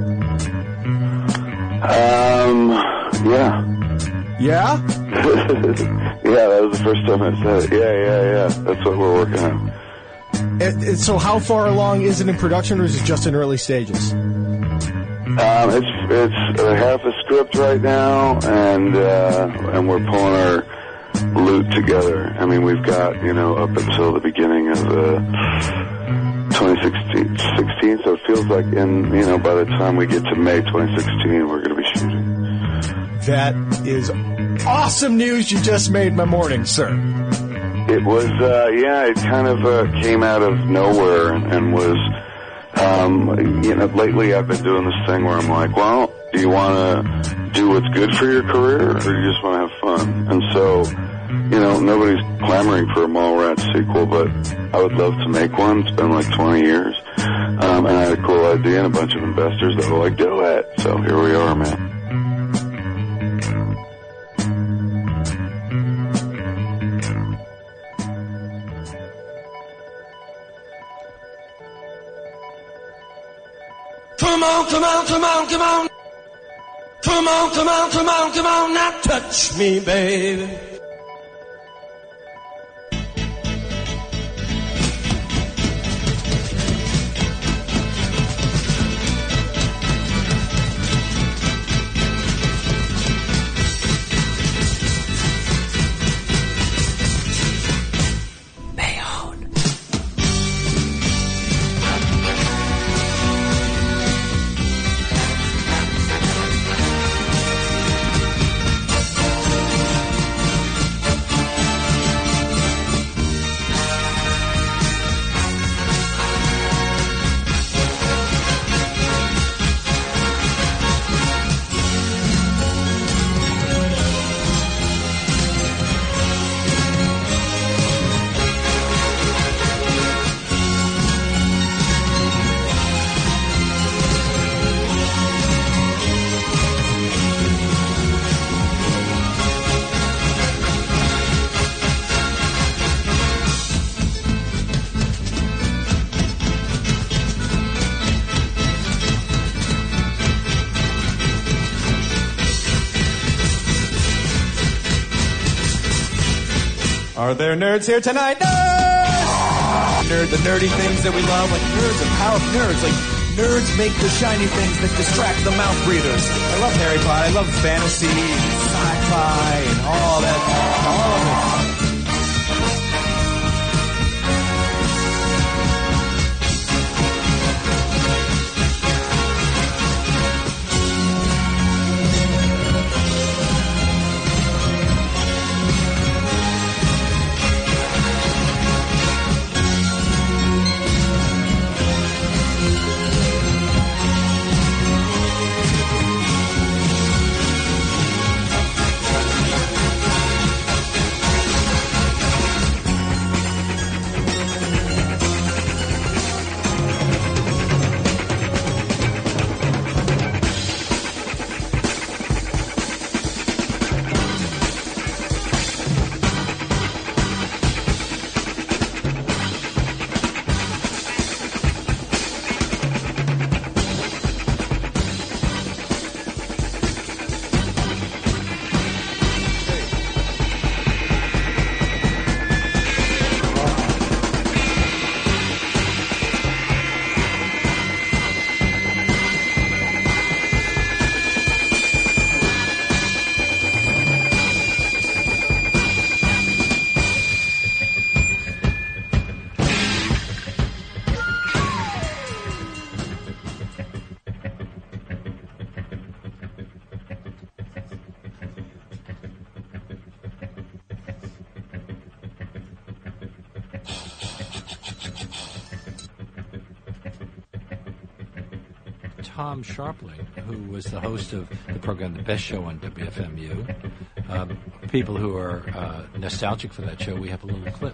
Speaker 12: Yeah.
Speaker 11: Yeah?
Speaker 12: Yeah, that was the first time I said it. Yeah. That's what we're working on.
Speaker 11: So how far along is it in production, or is it just in early stages?
Speaker 12: It's half a script right now, and we're pulling our loot together. I mean, we've got, up until the beginning of 2016, so it feels like by the time we get to May 2016, we're going to be shooting.
Speaker 11: That is awesome news you just made my morning, sir.
Speaker 12: It was, it kind of came out of nowhere and was, lately I've been doing this thing where I'm like, well, do you want to do what's good for your career, or do you just want to have fun? And so, nobody's clamoring for a Mallrats sequel, but I would love to make one. It's been like 20 years. And I had a cool idea and a bunch of investors that were like, do it. So here we are, man.
Speaker 5: Come on, come on, come on, come on. Come on, come on, come on, come on, now touch me, baby.
Speaker 13: Are there nerds here tonight? Nerds! The nerdy things that we love, like nerds and power nerds. Like, nerds make the shiny things that distract the mouth breathers. I love Harry Potter. I love fantasy, sci-fi, and all that. All of it.
Speaker 14: Tom Sharpling, who was the host of the program The Best Show on WFMU. People who are nostalgic for that show, we have a little clip.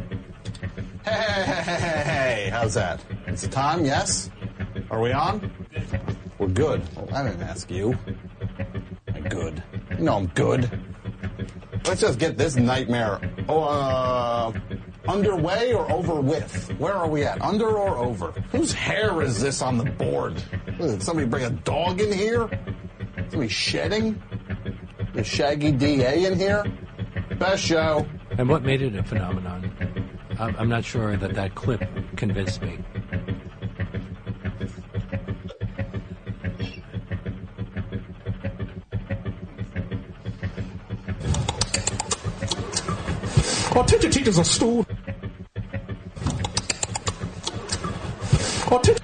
Speaker 15: Hey, how's that? It's time, yes? Are we on? We're good. Well, I didn't ask you. I'm good. You know I'm good. Let's just get this nightmare underway or over with? Where are we at? Under or over? Whose hair is this on the board? Did somebody bring a dog in here? Somebody shedding? The Shaggy DA in here? Best show.
Speaker 14: And what made it a phenomenon? I'm not sure that clip convinced me.
Speaker 16: Our teacher teaches a stool. Our teacher.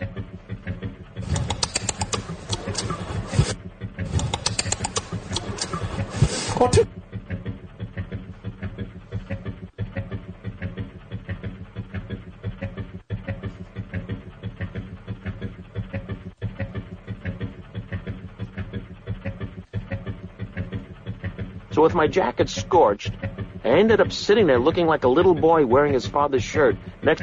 Speaker 17: So with my jacket scorched, I ended up sitting there looking like a little boy wearing his father's shirt next...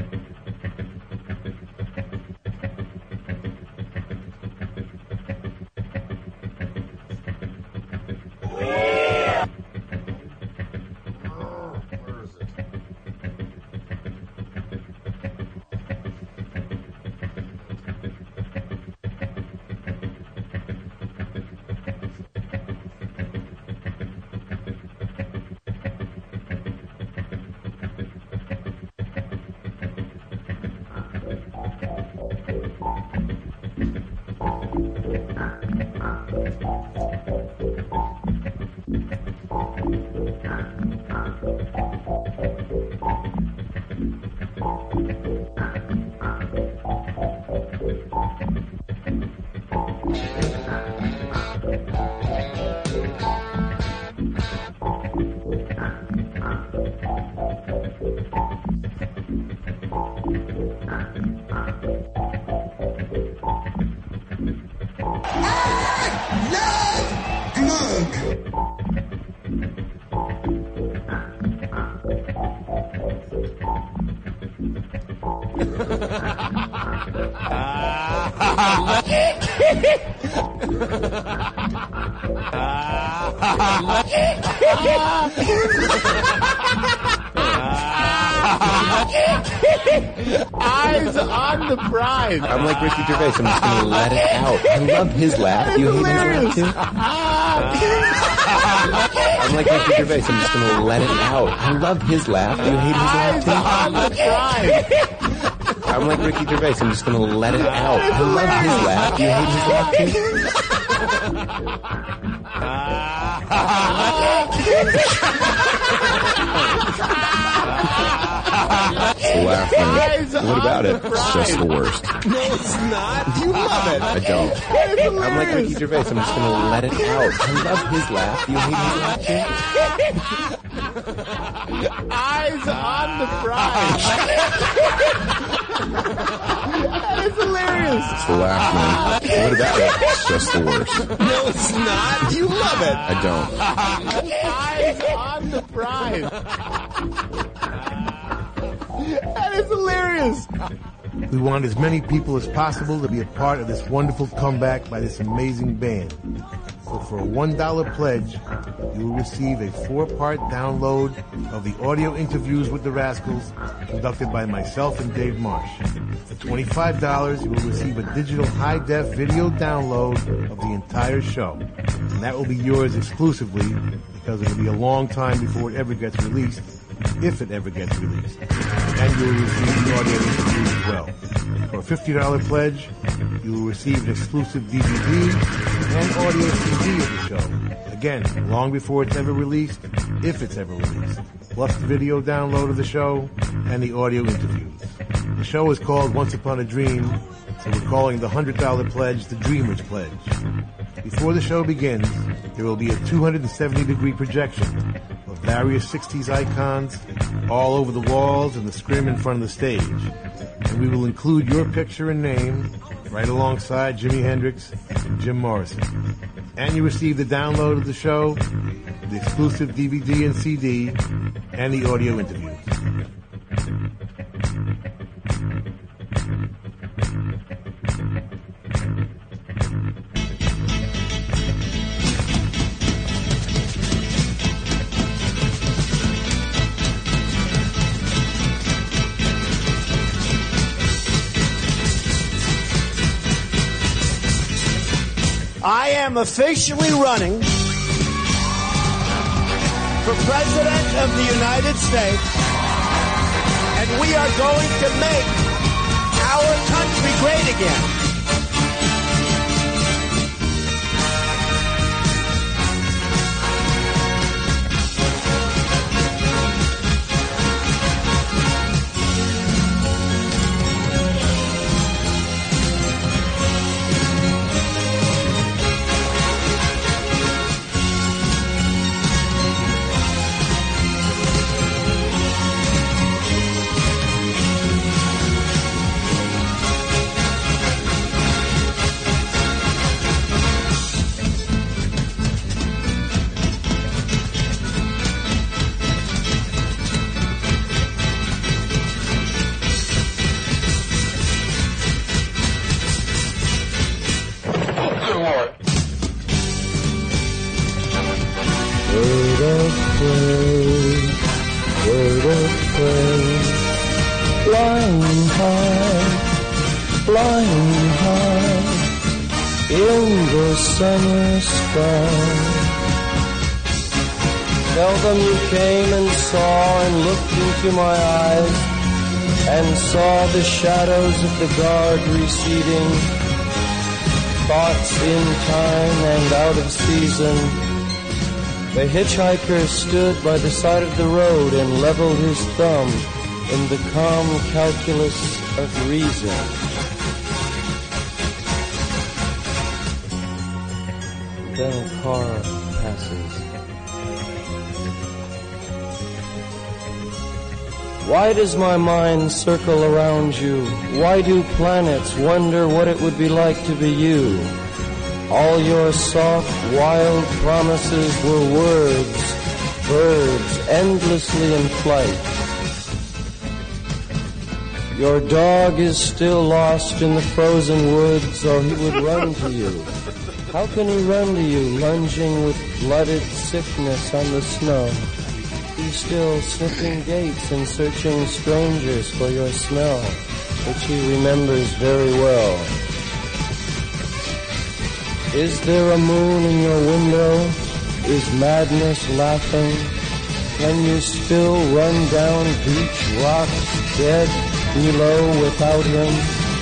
Speaker 1: Eyes on the prize.
Speaker 18: I'm like Ricky Gervais. I'm just going to let it out. I love his laugh. You hate his laugh too? I'm like Ricky Gervais. I'm just going to let it out. I love his laugh. You hate his laugh too?
Speaker 1: On the prize.
Speaker 18: I'm like Ricky Gervais. I'm just going to let it out. I love his laugh. You hate his laugh too? Laughing. What about it? It's just the worst.
Speaker 11: No, it's not. You love it.
Speaker 18: I don't. I'm like Ricky Gervais. I'm just going to let it out. I love his laugh. You hate his laugh too?
Speaker 1: Eyes on the prize. That is hilarious.
Speaker 18: It's the laugh, man. What about it? It's just the worst.
Speaker 11: No, it's not. You love it.
Speaker 18: I don't.
Speaker 1: Eyes on the prize. That is hilarious.
Speaker 19: We want as many people as possible to be a part of this wonderful comeback by this amazing band. So for a $1 pledge, you will receive a 4-part download of the audio interviews with the Rascals conducted by myself and Dave Marsh. For $25, you will receive a digital high-def video download of the entire show. And that will be yours exclusively because it will be a long time before it ever gets released, if it ever gets released. And you will receive the audio interviews as well. For a $50 pledge, you will receive an exclusive DVD and audio CD of the show. Again, long before it's ever released, if it's ever released. Plus the video download of the show and the audio interviews. The show is called Once Upon a Dream, so we're calling the $100 pledge the Dreamer's Pledge. Before the show begins, there will be a 270-degree projection of various 60s icons all over the walls and the scrim in front of the stage. And we will include your picture and name right alongside Jimi Hendrix and Jim Morrison. And you receive the download of the show, the exclusive DVD and CD, and the audio interviews.
Speaker 20: I am officially running for President of the United States, and we are going to make our country great again.
Speaker 5: Summer sky. Tell them you came and saw and looked into my eyes and saw the shadows of the guard receding.
Speaker 21: thoughts in time and out of season. The hitchhiker stood by the side of the road and leveled his thumb in the calm calculus of reason. Then a car passes. Why does my mind circle around you? Why do planets wonder what it would be like to be you? All your soft, wild promises were words, birds endlessly in flight. Your dog is still lost in the frozen woods, or he would run to you. How can he run to you, lunging with blooded sickness on the snow? He's still sniffing gates and searching strangers for your smell, which he remembers very well. Is there a moon in your window? Is madness laughing? Can you still run down beach rocks dead below without him?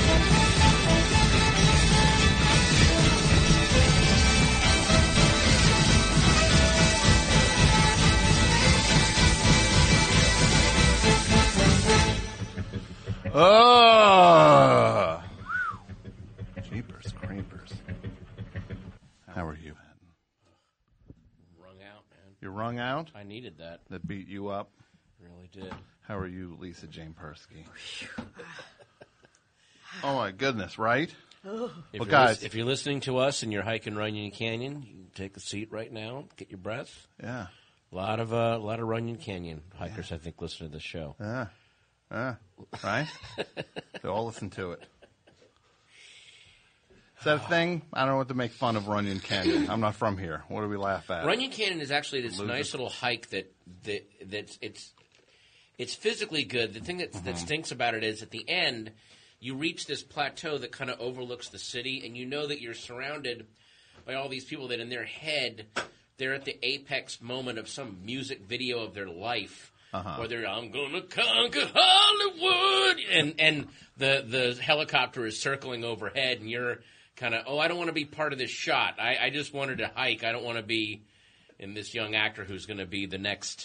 Speaker 1: Jeepers creepers. How are you?
Speaker 3: Wrung out, man.
Speaker 1: You wrung out?
Speaker 3: I needed that.
Speaker 1: That beat you up?
Speaker 3: Really did.
Speaker 1: How are you, Lisa Jane Persky? Oh my goodness, right?
Speaker 3: If
Speaker 1: Well, guys,
Speaker 3: if you're listening to us and you're hiking Runyon Canyon, you can take a seat right now, get your breath.
Speaker 1: Yeah.
Speaker 3: A lot of Runyon Canyon hikers, I think, listen to this show.
Speaker 1: Right? They all listen to it. Is that a thing? I don't know what to make fun of Runyon Canyon. I'm not from here. What do we laugh at?
Speaker 3: Runyon Canyon is actually this nice little hike that's it's physically good. The thing that stinks about it is at the end, you reach this plateau that kind of overlooks the city, and you know that you're surrounded by all these people that in their head, they're at the apex moment of some music video of their life. Or they're, I'm gonna conquer Hollywood, and the helicopter is circling overhead, and you're kind of, I don't want to be part of this shot. I just wanted to hike. I don't want to be in this young actor who's going to be the next,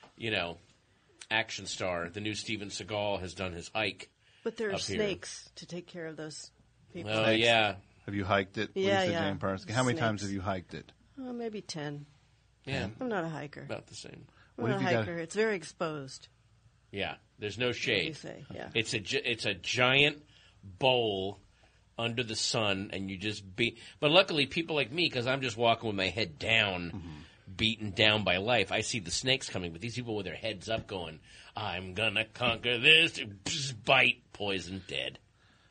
Speaker 3: action star. The new Steven Seagal has done his hike.
Speaker 2: But there are
Speaker 3: up here.
Speaker 2: snakes to take care of those people.
Speaker 3: Oh, yeah.
Speaker 1: Have you hiked it,
Speaker 2: Yeah,
Speaker 1: Lisa
Speaker 2: yeah.
Speaker 1: Jane Persky? How many
Speaker 2: Snakes.
Speaker 1: times have you hiked it?
Speaker 2: Oh, maybe 10.
Speaker 3: Yeah.
Speaker 2: I'm not a hiker.
Speaker 3: About the same.
Speaker 2: I'm not a hiker. It's very exposed.
Speaker 3: Yeah, there's no shade.
Speaker 2: Say? Yeah.
Speaker 3: It's a giant bowl under the sun, and you just But luckily, people like me, because I'm just walking with my head down, beaten down by life. I see the snakes coming, but these people with their heads up, going, "I'm gonna conquer this." Just bite, poison, dead.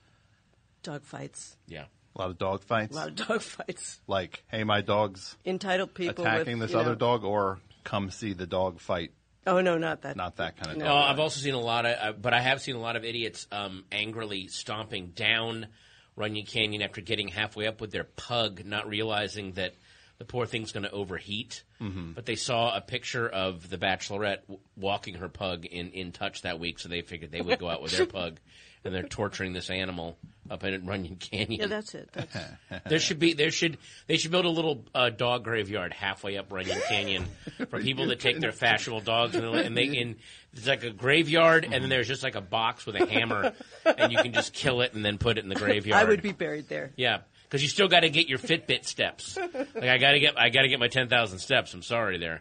Speaker 2: Dog fights.
Speaker 3: Yeah.
Speaker 1: A lot of dog fights?
Speaker 2: A lot of dog fights.
Speaker 1: Like, hey, my dog's
Speaker 2: Entitled people
Speaker 1: attacking
Speaker 2: with,
Speaker 1: this other dog, or come see the dog fight.
Speaker 2: Oh, no, not that.
Speaker 1: Not that kind of
Speaker 3: No,
Speaker 1: dog.
Speaker 3: I've also seen a lot of, but I have seen a lot of idiots angrily stomping down Runyon Canyon after getting halfway up with their pug, not realizing that the poor thing's going to overheat.
Speaker 1: Mhm.
Speaker 3: But they saw a picture of the Bachelorette walking her pug in Touch that week, so they figured they would go out with their pug, and they're torturing this animal up in Runyon Canyon.
Speaker 2: Yeah, that's it.
Speaker 3: They should build a little dog graveyard halfway up Runyon Canyon for people that take their fashionable dogs and it's like a graveyard, and then there's just like a box with a hammer, and you can just kill it and then put it in the graveyard.
Speaker 2: I would be buried there.
Speaker 3: Yeah, because you still got to get your Fitbit steps. Like I got to get my 10,000 steps. I'm sorry there.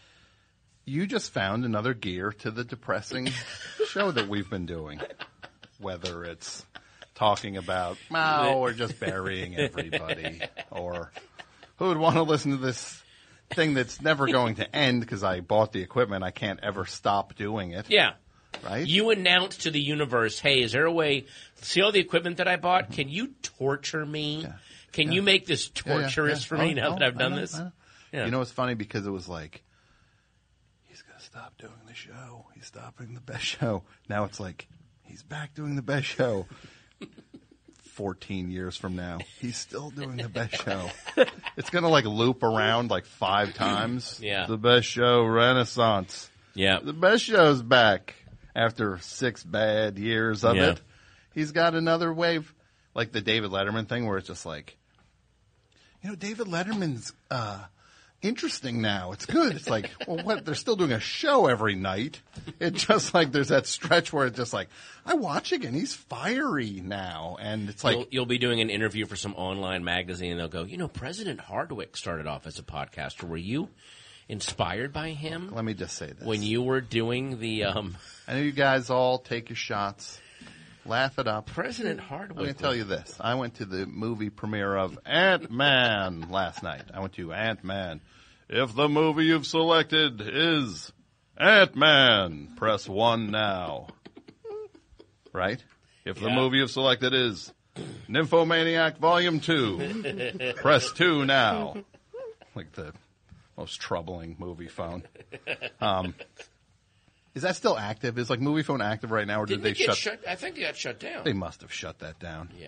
Speaker 1: You just found another gear to the depressing show that we've been doing. Whether it's talking about, or just burying everybody, or who would want to listen to this thing that's never going to end because I bought the equipment, I can't ever stop doing it.
Speaker 3: Yeah.
Speaker 1: Right?
Speaker 3: You announce to the universe, hey, is there a way, see all the equipment that I bought? Can you torture me? Can you make this torturous for me now that I've done this? Yeah.
Speaker 1: You know, it's funny because it was like, he's going to stop doing the show. He's stopping the best show. Now it's like, he's back doing the best show. 14 years from now, he's still doing the best show. It's going to like loop around like 5 times.
Speaker 3: Yeah.
Speaker 1: The best show renaissance.
Speaker 3: Yeah.
Speaker 1: The best show's back after 6 bad years of it. He's got another wave, like the David Letterman thing where it's just like, David Letterman's interesting now. It's good. It's like, well, what? They're still doing a show every night. It's just like there's that stretch where it's just like, I watch again. He's fiery now. And it's like.
Speaker 3: You'll be doing an interview for some online magazine, and they'll go, President Hardwick started off as a podcaster. Were you inspired by him?
Speaker 1: Let me just say this.
Speaker 3: When you were doing the.
Speaker 1: I know you guys all take your shots. Laugh it up.
Speaker 3: President Hardwick.
Speaker 1: I'm going to tell you this. I went to the movie premiere of Ant-Man last night. I went to Ant-Man. If the movie you've selected is Ant-Man, press 1 now. Right? If the movie you've selected is Nymphomaniac Volume 2, press 2 now. Like the most troubling movie phone. Is that still active? Is Movie Phone active right now, or did they shut?
Speaker 3: I think it got shut down.
Speaker 1: They must have shut that down.
Speaker 3: Yeah.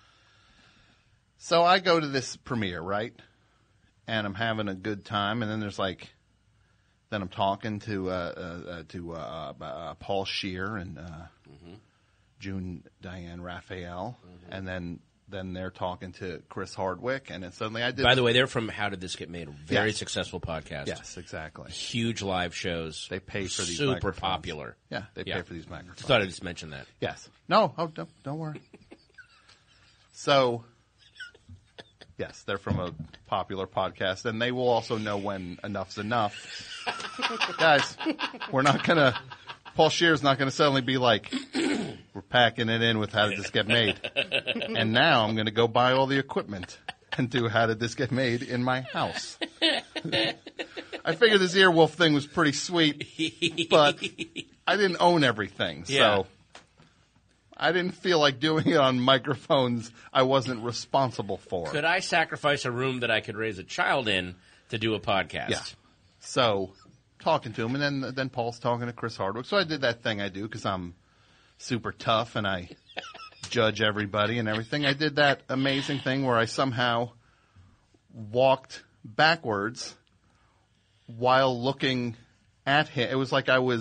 Speaker 1: So I go to this premiere, right? And I'm having a good time, and then there's then I'm talking to Paul Scheer and June Diane Raphael, and then they're talking to Chris Hardwick, and then suddenly I did.
Speaker 3: By the way, they're from How Did This Get Made? A very successful podcast.
Speaker 1: Yes, exactly.
Speaker 3: Huge live shows.
Speaker 1: They pay for these
Speaker 3: super
Speaker 1: microphones.
Speaker 3: popular.
Speaker 1: Yeah, they pay for these microphones.
Speaker 3: Thought I'd just mention that.
Speaker 1: Yes. No. Oh, don't worry. So, yes, they're from a popular podcast, and they will also know when enough's enough. Guys, we're not gonna. Paul Scheer's not going to suddenly be like, we're packing it in with How Did This Get Made? And now I'm going to go buy all the equipment and do How Did This Get Made in my house. I figured this Earwolf thing was pretty sweet, but I didn't own everything. So I didn't feel like doing it on microphones I wasn't responsible for.
Speaker 3: Could I sacrifice a room that I could raise a child in to do a podcast?
Speaker 1: Yeah. So talking to him, and then Paul's talking to Chris Hardwick. So I did that thing I do because I'm super tough and I judge everybody and everything. I did that amazing thing where I somehow walked backwards while looking at him. It was like I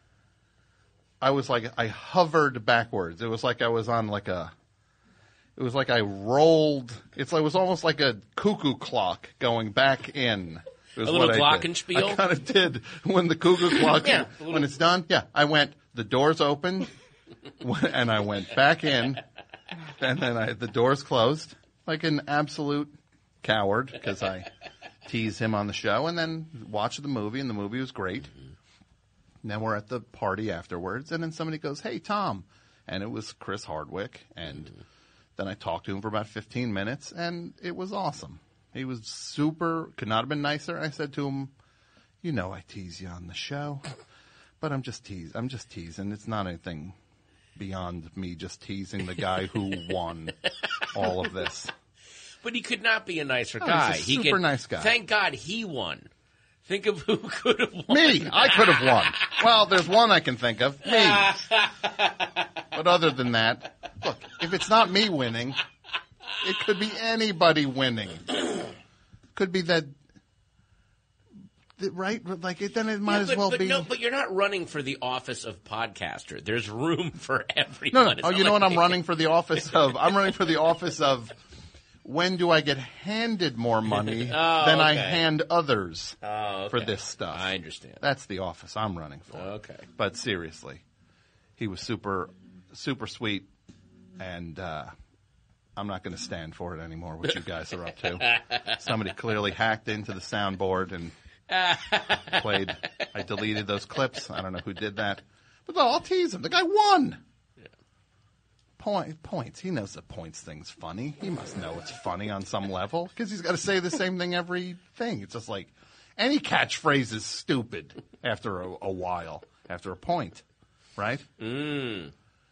Speaker 1: hovered backwards. It was like I was on it was like I rolled. It was almost like a cuckoo clock going back in.
Speaker 3: A little glockenspiel?
Speaker 1: I kind of did when the cuckoo clock, when it's done. Yeah, I went, the doors opened, and I went back in, and then the doors closed like an absolute coward because I teased him on the show, and then watched the movie, and the movie was great. And then we're at the party afterwards, and then somebody goes, "Hey, Tom," and it was Chris Hardwick, and then I talked to him for about 15 minutes, and it was awesome. He was could not have been nicer. I said to him, I tease you on the show, but I'm just teasing. It's not anything beyond me just teasing the guy who won all of this.
Speaker 3: But he could not be a nicer guy.
Speaker 1: He's a super nice guy.
Speaker 3: Thank God he won. Think of who could have won.
Speaker 1: Me. I could have won. Well, there's one I can think of. Me. But other than that, look, if it's not me winning, it could be anybody winning. Could be that, right? Then it might as well be.
Speaker 3: No, but you're not running for the office of podcaster. There's room for everyone.
Speaker 1: No. Oh, you know what I'm running for the office of? I'm running for the office of when do I get handed more money than I hand others for this stuff.
Speaker 3: I understand.
Speaker 1: That's the office I'm running for.
Speaker 3: Okay.
Speaker 1: But seriously, he was super, super sweet, and I'm not going to stand for it anymore, what you guys are up to. Somebody clearly hacked into the soundboard and played. I deleted those clips. I don't know who did that. But I'll tease him. The guy won. Yeah. Points. He knows the points thing's funny. He must know it's funny on some level because he's got to say the same thing every thing. It's just like any catchphrase is stupid after a while, after a point, right?
Speaker 3: You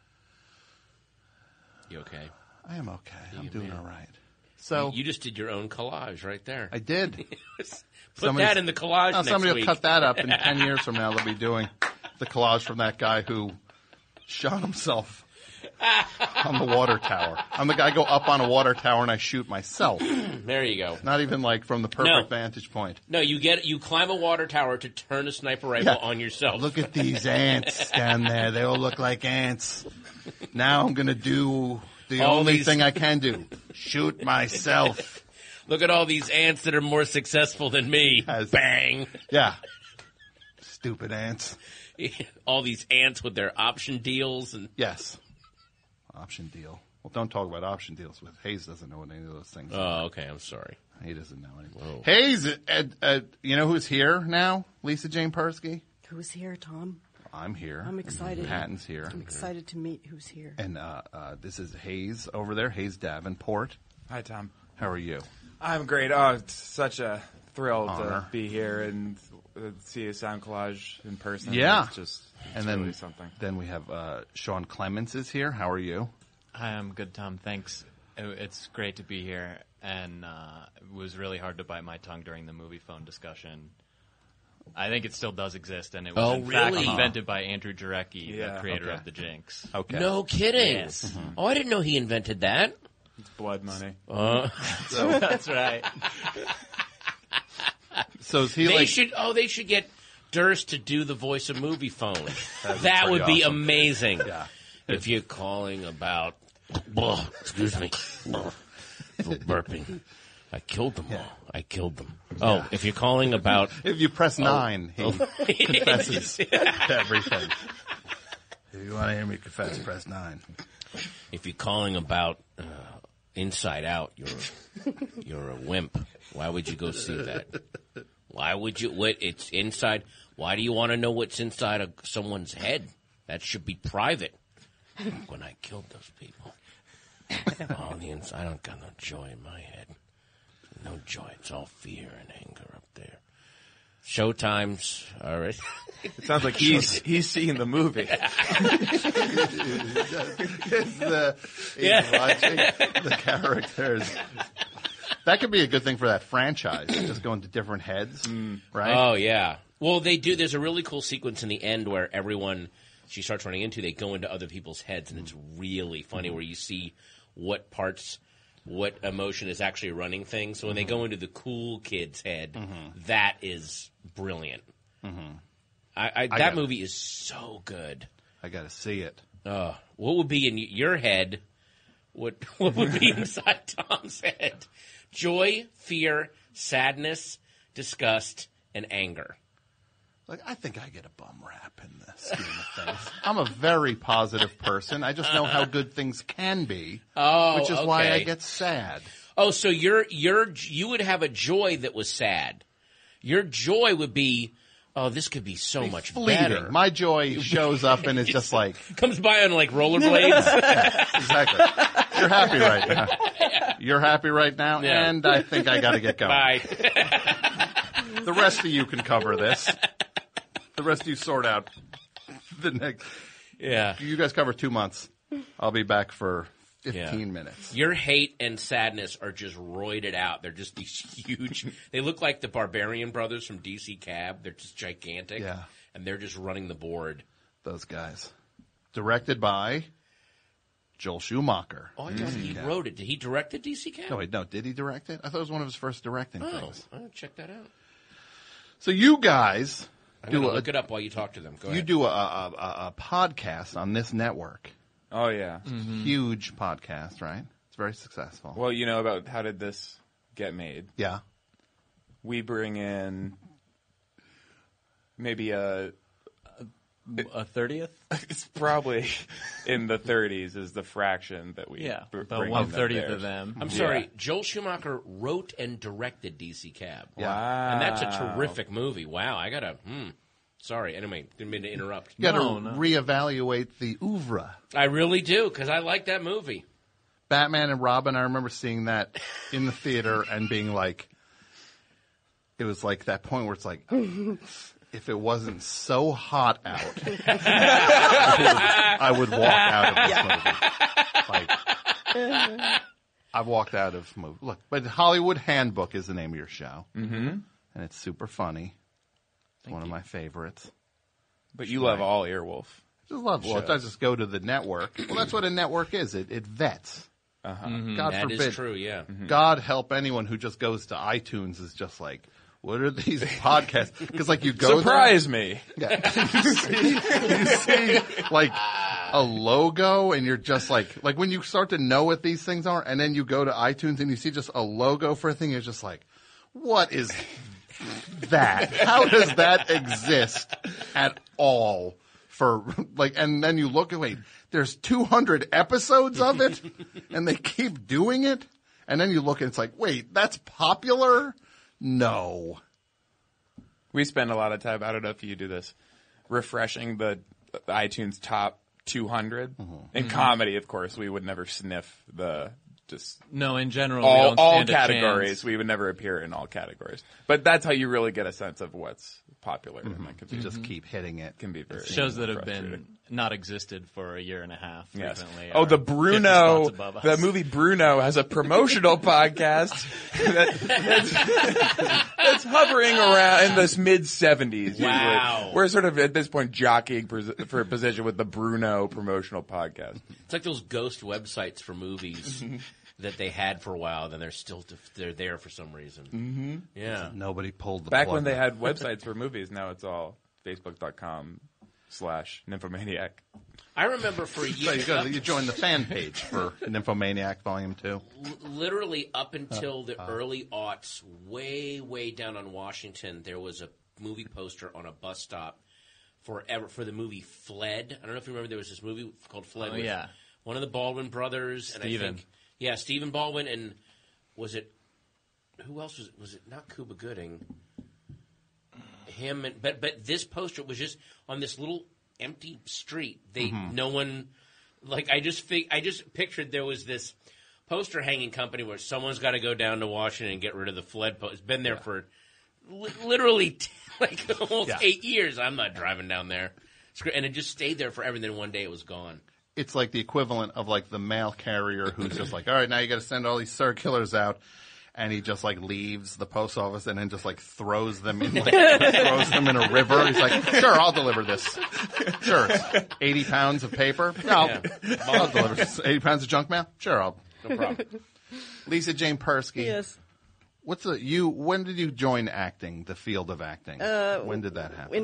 Speaker 3: okay?
Speaker 1: I am okay. I'm doing all right. So
Speaker 3: you just did your own collage right there.
Speaker 1: I did.
Speaker 3: Put that in the collage next
Speaker 1: somebody
Speaker 3: week.
Speaker 1: will cut that up in 10 years from now. They'll be doing the collage from that guy who shot himself on the water tower. I'm the guy I go up on a water tower and I shoot myself.
Speaker 3: There you go.
Speaker 1: Not even from the perfect vantage point.
Speaker 3: No, you climb a water tower to turn a sniper rifle on yourself.
Speaker 1: Look at these ants down there. They all look like ants. Now I'm going to do the only thing I can do. Shoot myself.
Speaker 3: Look at all these ants that are more successful than me. Bang.
Speaker 1: Yeah. Stupid ants.
Speaker 3: All these ants with their option deals. And
Speaker 1: Yes. Option deal. Well, don't talk about option deals with Hayes. Doesn't know what any of those things are.
Speaker 3: Oh, okay. I'm sorry.
Speaker 1: He doesn't know anymore. Hayes, you know who's here now? Lisa Jane Persky?
Speaker 2: Who's here, Tom?
Speaker 1: I'm here.
Speaker 2: I'm excited.
Speaker 1: Patton's here.
Speaker 2: I'm excited to meet who's here.
Speaker 1: And this is Hayes over there, Hayes Davenport.
Speaker 4: Hi, Tom.
Speaker 1: How are you?
Speaker 4: I'm great. Oh, it's such a thrill
Speaker 1: Honor.
Speaker 4: to be here and see a sound collage in person.
Speaker 1: Yeah.
Speaker 4: It's
Speaker 1: and then
Speaker 4: really something.
Speaker 1: Then we have Sean Clements is here. How are you?
Speaker 22: Hi, I'm good, Tom. Thanks. It's great to be here, and it was really hard to bite my tongue during the movie phone discussion. I think it still does exist, and it was in fact invented by Andrew Jarecki, the creator of the Jinx.
Speaker 1: Okay.
Speaker 3: No kidding.
Speaker 22: Yes.
Speaker 3: Oh, I didn't know he invented that.
Speaker 4: It's blood money.
Speaker 22: So that's right.
Speaker 1: So is he
Speaker 3: they should get Durst to do the voice of movie phone. That would be
Speaker 1: awesome.
Speaker 3: amazing. Yeah. If you're calling about, excuse me, burping, I killed them all. I killed them. Oh, if you're calling about,
Speaker 1: if you press 9, he confesses everything. If you want to hear me confess, press 9.
Speaker 3: If you're calling about Inside Out, you're a wimp. Why would you go see that? Why would you? What? It's inside. Why do you want to know what's inside of someone's head? That should be private. When I killed those people, on the inside, I don't got no joy in my head. No joy. It's all fear and anger up there. Showtime's all right.
Speaker 4: It sounds like he's seeing the movie.
Speaker 1: He's watching the characters. That could be a good thing for that franchise. Just go into different heads, right?
Speaker 3: Oh yeah. Well, they do. There's a really cool sequence in the end where everyone she starts running into, they go into other people's heads, and it's really funny where you see what parts, what emotion is actually running things. So when they go into the cool kid's head, that is brilliant. That movie is so good.
Speaker 1: I got to see it.
Speaker 3: What would be in your head? What would be inside Tom's head? Joy, fear, sadness, disgust, and anger.
Speaker 1: Like, I think I get a bum rap in this scheme of things. I'm a very positive person. I just know how good things can be, which is why I get sad.
Speaker 3: Oh, so you would have a joy that was sad. Your joy would be, oh, this could be so much
Speaker 1: fleeting.
Speaker 3: better.
Speaker 1: My joy shows up and it's just like
Speaker 3: comes by on like rollerblades.
Speaker 1: Exactly. You're happy right now. You're happy right now, and I think I got to get going.
Speaker 3: Bye.
Speaker 1: The rest of you can cover this. The rest of you sort out the next.
Speaker 3: Yeah.
Speaker 1: You guys cover 2 months. I'll be back for 15 minutes.
Speaker 3: Your hate and sadness are just roided out. They're just these huge. They look like the Barbarian Brothers from DC Cab. They're just gigantic.
Speaker 1: Yeah.
Speaker 3: And they're just running the board.
Speaker 1: Those guys. Directed by Joel Schumacher.
Speaker 3: Oh, I thought he wrote it. Did he direct the DC Cab?
Speaker 1: No, wait, no. Did he direct it? I thought it was one of his first directing things.
Speaker 3: I'll check that out.
Speaker 1: So you guys
Speaker 3: I'm going to look it up while you talk to them. Go ahead.
Speaker 1: You do a podcast on this network.
Speaker 4: Oh, yeah.
Speaker 1: Huge podcast, right? It's very successful.
Speaker 4: Well, you know about how did this get made?
Speaker 1: Yeah.
Speaker 4: We bring in maybe a
Speaker 22: 30th?
Speaker 4: It's probably in the 30s is the fraction that we
Speaker 22: about
Speaker 4: bring
Speaker 22: 1/30 of them.
Speaker 3: I'm sorry. Joel Schumacher wrote and directed DC Cab.
Speaker 4: Wow.
Speaker 3: And that's a terrific movie. Wow. I got to, sorry. Anyway, didn't mean to interrupt.
Speaker 1: You got to reevaluate the oeuvre.
Speaker 3: I really do, because I like that movie.
Speaker 1: Batman and Robin, I remember seeing that in the theater and being like, it was like that point where it's like, if it wasn't so hot out, I would walk out of this movie. Like, I've walked out of movies. Look, but Hollywood Handbook is the name of your show.
Speaker 4: Mm-hmm.
Speaker 1: And it's super funny. It's one of my favorites.
Speaker 4: But you love all Earwolf.
Speaker 1: Just love shows. It doesn't just go to the network. Well, that's what a network is. It vets. God
Speaker 3: That
Speaker 1: forbid.
Speaker 3: is true, yeah.
Speaker 1: God help anyone who just goes to iTunes is just like, what are these podcasts? Because like you go
Speaker 4: Surprise
Speaker 1: there,
Speaker 4: me.
Speaker 1: Yeah. you see like a logo, and you're just like when you start to know what these things are, and then you go to iTunes and you see just a logo for a thing, you're just like, what is that? How does that exist at all? And then you look and wait, there's 200 episodes of it, and they keep doing it, and then you look and it's like, wait, that's popular? No.
Speaker 4: We spend a lot of time, I don't know if you do this, refreshing the iTunes top 200. In comedy, of course, we would never sniff
Speaker 22: No, in general, we don't
Speaker 4: all
Speaker 22: stand a
Speaker 4: categories.
Speaker 22: chance.
Speaker 4: We would never appear in all categories. But that's how you really get a sense of what's popular. And that can be,
Speaker 1: just keep hitting it.
Speaker 4: Can be very
Speaker 22: Shows that have
Speaker 4: frustrating.
Speaker 22: been not existed for a year and a half.
Speaker 4: Yes.
Speaker 22: Frequently
Speaker 4: Oh,
Speaker 22: are
Speaker 4: the
Speaker 22: 50
Speaker 4: Bruno,
Speaker 22: spots above us.
Speaker 4: the movie Bruno has a promotional podcast that's hovering around in this mid-70s.
Speaker 3: Wow.
Speaker 4: Usually. We're sort of at this point jockeying for a position with the Bruno promotional podcast.
Speaker 3: It's like those ghost websites for movies that they had for a while, then they're there for some reason.
Speaker 4: Mm-hmm.
Speaker 3: Yeah.
Speaker 1: Nobody pulled the
Speaker 4: Back
Speaker 1: plug
Speaker 4: when they
Speaker 1: on.
Speaker 4: had websites for movies, now it's all Facebook.com/Nymphomaniac.
Speaker 3: I remember for a
Speaker 1: So
Speaker 3: year.
Speaker 1: you joined the fan page for Nymphomaniac Volume 2.
Speaker 3: Literally up until the early aughts, way down on Washington, there was a movie poster on a bus stop for the movie Fled. I don't know if you remember, there was this movie called Fled.
Speaker 22: Oh,
Speaker 3: with
Speaker 22: yeah.
Speaker 3: one of the Baldwin brothers, and I
Speaker 22: Stephen.
Speaker 3: think Stephen Baldwin, and was it who else was it? Was it not Cuba Gooding? Him, but this poster was just on this little empty street. No one, I just pictured there was this poster hanging company where someone's got to go down to Washington and get rid of the Fled poster. It's been there for literally almost 8 years. I'm not driving down there. And it just stayed there forever, and then one day it was gone.
Speaker 1: It's like the equivalent of the mail carrier who's just like, all right, now you got to send all these circulars out. And he just leaves the post office and then just throws them in throws them in a river. He's like, sure, I'll deliver this. Sure, it's 80 pounds of paper. No, I'll deliver this. 80 pounds of junk mail. Sure, no problem. Lisa Jane Persky.
Speaker 2: Yes.
Speaker 1: When did you join acting, the field of acting? When did that happen?
Speaker 2: In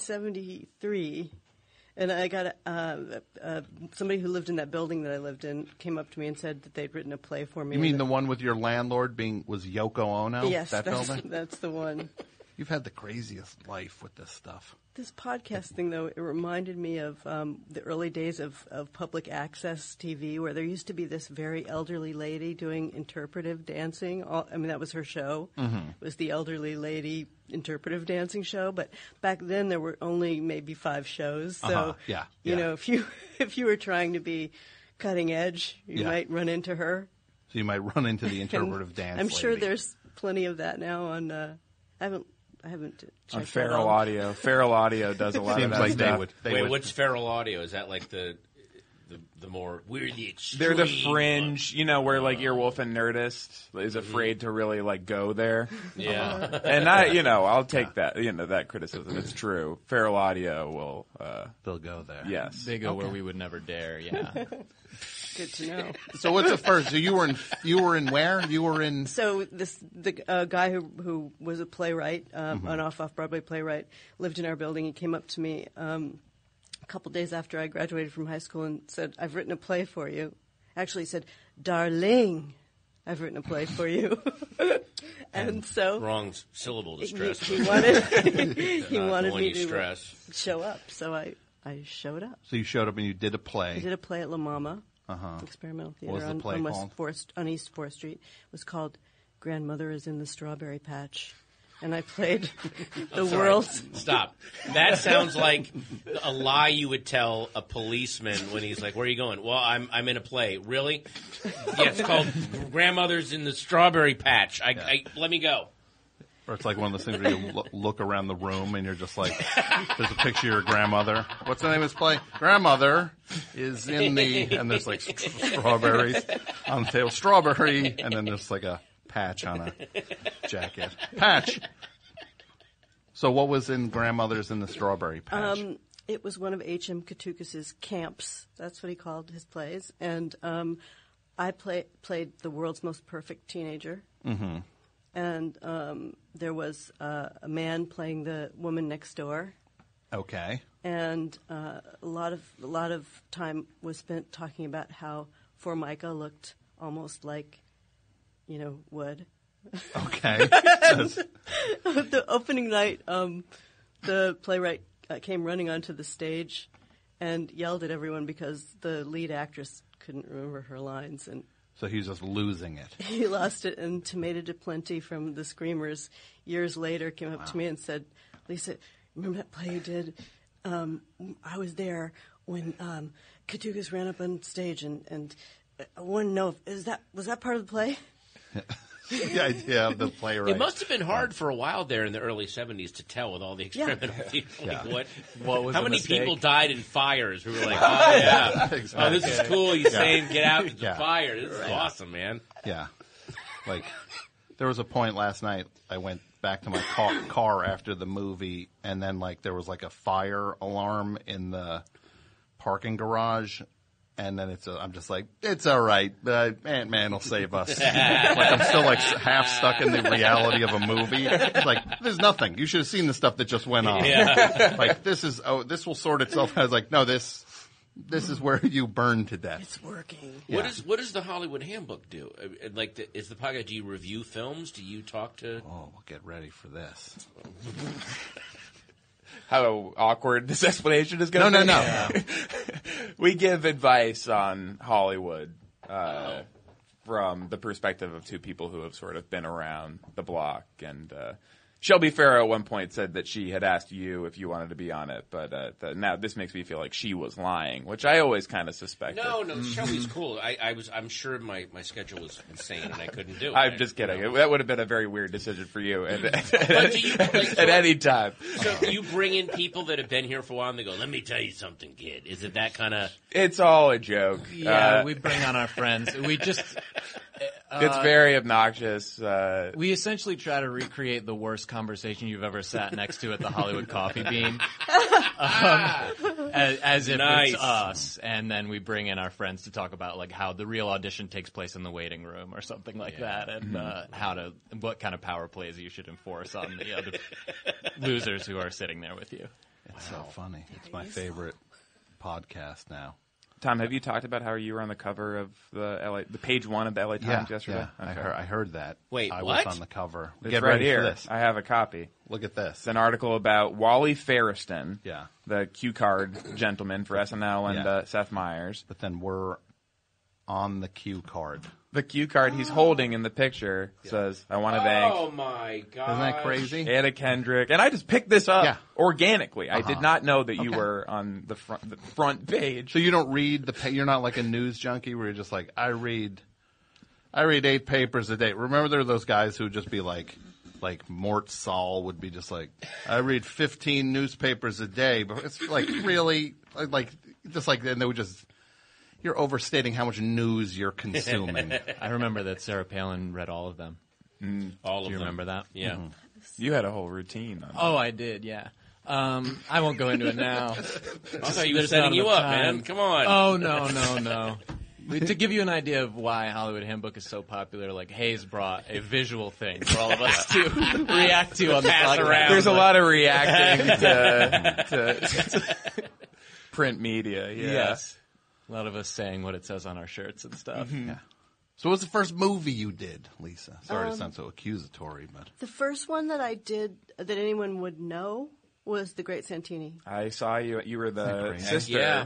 Speaker 2: 1973. And I got somebody who lived in that building that I lived in came up to me and said that they'd written a play for me.
Speaker 1: You mean the one with your landlord was Yoko Ono?
Speaker 2: Yes,
Speaker 1: building?
Speaker 2: That's the one.
Speaker 1: You've had the craziest life with this stuff.
Speaker 2: This podcast thing, though, it reminded me of the early days of public access TV, where there used to be this very elderly lady doing interpretive dancing. That was her show.
Speaker 1: Mm-hmm.
Speaker 2: It was the elderly lady interpretive dancing show. But back then, there were only maybe 5 shows. So, you know, if you were trying to be cutting edge, you might run into her.
Speaker 1: So you might run into the interpretive dance
Speaker 2: I'm
Speaker 1: lady.
Speaker 2: sure there's plenty of that now on. I haven't checked
Speaker 4: On Feral Audio. Feral Audio does a lot of that stuff.
Speaker 3: Wait, what's Feral Audio? Is that like the more we're the extreme?
Speaker 4: They're the fringe, where Earwolf and Nerdist is afraid to really go there.
Speaker 3: Yeah.
Speaker 4: And I'll take that, that criticism. It's true. Feral Audio will
Speaker 1: they'll go there.
Speaker 4: Yes.
Speaker 22: They go where we would never dare, yeah.
Speaker 2: Good to know.
Speaker 1: So what's the first? So you were in where? You were in.
Speaker 2: So the guy who was a playwright, an off-Broadway playwright, lived in our building. He came up to me a couple days after I graduated from high school and said, "I've written a play for you." Actually, he said, "Darling, I've written a play for you." And so
Speaker 3: wrong syllable to stress.
Speaker 2: He wanted me to
Speaker 3: stress.
Speaker 2: show up. So I showed up.
Speaker 1: So you showed up and you did a play.
Speaker 2: I did a play at La Mama.
Speaker 1: Uh-huh.
Speaker 2: Experimental
Speaker 1: What was
Speaker 2: Theater
Speaker 1: the play
Speaker 2: on
Speaker 1: called?
Speaker 2: on East 4th Street. It was called Grandmother is in the Strawberry Patch. And I played the world's...
Speaker 3: Stop. That sounds like a lie you would tell a policeman when he's like, "Where are you going?" "Well, I'm in a play." "Really?" "Yeah, it's called Grandmother's in the Strawberry Patch. Let me go."
Speaker 1: Or it's like one of those things where you look around the room and you're just like, there's a picture of your grandmother. What's the name of this play? Grandmother is in the, and there's strawberries on the table. Strawberry, and then there's a patch on a jacket. Patch. So what was in Grandmother's in the Strawberry Patch?
Speaker 2: It was one of H.M. Katukas's camps. That's what he called his plays. And I played the world's most perfect teenager.
Speaker 1: Mm-hmm.
Speaker 2: And there was a man playing the woman next door.
Speaker 1: Okay.
Speaker 2: And a lot of time was spent talking about how Formica looked almost like, wood.
Speaker 1: Okay.
Speaker 2: The opening night, the playwright came running onto the stage and yelled at everyone because the lead actress couldn't remember her lines, and
Speaker 1: so he was just losing it.
Speaker 2: he lost it. And Tomato DePlenty from the Screamers years later came up to me and said, "Lisa, remember that play you did? I was there when Katugas ran up on stage, and I want to know was that part of the play?"
Speaker 1: The idea of the playwright.
Speaker 3: It must have been hard for a while there in the early 70s to tell with all the experimental people. Like
Speaker 22: what was
Speaker 3: how
Speaker 22: the
Speaker 3: many
Speaker 22: mistake?
Speaker 3: people died in fires? We were like, oh, yeah.
Speaker 1: Exactly.
Speaker 3: Oh, this is cool. He's saying get out to the fire. This is awesome, man.
Speaker 1: Yeah. Like, there was a point last night I went back to my car after the movie, and then, there was, a fire alarm in the parking garage. And then I'm just like, it's all right. Ant-Man will save us. I'm still half stuck in the reality of a movie. There's nothing. You should have seen the stuff that just went on.
Speaker 3: Yeah.
Speaker 1: This will sort itself. I was like, no, this is where you burn to death.
Speaker 2: It's working.
Speaker 3: Yeah. What does the Hollywood Handbook do? Is the podcast? Do you review films? Do you talk to?
Speaker 1: Oh, we'll get ready for this.
Speaker 4: How awkward this explanation is going to be.
Speaker 1: No.
Speaker 4: Yeah. We give advice on Hollywood from the perspective of two people who have sort of been around the block. And Shelby Farrow at one point said that she had asked you if you wanted to be on it, but now this makes me feel like she was lying, which I always kind of suspected.
Speaker 3: No, Shelby's cool. I'm sure my schedule was insane and I couldn't do it.
Speaker 4: I'm just kidding. That would have been a very weird decision for you at
Speaker 3: at
Speaker 4: any time.
Speaker 3: So do you bring in people that have been here for a while and they go, let me tell you something, kid? Is it that kind of...
Speaker 4: It's all a joke.
Speaker 22: Yeah, we bring on our friends. We just...
Speaker 4: it's very obnoxious.
Speaker 22: We essentially try to recreate the worst conversation you've ever sat next to at the Hollywood Coffee Bean, as if it's us, and then we bring in our friends to talk about how the real audition takes place in the waiting room or something like that, and what kind of power plays you should enforce on the other losers who are sitting there with you.
Speaker 1: It's so funny. It's my favorite podcast now.
Speaker 4: Tom, have you talked about how you were on the cover of the page one of the LA Times yesterday?
Speaker 1: Yeah,
Speaker 4: Okay.
Speaker 1: I heard that.
Speaker 3: Wait,
Speaker 1: I
Speaker 3: what?
Speaker 1: was on the cover.
Speaker 4: It's
Speaker 1: Get
Speaker 4: right
Speaker 1: ready
Speaker 4: here.
Speaker 1: for this.
Speaker 4: I have a copy.
Speaker 1: Look at this.
Speaker 4: It's an article about Wally Ferriston,
Speaker 1: Yeah.
Speaker 4: the cue card gentleman for SNL and Seth Meyers.
Speaker 1: But then we're on the cue card.
Speaker 4: The cue card he's holding in the picture says, I want to thank...
Speaker 3: Oh, my God.
Speaker 1: Isn't that crazy?
Speaker 4: Anna Kendrick. And I just picked this up organically. I did not know that you were on the front page.
Speaker 1: So you don't read you're not like a news junkie where you're just like, I read 8 papers a day. Remember there are those guys who would just be like Mort Saul would be just like, I read 15 newspapers a day. But it's really, and they would just... You're overstating how much news you're consuming.
Speaker 22: I remember that Sarah Palin read all of them.
Speaker 3: All of them.
Speaker 22: Do you remember that?
Speaker 3: Yeah.
Speaker 1: Mm-hmm.
Speaker 4: You had a whole routine on that.
Speaker 22: Oh, I did, yeah. I won't go into it now.
Speaker 3: I thought you were
Speaker 22: There's
Speaker 3: setting
Speaker 22: not
Speaker 3: you
Speaker 22: enough
Speaker 3: up,
Speaker 22: time.
Speaker 3: man. Come on.
Speaker 22: Oh, no. To give you an idea of why Hollywood Handbook is so popular, Hayes brought a visual thing for all of us to react to on the
Speaker 3: Pass
Speaker 22: podcast.
Speaker 3: around.
Speaker 4: There's a lot of reacting to print media. Yeah.
Speaker 22: Yes. A lot of us saying what it says on our shirts and stuff.
Speaker 1: Mm-hmm. Yeah. So what was the first movie you did, Lisa? Sorry to sound so accusatory, but...
Speaker 2: The first one that I did that anyone would know was The Great Santini.
Speaker 4: I saw you. You were the sister.
Speaker 3: Yeah.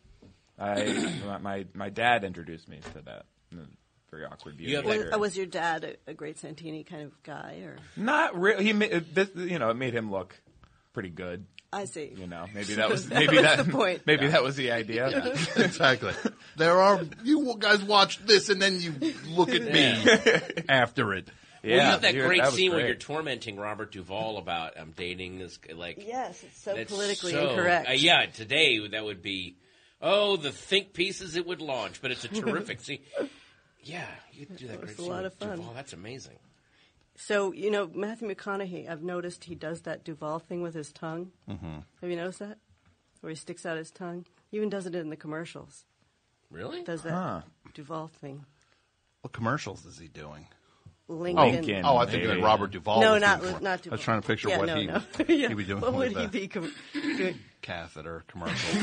Speaker 4: My dad introduced me to that. Very awkward view.
Speaker 2: Was your dad a Great Santini kind of guy, or
Speaker 4: not really? It made him look pretty good.
Speaker 2: I see.
Speaker 4: Maybe that was
Speaker 2: the point.
Speaker 4: Maybe that was the idea.
Speaker 1: Yeah, exactly. You guys watch this and then you look at me after it.
Speaker 3: Well, you have that great scene where you're tormenting Robert Duvall about dating this
Speaker 2: Yes, it's so politically
Speaker 3: so,
Speaker 2: incorrect.
Speaker 3: Today that would be the think pieces it would launch, but it's a terrific scene. Yeah, you could do that.
Speaker 2: It's a lot of fun.
Speaker 3: Duvall, that's amazing.
Speaker 2: So, Matthew McConaughey, I've noticed he does that Duvall thing with his tongue. Mm-hmm. Have you noticed that? Where he sticks out his tongue? He even does it in the commercials.
Speaker 3: Really?
Speaker 2: Does that Duvall thing.
Speaker 1: What commercials is he doing?
Speaker 2: Lincoln.
Speaker 1: I think that Robert Duvall.
Speaker 2: No,
Speaker 1: was
Speaker 2: not
Speaker 1: doing for him.
Speaker 2: not Duvall.
Speaker 1: I was trying to picture what
Speaker 2: yeah.
Speaker 1: he'd be doing.
Speaker 2: What would
Speaker 1: with
Speaker 2: he be doing?
Speaker 1: Catheter commercial.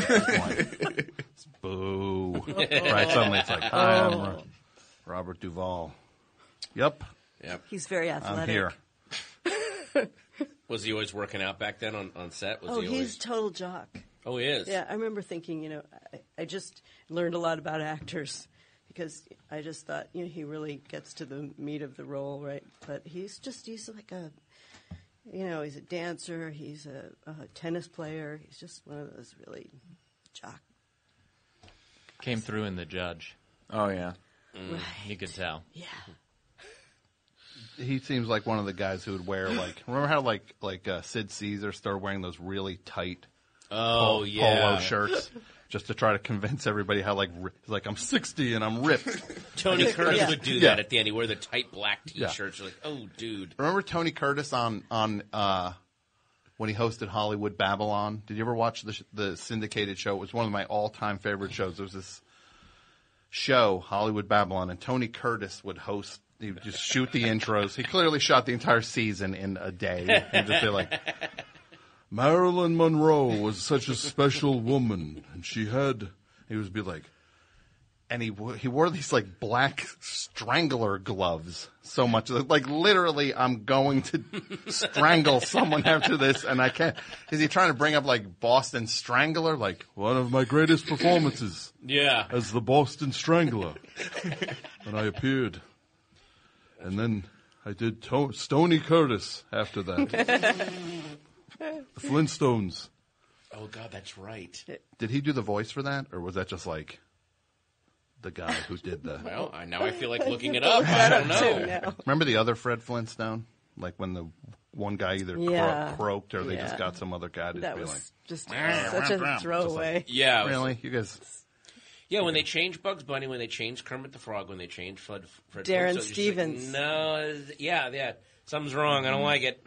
Speaker 1: Boo! Right, suddenly it's like, hi, I'm Robert Duvall. Yep.
Speaker 2: He's very athletic.
Speaker 1: I'm here.
Speaker 3: Was he always working out back then on set? Was he
Speaker 2: he's
Speaker 3: always...
Speaker 2: total jock.
Speaker 3: Oh, he is?
Speaker 2: Yeah, I remember thinking, I just learned a lot about actors because I just thought, he really gets to the meat of the role, right? But he's like a, he's a dancer, he's a tennis player, he's just one of those really jock.
Speaker 22: Came through in The Judge.
Speaker 4: Oh, yeah.
Speaker 2: Right.
Speaker 22: You could tell.
Speaker 2: Yeah.
Speaker 1: He seems like one of the guys who would wear remember how Sid Caesar started wearing those really tight polo shirts just to try to convince everybody how he's like, I'm 60 and I'm ripped.
Speaker 3: Tony Curtis would do that at the end. He'd wear the tight black T-shirts. You're like, oh, dude.
Speaker 1: Remember Tony Curtis on when he hosted Hollywood Babylon? Did you ever watch the syndicated show? It was one of my all-time favorite shows. There was this show, Hollywood Babylon, and Tony Curtis would host. He would just shoot the intros. He clearly shot the entire season in a day. He'd just be like, Marilyn Monroe was such a special woman, and he would be like, and he wore these black strangler gloves so much, literally, I'm going to strangle someone after this, and I can't. Is he trying to bring up Boston Strangler, one of my greatest performances?
Speaker 3: Yeah,
Speaker 1: as the Boston Strangler, when I appeared. And then I did Stoney Curtis after that. The Flintstones.
Speaker 3: Oh, God, that's right.
Speaker 1: Did he do the voice for that? Or was that just the guy who did the...
Speaker 3: Well, now I feel like looking it up. I don't know.
Speaker 1: Remember the other Fred Flintstone? When the one guy either croaked or they just got some other guy to
Speaker 2: that
Speaker 1: be
Speaker 2: was just such a throwaway.
Speaker 3: Yeah.
Speaker 1: Really? You guys...
Speaker 3: Yeah, when they changed Bugs Bunny, when they changed Kermit the Frog, when they changed Fred
Speaker 2: Darren
Speaker 3: Flintstone,
Speaker 2: Stevens.
Speaker 3: Yeah, something's wrong. I don't like it.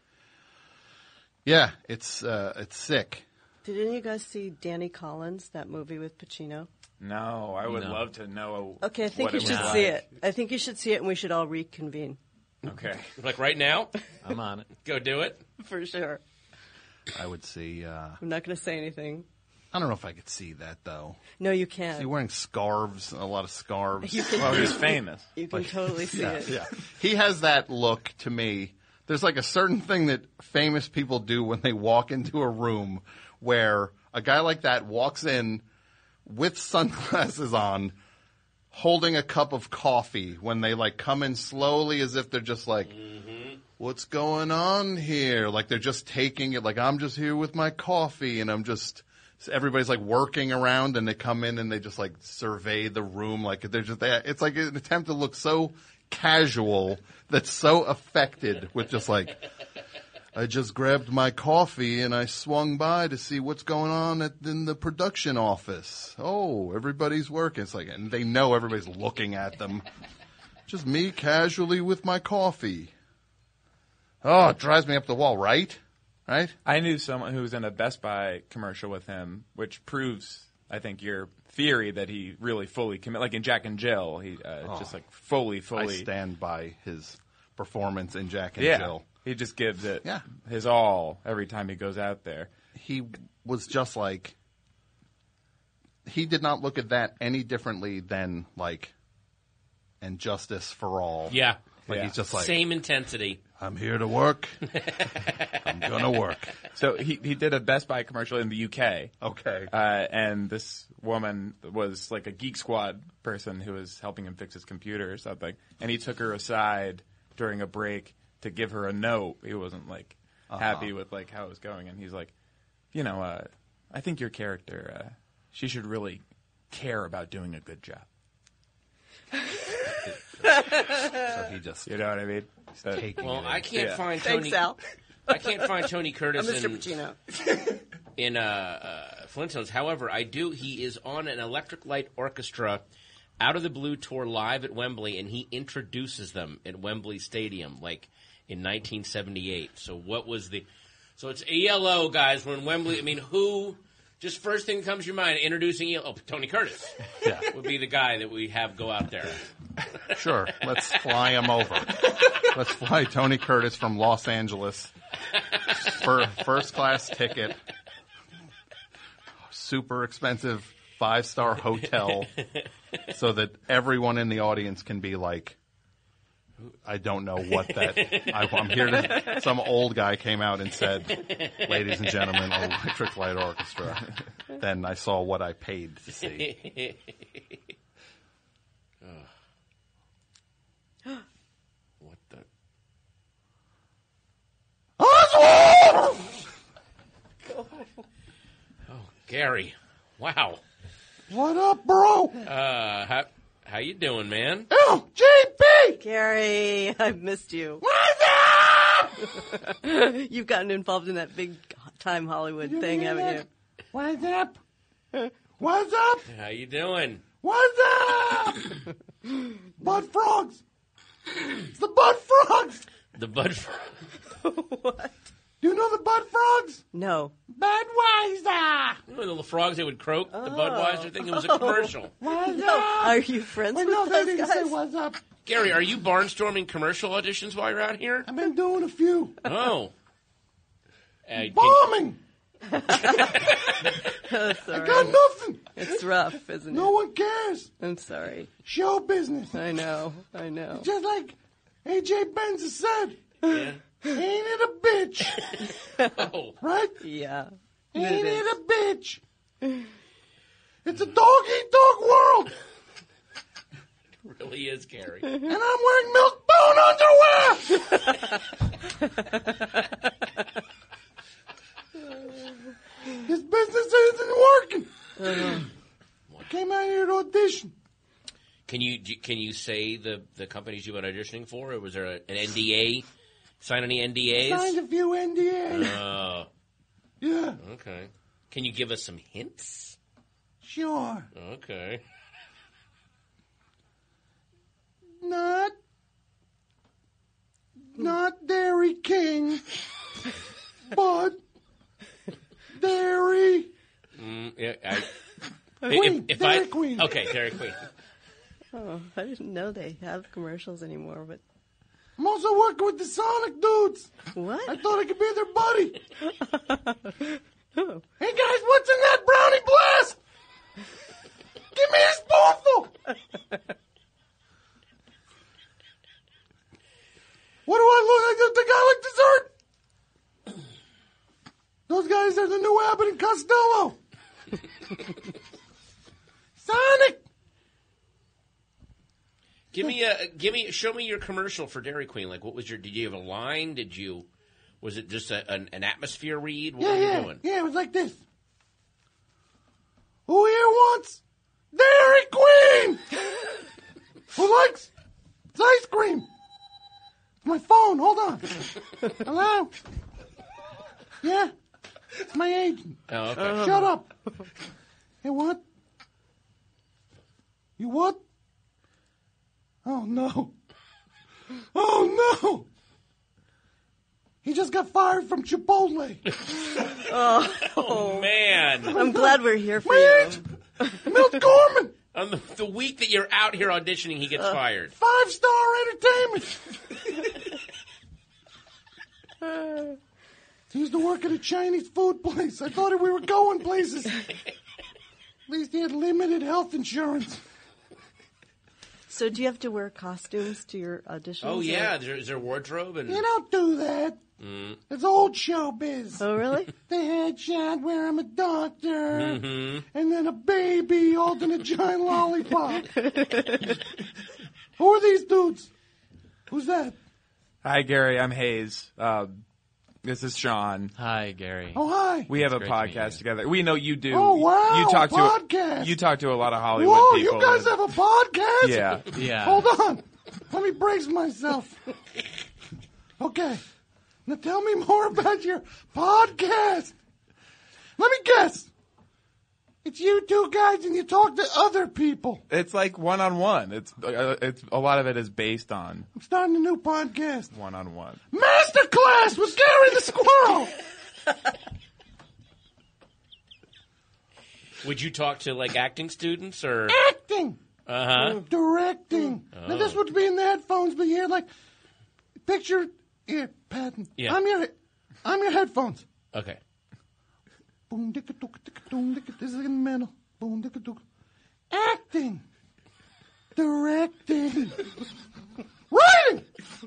Speaker 1: Yeah, it's sick.
Speaker 2: Did any of you guys see Danny Collins, that movie with Pacino?
Speaker 4: No, I would love to know.
Speaker 2: Okay, I think you should see it. I think you should see it, and we should all reconvene.
Speaker 4: Okay.
Speaker 3: Right now?
Speaker 22: I'm on it.
Speaker 3: Go do it.
Speaker 2: For sure.
Speaker 1: I would see...
Speaker 2: I'm not going to say anything.
Speaker 1: I don't know if I could see that, though.
Speaker 2: No, you can't.
Speaker 1: Is he wearing scarves, a lot of scarves?
Speaker 4: Well, he's famous.
Speaker 2: You can totally see it.
Speaker 1: Yeah. He has that look to me. There's a certain thing that famous people do when they walk into a room where a guy like that walks in with sunglasses on, holding a cup of coffee when they come in slowly as if they're just what's going on here? They're just taking it I'm just here with my coffee and I'm just... Everybody's working around and they come in and they just survey the room they're just it's an attempt to look so casual that's so affected with just I just grabbed my coffee and I swung by to see what's going on in the production office. Oh, everybody's working. It's and they know everybody's looking at them. Just me casually with my coffee. Oh, it drives me up the wall, right? Right?
Speaker 4: I knew someone who was in a Best Buy commercial with him, which proves, I think, your theory that he really fully commit. In Jack and Jill, he just fully.
Speaker 1: I stand by his performance in Jack and Jill.
Speaker 4: He just gives it his all every time he goes out there.
Speaker 1: He was just he did not look at that any differently than And Justice for All.
Speaker 3: Yeah.
Speaker 1: He's just
Speaker 3: same intensity.
Speaker 1: I'm here to work. I'm gonna work.
Speaker 4: So he did a Best Buy commercial in the UK.
Speaker 1: Okay.
Speaker 4: And this woman was a Geek Squad person who was helping him fix his computer or something. And he took her aside during a break to give her a note. He wasn't happy with how it was going. And he's like, I think your character, she should really care about doing a good job.
Speaker 1: So he just,
Speaker 4: you know what I mean?
Speaker 3: Well, I can't find Tony.
Speaker 2: Thanks, Al.
Speaker 3: I can't find Tony Curtis
Speaker 2: Mr. Pacino.
Speaker 3: in Flintstones. However, I do. He is on an Electric Light Orchestra Out of the Blue tour live at Wembley, and he introduces them at Wembley Stadium, in 1978. So what was the? So it's ELO, guys. We're in Wembley. I mean, who? Just first thing that comes to your mind, introducing ELO. Oh, Tony Curtis would be the guy that we have go out there.
Speaker 1: Sure, let's fly him over. Let's fly Tony Curtis from Los Angeles for first-class ticket, super expensive 5-star hotel, so that everyone in the audience can be like, I don't know what that. I'm here to. Some old guy came out and said, "Ladies and gentlemen, Electric Light Orchestra." Then I saw what I paid to see.
Speaker 3: What the?
Speaker 1: Oswald!
Speaker 3: Oh, Gary! Wow.
Speaker 1: What up, bro?
Speaker 3: How you doing, man?
Speaker 1: Oh, JP!
Speaker 2: Gary, I've missed you.
Speaker 1: What's up?
Speaker 2: You've gotten involved in that big time Hollywood thing, haven't you?
Speaker 1: What's up? What's up?
Speaker 3: How you doing?
Speaker 1: What's up? Butt frogs. It's the butt frogs.
Speaker 3: The butt frogs.
Speaker 2: What?
Speaker 1: Do you know the butt frogs?
Speaker 2: No.
Speaker 1: Budweiser.
Speaker 3: You know the little frogs that would croak? The Budweiser thing? It was a commercial.
Speaker 1: What's
Speaker 2: No.
Speaker 1: up?
Speaker 2: Are you friends with
Speaker 1: No, they
Speaker 2: those
Speaker 1: didn't
Speaker 2: guys?
Speaker 1: say what's up.
Speaker 3: Gary, are you barnstorming commercial auditions while you're out here?
Speaker 1: I've been doing a few.
Speaker 3: Oh.
Speaker 1: Bombing.
Speaker 2: Oh,
Speaker 1: I
Speaker 2: sorry.
Speaker 1: got nothing.
Speaker 2: It's rough, isn't it?
Speaker 1: No one cares.
Speaker 2: I'm sorry.
Speaker 1: Show business.
Speaker 2: I know.
Speaker 1: Just like AJ Benz has said.
Speaker 3: Yeah.
Speaker 1: Ain't it a bitch?
Speaker 3: Oh.
Speaker 1: Right?
Speaker 2: Yeah.
Speaker 1: Ain't it a bitch? It's a dog-eat-dog world.
Speaker 3: It really is, Gary.
Speaker 1: And I'm wearing milk bone underwear. This business isn't working. I came out here to audition.
Speaker 3: Can you say the companies you've been auditioning for? Or was there an NDA? Sign any NDAs?
Speaker 1: Signed a few NDAs.
Speaker 3: Oh.
Speaker 1: Yeah.
Speaker 3: Okay. Can you give us some hints?
Speaker 1: Sure.
Speaker 3: Okay.
Speaker 1: Not Dairy King, but Dairy Queen. Dairy Queen.
Speaker 3: Okay, Dairy Queen.
Speaker 2: Oh, I didn't know they have commercials anymore, but
Speaker 1: I'm also working with the Sonic dudes.
Speaker 2: What?
Speaker 1: I thought I could be their buddy. Hey guys, what's in that brownie blast? Give me a spoonful. What do I look like? Does the guy like dessert? Those guys are the new Abbott and Costello. Sonic.
Speaker 3: Show me your commercial for Dairy Queen. Like, what was did you have a line? Was it just an atmosphere read? What were you doing?
Speaker 1: Yeah, it was like this. Who here wants Dairy Queen? Who likes ice cream? My phone, hold on. Hello? Yeah? It's my agent.
Speaker 3: Oh, okay.
Speaker 1: Shut up. Hey, what? You what? Oh, no. Oh, no. He just got fired from Chipotle.
Speaker 3: Oh, man.
Speaker 2: I'm glad we're here for you.
Speaker 1: Milt Gorman.
Speaker 3: On the week that you're out here auditioning, he gets fired.
Speaker 1: 5-star entertainment. He used to work at a Chinese food place. I thought we were going places. At least he had limited health insurance.
Speaker 2: So do you have to wear costumes to your auditions?
Speaker 3: Oh, yeah. Is there wardrobe?
Speaker 1: You don't do that. It's old showbiz.
Speaker 2: Oh, really?
Speaker 1: The headshot where I'm a doctor,
Speaker 3: Mm-hmm.
Speaker 1: and then a baby holding a giant lollipop. Who are these dudes? Who's that?
Speaker 4: Hi, Gary. I'm Hayes. This is Sean.
Speaker 22: Hi, Gary.
Speaker 1: Oh, hi.
Speaker 4: We have a
Speaker 22: It's great to meet
Speaker 4: podcast together. We know you do.
Speaker 1: Oh, wow.
Speaker 4: You talk
Speaker 1: podcast.
Speaker 4: You talk to a lot of Hollywood
Speaker 1: Whoa,
Speaker 4: people.
Speaker 1: you guys have a podcast?
Speaker 4: Yeah.
Speaker 22: Yeah.
Speaker 1: Hold on. Let me brace myself. Okay. Now tell me more about your podcast. Let me guess. It's you two guys and you talk to other people.
Speaker 4: It's like one-on-one. It's a lot of it is based on
Speaker 1: I'm starting a new podcast.
Speaker 4: one-on-one.
Speaker 1: Masterclass with Gary the Squirrel.
Speaker 3: Would you talk to, like, acting students or?
Speaker 1: Acting. Directing. Now this would be in the headphones, but you hear like picture here, Patton.
Speaker 3: Yeah.
Speaker 1: I'm your headphones.
Speaker 3: Okay.
Speaker 1: Boom dicka dooka dicka doom dicka. This is in the middle. Boom dicka dooka. Acting. Directing. Writing.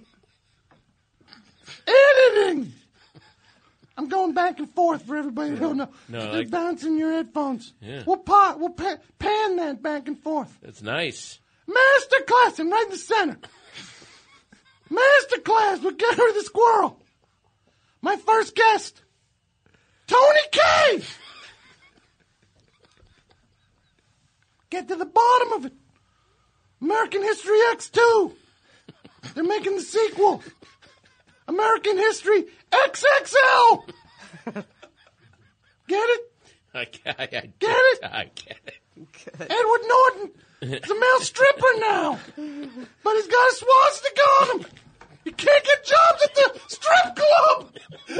Speaker 1: Editing. I'm going back and forth for everybody who don't know.
Speaker 3: No,
Speaker 1: They're
Speaker 3: like-
Speaker 1: bouncing your headphones.
Speaker 3: Yeah.
Speaker 1: We'll pan that back and forth.
Speaker 3: That's nice.
Speaker 1: Masterclass, I'm right in the center. Masterclass with Gary the Squirrel. My first guest, Tony K. Get to the bottom of it. American History X2. They're making the sequel. American History XXL. Get it? Get it?
Speaker 3: I get it.
Speaker 1: Edward Norton is a male stripper now, but he's got a swastika on him. You can't get jobs at the strip club.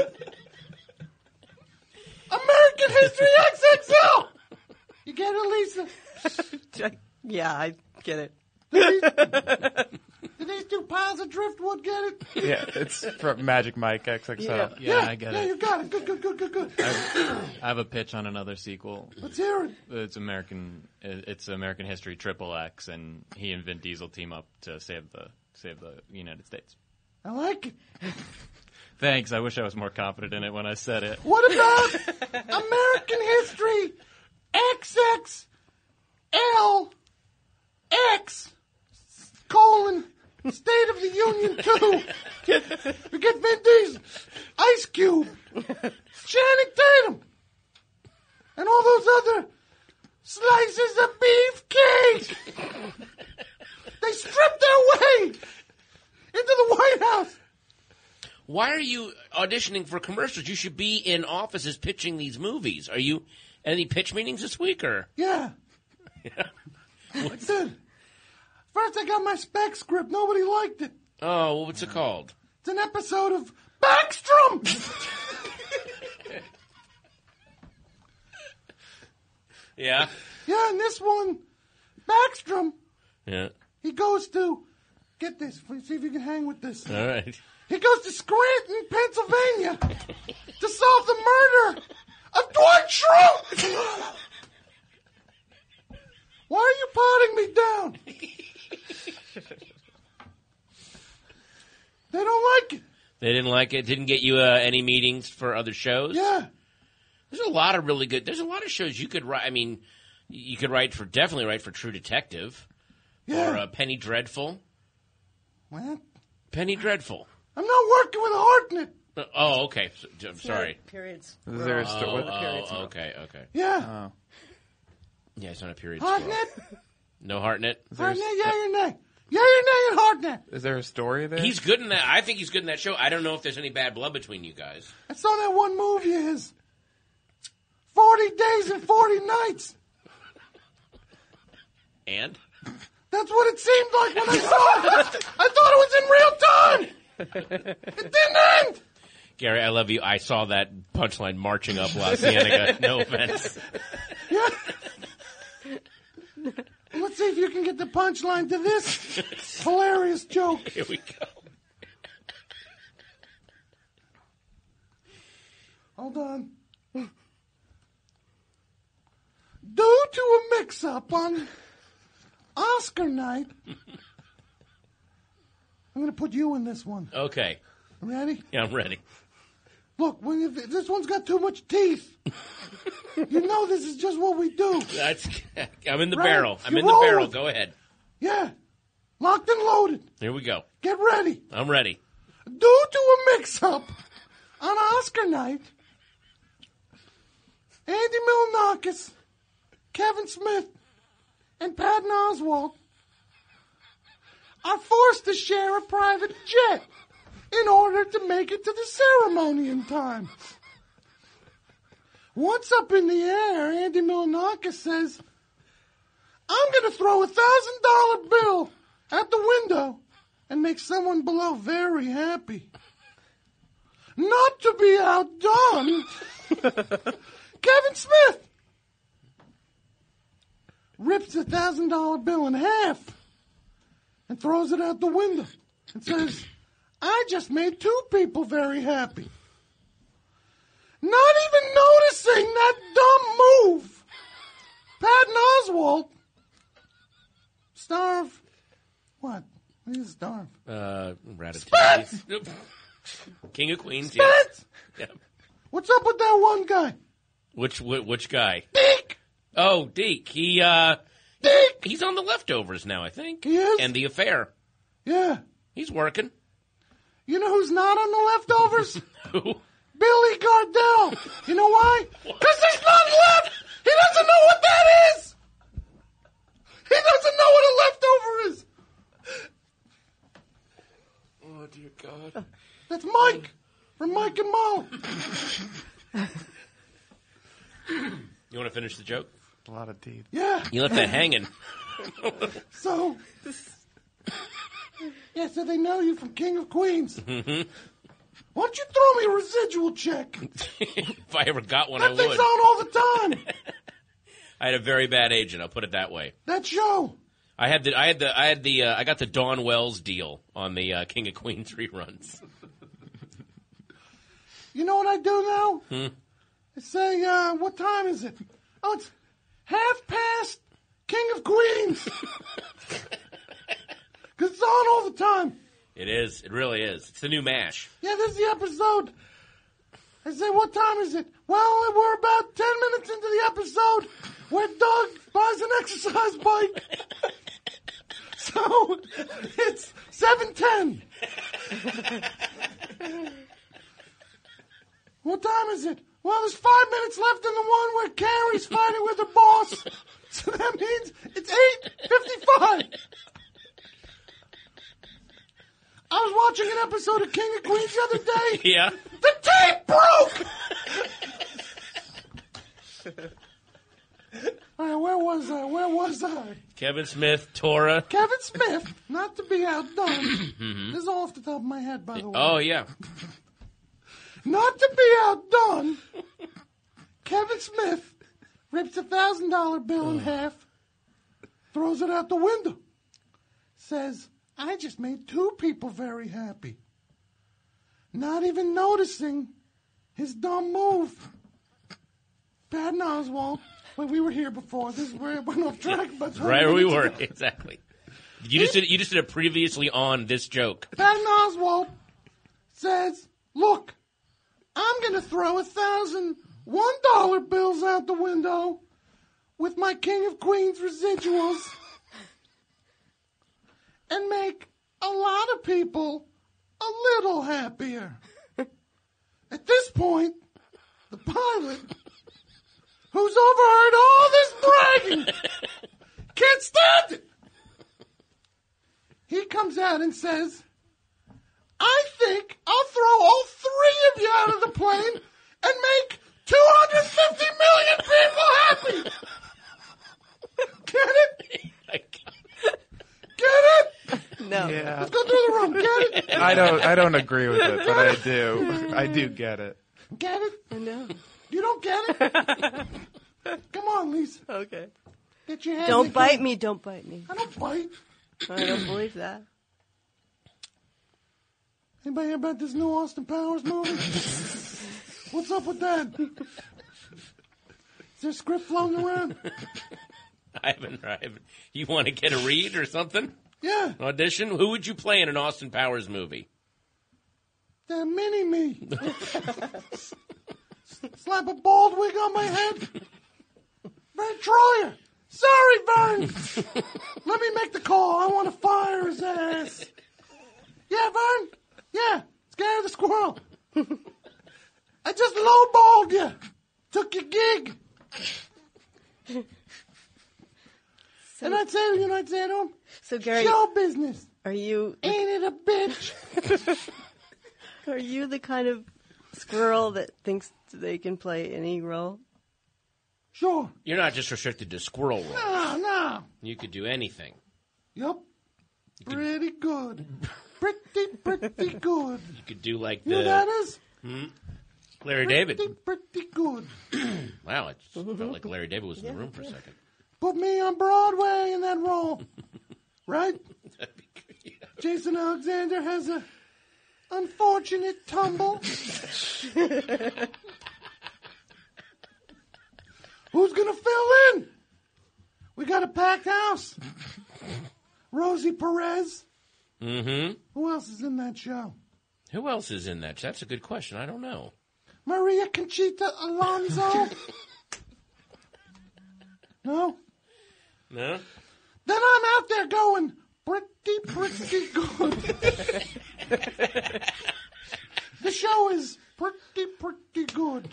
Speaker 1: American History XXL. You get it, Lisa?
Speaker 2: Yeah, I get it.
Speaker 1: Did these two piles of driftwood get it?
Speaker 4: Yeah, it's from Magic Mike XXL.
Speaker 22: Yeah, I get
Speaker 1: Yeah,
Speaker 22: it.
Speaker 1: you got it. Good.
Speaker 22: I have a pitch on another sequel.
Speaker 1: Let's hear it.
Speaker 22: It's American History Triple X, and he and Vin Diesel team up to save the United States.
Speaker 1: I like it.
Speaker 22: Thanks. I wish I was more confident in it when I said it.
Speaker 1: What about American History XXL X State of the Union 2? We get Vin Diesel, Ice Cube, Channing Tatum, and all those other slices of beefcake. They stripped their way into the White House.
Speaker 3: Why are you auditioning for commercials? You should be in offices pitching these movies. Are you any pitch meetings this week or?
Speaker 1: Yeah. What's it? First, I got my spec script. Nobody liked it.
Speaker 3: Oh, what's it called?
Speaker 1: It's an episode of Backstrom.
Speaker 3: Yeah.
Speaker 1: Yeah, and this one, Backstrom,
Speaker 3: Yeah.
Speaker 1: he goes to, get this, see if you can hang with this.
Speaker 3: All right.
Speaker 1: He goes to Scranton, Pennsylvania to solve the murder of Dwight Schrute. Why are you potting me down? They don't like it.
Speaker 3: They didn't like it. Didn't get you any meetings for other shows.
Speaker 1: Yeah.
Speaker 3: There's a lot of really good. There's a lot of shows you could write. I mean, you could definitely write for True Detective.
Speaker 1: Yeah.
Speaker 3: Or Penny Dreadful.
Speaker 1: What?
Speaker 3: Penny Dreadful.
Speaker 1: I'm not working with Hartnett.
Speaker 3: Oh, okay. I'm sorry.
Speaker 2: Periods.
Speaker 4: Is there a
Speaker 3: okay.
Speaker 1: Yeah.
Speaker 3: Yeah, it's not a period.
Speaker 1: Hartnett?
Speaker 3: No Hartnett?
Speaker 1: Hartnett, yeah or nay? Yeah or nay at Hartnett?
Speaker 4: Is there a story there?
Speaker 3: He's good in that. I think he's good in that show. I don't know if there's any bad blood between you guys.
Speaker 1: I saw that one movie of his. 40 Days and 40 Nights.
Speaker 3: And?
Speaker 1: That's what it seemed like when I saw it. I thought it was in real time. It didn't end.
Speaker 3: Gary, I love you. I saw that punchline marching up La Cienega. No offense.
Speaker 1: Yeah. Let's see if you can get the punchline to this hilarious joke.
Speaker 3: Here we go.
Speaker 1: Hold on. Due to a mix-up on Oscar night, I'm going to put you in this one.
Speaker 3: Okay.
Speaker 1: Ready?
Speaker 3: Yeah, I'm ready.
Speaker 1: Look, if this one's got too much teeth. You know this is just what we do.
Speaker 3: I'm in the
Speaker 1: Right?
Speaker 3: barrel. I'm
Speaker 1: You
Speaker 3: in the
Speaker 1: roll
Speaker 3: barrel.
Speaker 1: with-
Speaker 3: Go ahead.
Speaker 1: Yeah. Locked and loaded.
Speaker 3: Here we go.
Speaker 1: Get ready.
Speaker 3: I'm ready.
Speaker 1: Due to a mix-up on Oscar night, Andy Milonakis, Kevin Smith, and Patton Oswalt are forced to share a private jet in order to make it to the ceremony in time. Once up in the air, Andy Milonakis says, I'm going to throw $1,000 bill at the window and make someone below very happy. Not to be outdone, Kevin Smith.
Speaker 19: rips a $1,000 bill in half and throws it out the window and says, I just made 2 people very happy. Not even noticing that dumb move. Patton Oswalt, star of what? What is star of?
Speaker 3: Ratatouille. King of Queens,
Speaker 19: Spence!
Speaker 3: yes. Yeah.
Speaker 19: What's up with that one guy?
Speaker 3: Which guy?
Speaker 19: Deke!
Speaker 3: Oh, Deke.
Speaker 19: Deke!
Speaker 3: He's on The Leftovers now, I think.
Speaker 19: He is?
Speaker 3: And The Affair.
Speaker 19: Yeah.
Speaker 3: He's working.
Speaker 19: You know who's not on The Leftovers?
Speaker 3: Who?
Speaker 19: Billy Gardell. You know why? Because there's none left. He doesn't know what that is. He doesn't know what a leftover is.
Speaker 3: Oh, dear God.
Speaker 19: That's Mike from Mike and Mo.
Speaker 3: You want to finish the joke?
Speaker 4: A lot of teeth.
Speaker 19: Yeah.
Speaker 3: You left that hanging.
Speaker 19: So they know you from King of Queens.
Speaker 3: Mm-hmm.
Speaker 19: Why don't you throw me a residual check?
Speaker 3: If I ever got one,
Speaker 19: That
Speaker 3: I
Speaker 19: thing's
Speaker 3: would.
Speaker 19: on all the time.
Speaker 3: I had a very bad agent. I'll put it that way.
Speaker 19: That show.
Speaker 3: I got the Dawn Wells deal on the King of Queens reruns.
Speaker 19: You know what I do now?
Speaker 3: Hmm?
Speaker 19: I say, what time is it? Oh, it's 1:30 King of Queens. Because it's on all the time.
Speaker 3: It is. It really is. It's the new MASH.
Speaker 19: Yeah, this is the episode. I say, what time is it? Well, we're about 10 minutes into the episode where Doug buys an exercise bike. So, it's 7:10. What time is it? Well, there's 5 minutes left in the one where Carrie's fighting with her boss. So that means it's 8:55. I was watching an episode of King of Queens the other day.
Speaker 3: Yeah.
Speaker 19: The tape broke! All right, where was I?
Speaker 3: Kevin Smith, Tora.
Speaker 19: Kevin Smith, not to be outdone.
Speaker 3: Mhm.
Speaker 19: This is all off the top of my head, by the way.
Speaker 3: Oh, yeah.
Speaker 19: Not to be outdone, Kevin Smith rips a $1,000 bill in half, throws it out the window, says, I just made 2 people very happy. Not even noticing his dumb move. Patton Oswalt, when we were here before, this is where it went off track. But
Speaker 3: Right where we were, exactly. You just did a previously on this joke.
Speaker 19: Patton Oswalt says, look, I'm going to throw 1,000 $1 bills out the window with my King of Queens residuals and make a lot of people a little happier. At this point, the pilot, who's overheard all this bragging, can't stand it. He comes out and says, I think I'll throw all 3 of you out of the plane and make 250 million people happy. Get it? Get it?
Speaker 2: No.
Speaker 4: Yeah.
Speaker 19: Let's go through the room. Get it?
Speaker 4: I don't agree with it, but I do. I do get it.
Speaker 19: Get it?
Speaker 2: I know.
Speaker 19: You don't get it? Come on, Lisa.
Speaker 2: Okay.
Speaker 19: Get your hands
Speaker 2: Don't
Speaker 19: in
Speaker 2: bite
Speaker 19: here.
Speaker 2: me. Don't bite me.
Speaker 19: I don't bite.
Speaker 2: I don't believe that.
Speaker 19: Anybody hear about this new Austin Powers movie? What's up with that? Is there a script floating around?
Speaker 3: I haven't. You want to get a read or something?
Speaker 19: Yeah.
Speaker 3: Audition? Who would you play in an Austin Powers movie?
Speaker 19: The mini-me. Slap a bald wig on my head. Vern Troyer. Sorry, Vern. Let me make the call. I want to fire his ass. Yeah, Vern. Yeah. Scare the squirrel. I just lowballed you. Took your gig. And I'd say to him,
Speaker 2: So, Gary,
Speaker 19: show business.
Speaker 2: Are you?
Speaker 19: Ain't it a bitch?
Speaker 2: Are you the kind of squirrel that thinks they can play any role?
Speaker 19: Sure.
Speaker 3: You're not just restricted to squirrel roles.
Speaker 19: No.
Speaker 3: You could do anything.
Speaker 19: Yup. Pretty good. Pretty good.
Speaker 3: You could do like
Speaker 19: You know what that is?
Speaker 3: Larry David.
Speaker 19: Pretty good.
Speaker 3: Wow, it felt like Larry David was in the room for a second.
Speaker 19: Put me on Broadway in that role. Right? Jason Alexander has a unfortunate tumble. Who's going to fill in? We got a packed house. Rosie Perez.
Speaker 3: Mm-hmm.
Speaker 19: Who else is in that show?
Speaker 3: Who else is in that? That's a good question. I don't know.
Speaker 19: Maria Conchita Alonso. No?
Speaker 3: No?
Speaker 19: Then I'm out there going, pretty good. The show is pretty good.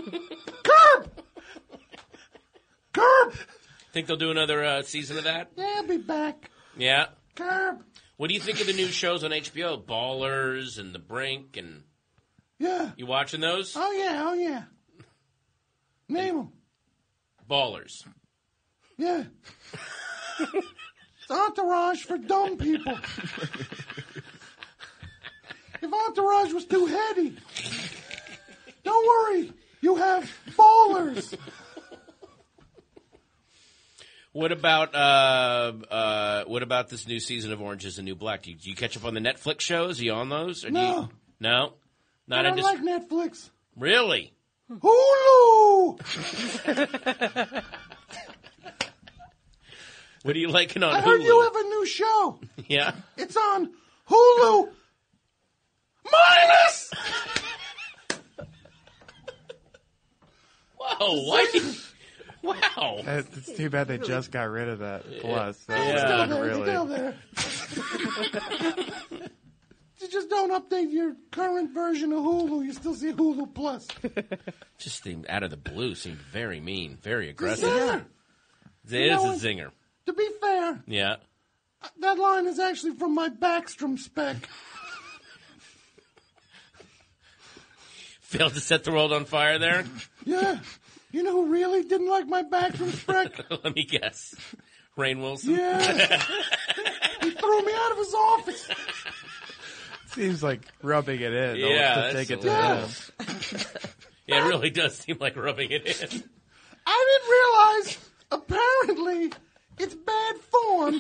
Speaker 19: Curb!
Speaker 3: Think they'll do another season of that?
Speaker 19: Yeah, I'll be back.
Speaker 3: Yeah.
Speaker 19: Curb!
Speaker 3: What do you think of the new shows on HBO? Ballers and The Brink and...
Speaker 19: Yeah.
Speaker 3: You watching those?
Speaker 19: Oh, yeah. Name them.
Speaker 3: Ballers.
Speaker 19: Yeah. It's Entourage for dumb people. If Entourage was too heady, don't worry. You have Ballers.
Speaker 3: What about this new season of Orange is the New Black? Do you catch up on the Netflix shows? Are you on those? Or
Speaker 19: No.
Speaker 3: No?
Speaker 19: I don't like Netflix.
Speaker 3: Really?
Speaker 19: Hulu!
Speaker 3: What are you liking on
Speaker 19: I
Speaker 3: Hulu?
Speaker 19: heard you have a new show.
Speaker 3: Yeah?
Speaker 19: It's on Hulu. Minus!
Speaker 3: Whoa, why? Wow.
Speaker 4: It's too bad they just got rid of that plus.
Speaker 19: It's still there. It's still there. You just don't update your current version of Hulu. You still see Hulu Plus.
Speaker 3: Just seemed out of the blue. Seemed very mean, very aggressive.
Speaker 19: Zinger.
Speaker 3: It is a zinger.
Speaker 19: To be fair,
Speaker 3: Yeah.
Speaker 19: that line is actually from my Backstrom spec.
Speaker 3: Failed to set the world on fire there?
Speaker 19: Yeah. You know who really didn't like my Backstrom spec?
Speaker 3: Let me guess. Rainn Wilson?
Speaker 19: Yeah. He threw me out of his office.
Speaker 4: Seems like rubbing it in.
Speaker 3: Yeah,
Speaker 4: To take it to
Speaker 3: that's
Speaker 4: him.
Speaker 3: Yeah, it really does seem like rubbing it in.
Speaker 19: I didn't realize, apparently, it's bad form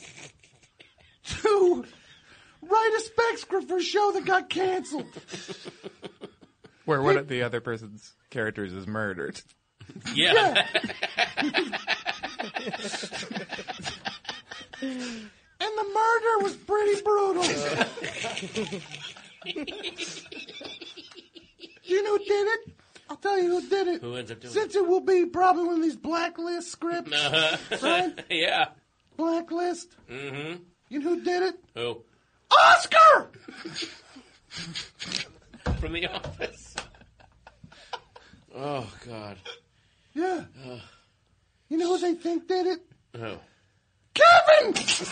Speaker 19: to write a spec script for a show that got canceled.
Speaker 4: Where one of the other person's characters is murdered.
Speaker 3: Yeah.
Speaker 19: And the murder was pretty brutal. Do you know who did it? I'll tell you who did it.
Speaker 3: Who ends up doing
Speaker 19: Since it will be probably one of these blacklist scripts. Right?
Speaker 3: Yeah.
Speaker 19: Blacklist.
Speaker 3: Mm-hmm.
Speaker 19: You know who did it?
Speaker 3: Who?
Speaker 19: Oscar!
Speaker 3: From The Office. Oh, God.
Speaker 19: Yeah. You know who they think did it?
Speaker 3: Who?
Speaker 19: Kevin!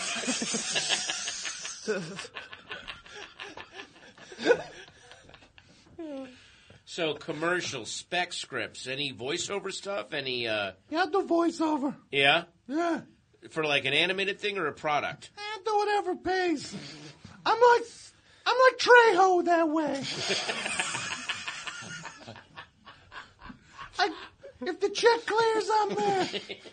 Speaker 3: So, commercial, spec scripts, any voiceover stuff? Any,
Speaker 19: Yeah, I'll do voiceover.
Speaker 3: Yeah?
Speaker 19: Yeah.
Speaker 3: For like an animated thing or a product?
Speaker 19: I'll do whatever pays. I'm like Trejo that way. If the check clears, I'm there.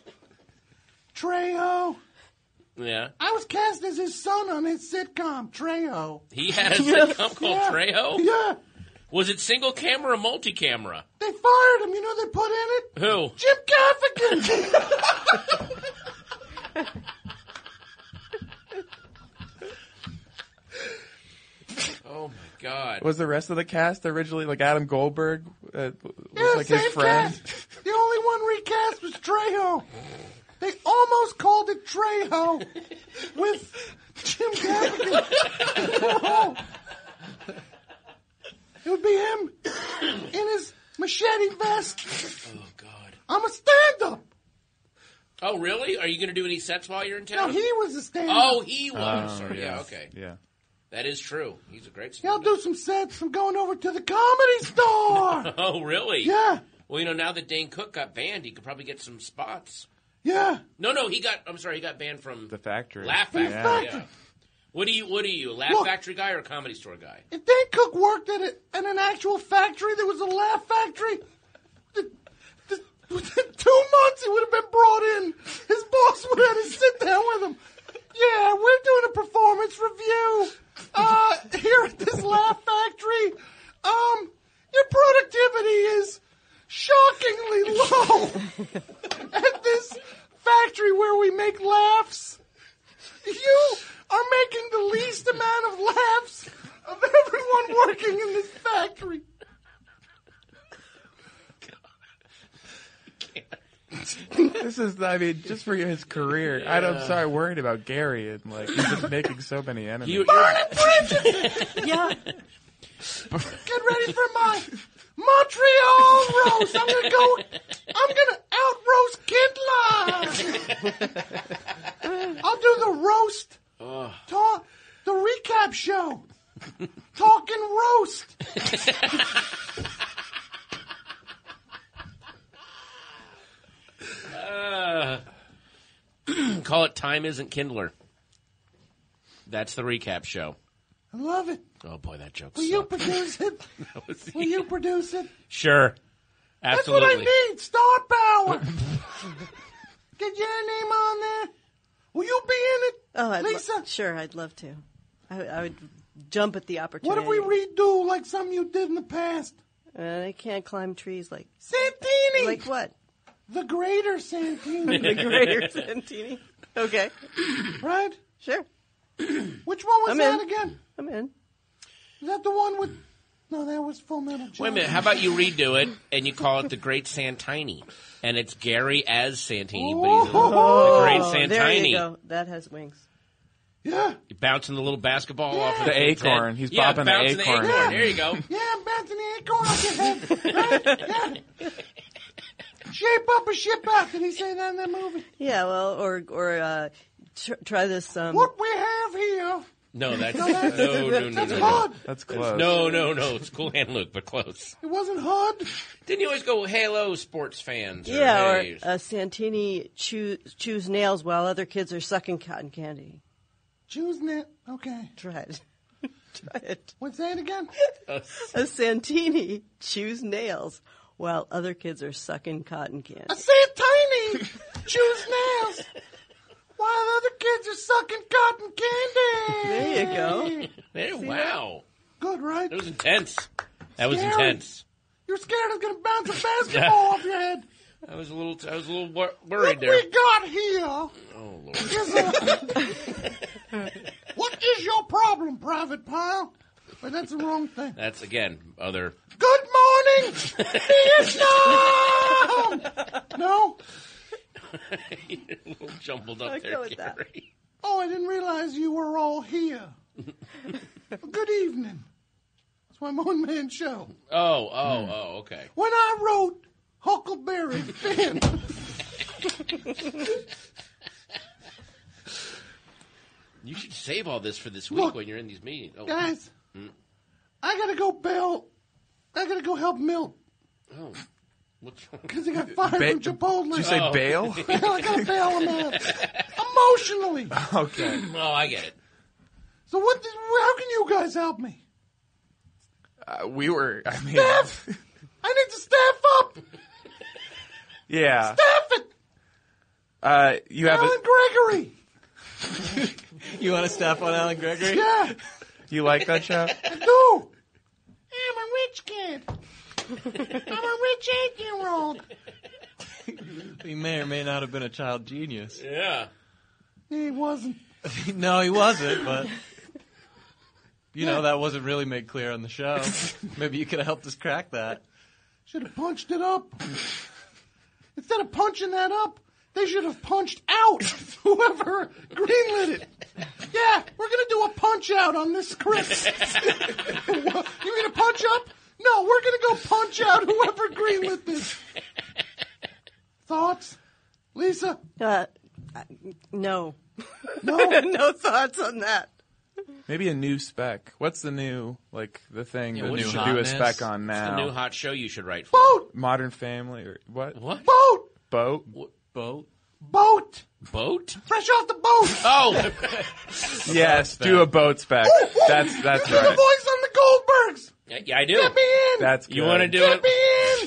Speaker 19: Trejo.
Speaker 3: Yeah.
Speaker 19: I was cast as his son on his sitcom, Trejo.
Speaker 3: He had a sitcom called
Speaker 19: Yeah.
Speaker 3: Trejo?
Speaker 19: Yeah.
Speaker 3: Was it single camera or multi-camera?
Speaker 19: They fired him. You know who they put in it?
Speaker 3: Who?
Speaker 19: Jim Gaffigan.
Speaker 3: Oh, my God.
Speaker 4: Was the rest of the cast originally like Adam Goldberg? Was
Speaker 19: Yeah,
Speaker 4: like his
Speaker 19: same
Speaker 4: friend?
Speaker 19: cast. The only one recast was Trejo. They almost called it Trejo with Jim Gaffigan. It would be him in his machete vest.
Speaker 3: Oh, God.
Speaker 19: I'm a stand-up.
Speaker 3: Oh, really? Are you going to do any sets while you're in
Speaker 19: No,
Speaker 3: town?
Speaker 19: he was a stand-up.
Speaker 3: Oh, he was. Sorry. Yeah, okay.
Speaker 4: Yeah.
Speaker 3: That is true. He's a great
Speaker 19: Yeah, I'll
Speaker 3: stand-up.
Speaker 19: do some sets. I'm going over to the Comedy Store.
Speaker 3: Oh, really?
Speaker 19: Yeah.
Speaker 3: Well, you know, now that Dane Cook got banned, he could probably get some spots.
Speaker 19: Yeah.
Speaker 3: No, he got banned from
Speaker 4: The Factory.
Speaker 3: Laugh
Speaker 19: From
Speaker 3: Factory.
Speaker 19: the Factory.
Speaker 3: Yeah. What are you, a Laugh
Speaker 19: Look.
Speaker 3: Factory guy or a Comedy Store guy?
Speaker 19: If Dane Cook worked at an actual factory that was a laugh factory, the
Speaker 1: Within 2 months, he would have been brought in. His boss would have had to sit down with him. Yeah, we're doing a performance review here at this Laugh Factory. Your productivity is shockingly low at this factory where we make laughs. You are making the least amount of laughs of everyone working in this factory.
Speaker 4: This is, I mean, just for his career.
Speaker 3: Yeah.
Speaker 4: I'm sorry, worried about Gary and like he's just making so many enemies.
Speaker 1: Burn it, Bridget! Yeah. Get ready for my Montreal roast. I'm gonna out roast Kid Live. I'll do the roast. The recap show. Talking roast.
Speaker 3: Call it Time Isn't Kindler. That's the recap show.
Speaker 1: I love it.
Speaker 3: Oh, boy, that joke
Speaker 1: Will you produce it? Will you produce it?
Speaker 3: Sure. Absolutely.
Speaker 1: That's what I need. Star power. Get your name on there. Will you be in it, Lisa?
Speaker 2: Sure, I'd love to. I would jump at the opportunity.
Speaker 1: What if we redo like something you did in the past?
Speaker 2: I can't climb trees like...
Speaker 1: Santini!
Speaker 2: Like what?
Speaker 1: The Greater Santini.
Speaker 2: The Greater Santini. Okay.
Speaker 1: Right?
Speaker 2: Sure.
Speaker 1: Which one was
Speaker 2: I'm
Speaker 1: that
Speaker 2: in.
Speaker 1: again?
Speaker 2: I'm in.
Speaker 1: Is that the one with... No, that was Full Metal Jacket.
Speaker 3: Wait a minute. How about you redo it and you call it The Great Santini? And it's Gary as Santini, but he's the Great Santini.
Speaker 2: There you go. That has wings.
Speaker 1: Yeah.
Speaker 3: You're bouncing the little basketball off of
Speaker 4: The
Speaker 3: kid's
Speaker 4: acorn.
Speaker 3: head.
Speaker 4: He's bopping the
Speaker 3: bouncing
Speaker 4: acorn.
Speaker 3: Yeah. There you go.
Speaker 1: Yeah, I'm bouncing the acorn off your head. Right? Yeah. Shape up or ship out. Did he say that in that movie?
Speaker 2: Yeah, well, or try this...
Speaker 1: What we have here...
Speaker 3: No, that's
Speaker 1: No,
Speaker 3: no.
Speaker 1: that's HUD.
Speaker 4: That's close.
Speaker 3: No. It's Cool Hand Luke, but close.
Speaker 1: It wasn't HUD.
Speaker 3: Didn't you always go, "Hello, sports fans"?
Speaker 2: Yeah,
Speaker 3: hey.
Speaker 2: or Santini chews nails while other kids are sucking cotton candy.
Speaker 1: Choose net. Okay.
Speaker 2: Try it. Try it.
Speaker 1: What's that again?
Speaker 2: A Santini chews nails while other kids are sucking cotton candy.
Speaker 1: A Santini chews nails while other kids are sucking cotton candy.
Speaker 2: There you go.
Speaker 3: Hey, wow.
Speaker 1: Good, right?
Speaker 3: That was intense. That was
Speaker 1: Scary.
Speaker 3: intense.
Speaker 1: You're scared it's going to bounce a basketball off your head.
Speaker 3: I was a little worried
Speaker 1: What
Speaker 3: there.
Speaker 1: we got here
Speaker 3: Oh, Lord.
Speaker 1: What is your problem, Private Pile? Wait, that's the wrong thing.
Speaker 3: That's, again, other...
Speaker 1: Good morning, Vietnam! No?
Speaker 3: You're a little jumbled up
Speaker 2: I'll
Speaker 3: there,
Speaker 2: go with that.
Speaker 3: Gary.
Speaker 1: Oh, I didn't realize you were all here. Good evening. It's my one-man show.
Speaker 3: Oh, okay.
Speaker 1: When I wrote Huckleberry Finn,
Speaker 3: You should save all this for this week
Speaker 1: Look,
Speaker 3: when you're in these meetings. Oh.
Speaker 1: guys, I gotta go help Milt.
Speaker 3: Oh.
Speaker 1: Because he got fired from Chipotle.
Speaker 4: Did you say bail?
Speaker 1: I gotta bail him out. Emotionally.
Speaker 4: Okay.
Speaker 3: Oh, I get it.
Speaker 1: So how can you guys help me?
Speaker 4: I mean...
Speaker 1: Staff! I need to staff up!
Speaker 4: Yeah.
Speaker 1: Staff it!
Speaker 4: You have
Speaker 1: Alan Gregory!
Speaker 13: You want to staff on Alan Gregory?
Speaker 1: Yeah,
Speaker 4: You like that show?
Speaker 1: I do. I'm a rich kid. I'm a rich 8-year-old.
Speaker 13: He may or may not have been a child genius.
Speaker 3: Yeah.
Speaker 1: He wasn't.
Speaker 13: No, he wasn't, but... You know, that wasn't really made clear on the show. Maybe you could have helped us crack that.
Speaker 1: Should have punched it up. Instead of punching that up, they should have punched out whoever greenlit it. Yeah, we're going to do a punch out on this script. You mean a punch up? No, we're going to go punch out whoever greenlit this. Thoughts? Lisa?
Speaker 2: No.
Speaker 1: No?
Speaker 2: No thoughts on that.
Speaker 4: Maybe a new spec. What's the new, the thing that
Speaker 3: what's
Speaker 4: you
Speaker 3: the
Speaker 4: should do a
Speaker 3: hotness?
Speaker 4: spec on
Speaker 3: It's
Speaker 4: now?
Speaker 3: the new hot show you should write for.
Speaker 1: Boat!
Speaker 4: Modern Family or what?
Speaker 3: What?
Speaker 1: Boat!
Speaker 4: Boat?
Speaker 13: Boat?
Speaker 1: Boat!
Speaker 3: Boat?
Speaker 1: Fresh off the boat!
Speaker 3: Oh!
Speaker 4: Yes, do a boat spec. That's
Speaker 1: You're the
Speaker 4: right.
Speaker 1: voice on the Goldbergs!
Speaker 3: Yeah, I do.
Speaker 1: Get me in!
Speaker 4: That's good.
Speaker 3: You want to do
Speaker 1: Get
Speaker 3: it?
Speaker 1: me in!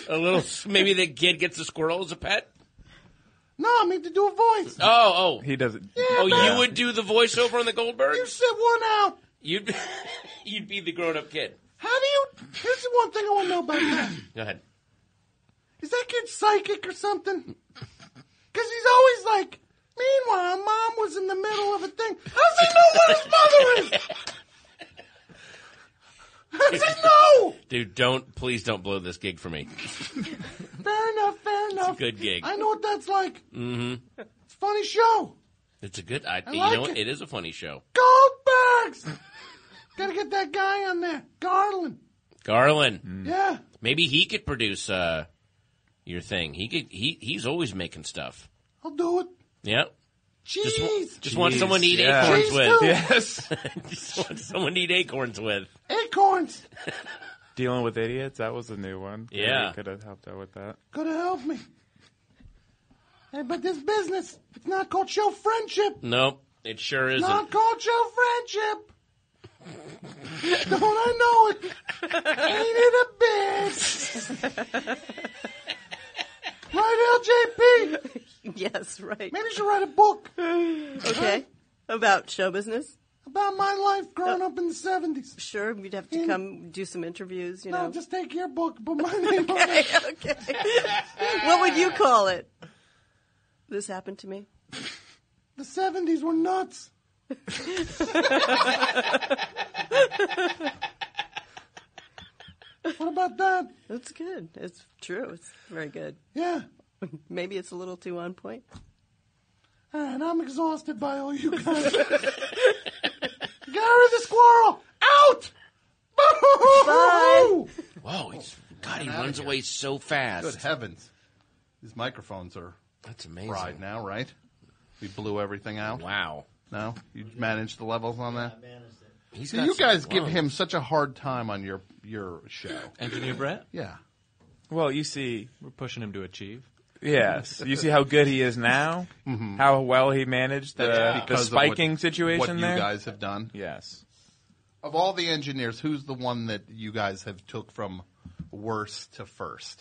Speaker 3: A little. Maybe the kid gets a squirrel as a pet.
Speaker 1: No, I mean to do a voice.
Speaker 3: Oh.
Speaker 4: He doesn't.
Speaker 3: Oh, you would do the voiceover on the Goldbergs?
Speaker 1: You sit one out.
Speaker 3: You'd be the grown-up kid.
Speaker 1: How do you... Here's the one thing I want to know about that.
Speaker 3: Go ahead.
Speaker 1: Is that kid psychic or something? Because he's always like, meanwhile, Mom was in the middle of a thing. How does he know what his mother is? How does he know?
Speaker 3: Dude, please don't blow this gig for me.
Speaker 1: Fair enough.
Speaker 3: It's a good gig.
Speaker 1: I know what that's like.
Speaker 3: Mm-hmm.
Speaker 1: It's a funny show.
Speaker 3: It's a good...
Speaker 1: you
Speaker 3: know
Speaker 1: like
Speaker 3: what?
Speaker 1: it.
Speaker 3: It is a funny show.
Speaker 1: Goldbergs! Gotta get that guy on there. Garland.
Speaker 3: Yeah. Maybe he could produce your thing. He's always making stuff.
Speaker 1: I'll do it.
Speaker 3: Yep.
Speaker 1: Cheese.
Speaker 3: Just want someone to eat
Speaker 4: Yeah.
Speaker 3: acorns
Speaker 1: Cheese
Speaker 3: with.
Speaker 1: too.
Speaker 4: Yes.
Speaker 3: Just want someone to eat acorns with.
Speaker 1: Acorns.
Speaker 4: Dealing with idiots. That was a new one.
Speaker 3: Yeah.
Speaker 4: Could have helped out with that.
Speaker 1: Could have helped me. Hey, but this business, it's not called show friendship.
Speaker 3: Nope, it sure isn't.
Speaker 1: Not called show friendship. Don't I know it? Ain't it a bitch? Right, LJP?
Speaker 2: Yes, right.
Speaker 1: Maybe you should write a book.
Speaker 2: Okay. About show business?
Speaker 1: About my life growing up in the 70s.
Speaker 2: Sure, you'd have to come do some interviews, you
Speaker 1: No,
Speaker 2: know.
Speaker 1: just take your book, put my name on it.
Speaker 2: Okay. What would you call it? This happened to me?
Speaker 1: The 70s were nuts. What about that?
Speaker 2: That's good. It's true. It's very good.
Speaker 1: Yeah.
Speaker 2: Maybe it's a little too on point.
Speaker 1: All right, I'm exhausted by all you guys. Get rid of the squirrel. Out!
Speaker 2: Bye.
Speaker 3: Whoa, he runs away so fast.
Speaker 1: Good heavens. These microphones are
Speaker 3: That's amazing.
Speaker 1: fried now, right? We blew everything out.
Speaker 3: Wow.
Speaker 1: No? You managed the levels on that?
Speaker 22: I managed it.
Speaker 3: He's
Speaker 1: See,
Speaker 3: got
Speaker 1: you
Speaker 3: some
Speaker 1: guys give
Speaker 3: lungs.
Speaker 1: him such a hard time on your show.
Speaker 22: Engineer Brett?
Speaker 1: Yeah.
Speaker 4: Well, you see.
Speaker 22: We're pushing him to achieve.
Speaker 4: Yes. You see how good he is now?
Speaker 1: Mm-hmm.
Speaker 4: How well he managed the
Speaker 1: Because of
Speaker 4: spiking situation
Speaker 1: what
Speaker 4: there?
Speaker 1: you guys have done.
Speaker 4: Yes.
Speaker 1: Of all the engineers, who's the one that you guys have took from worst to first?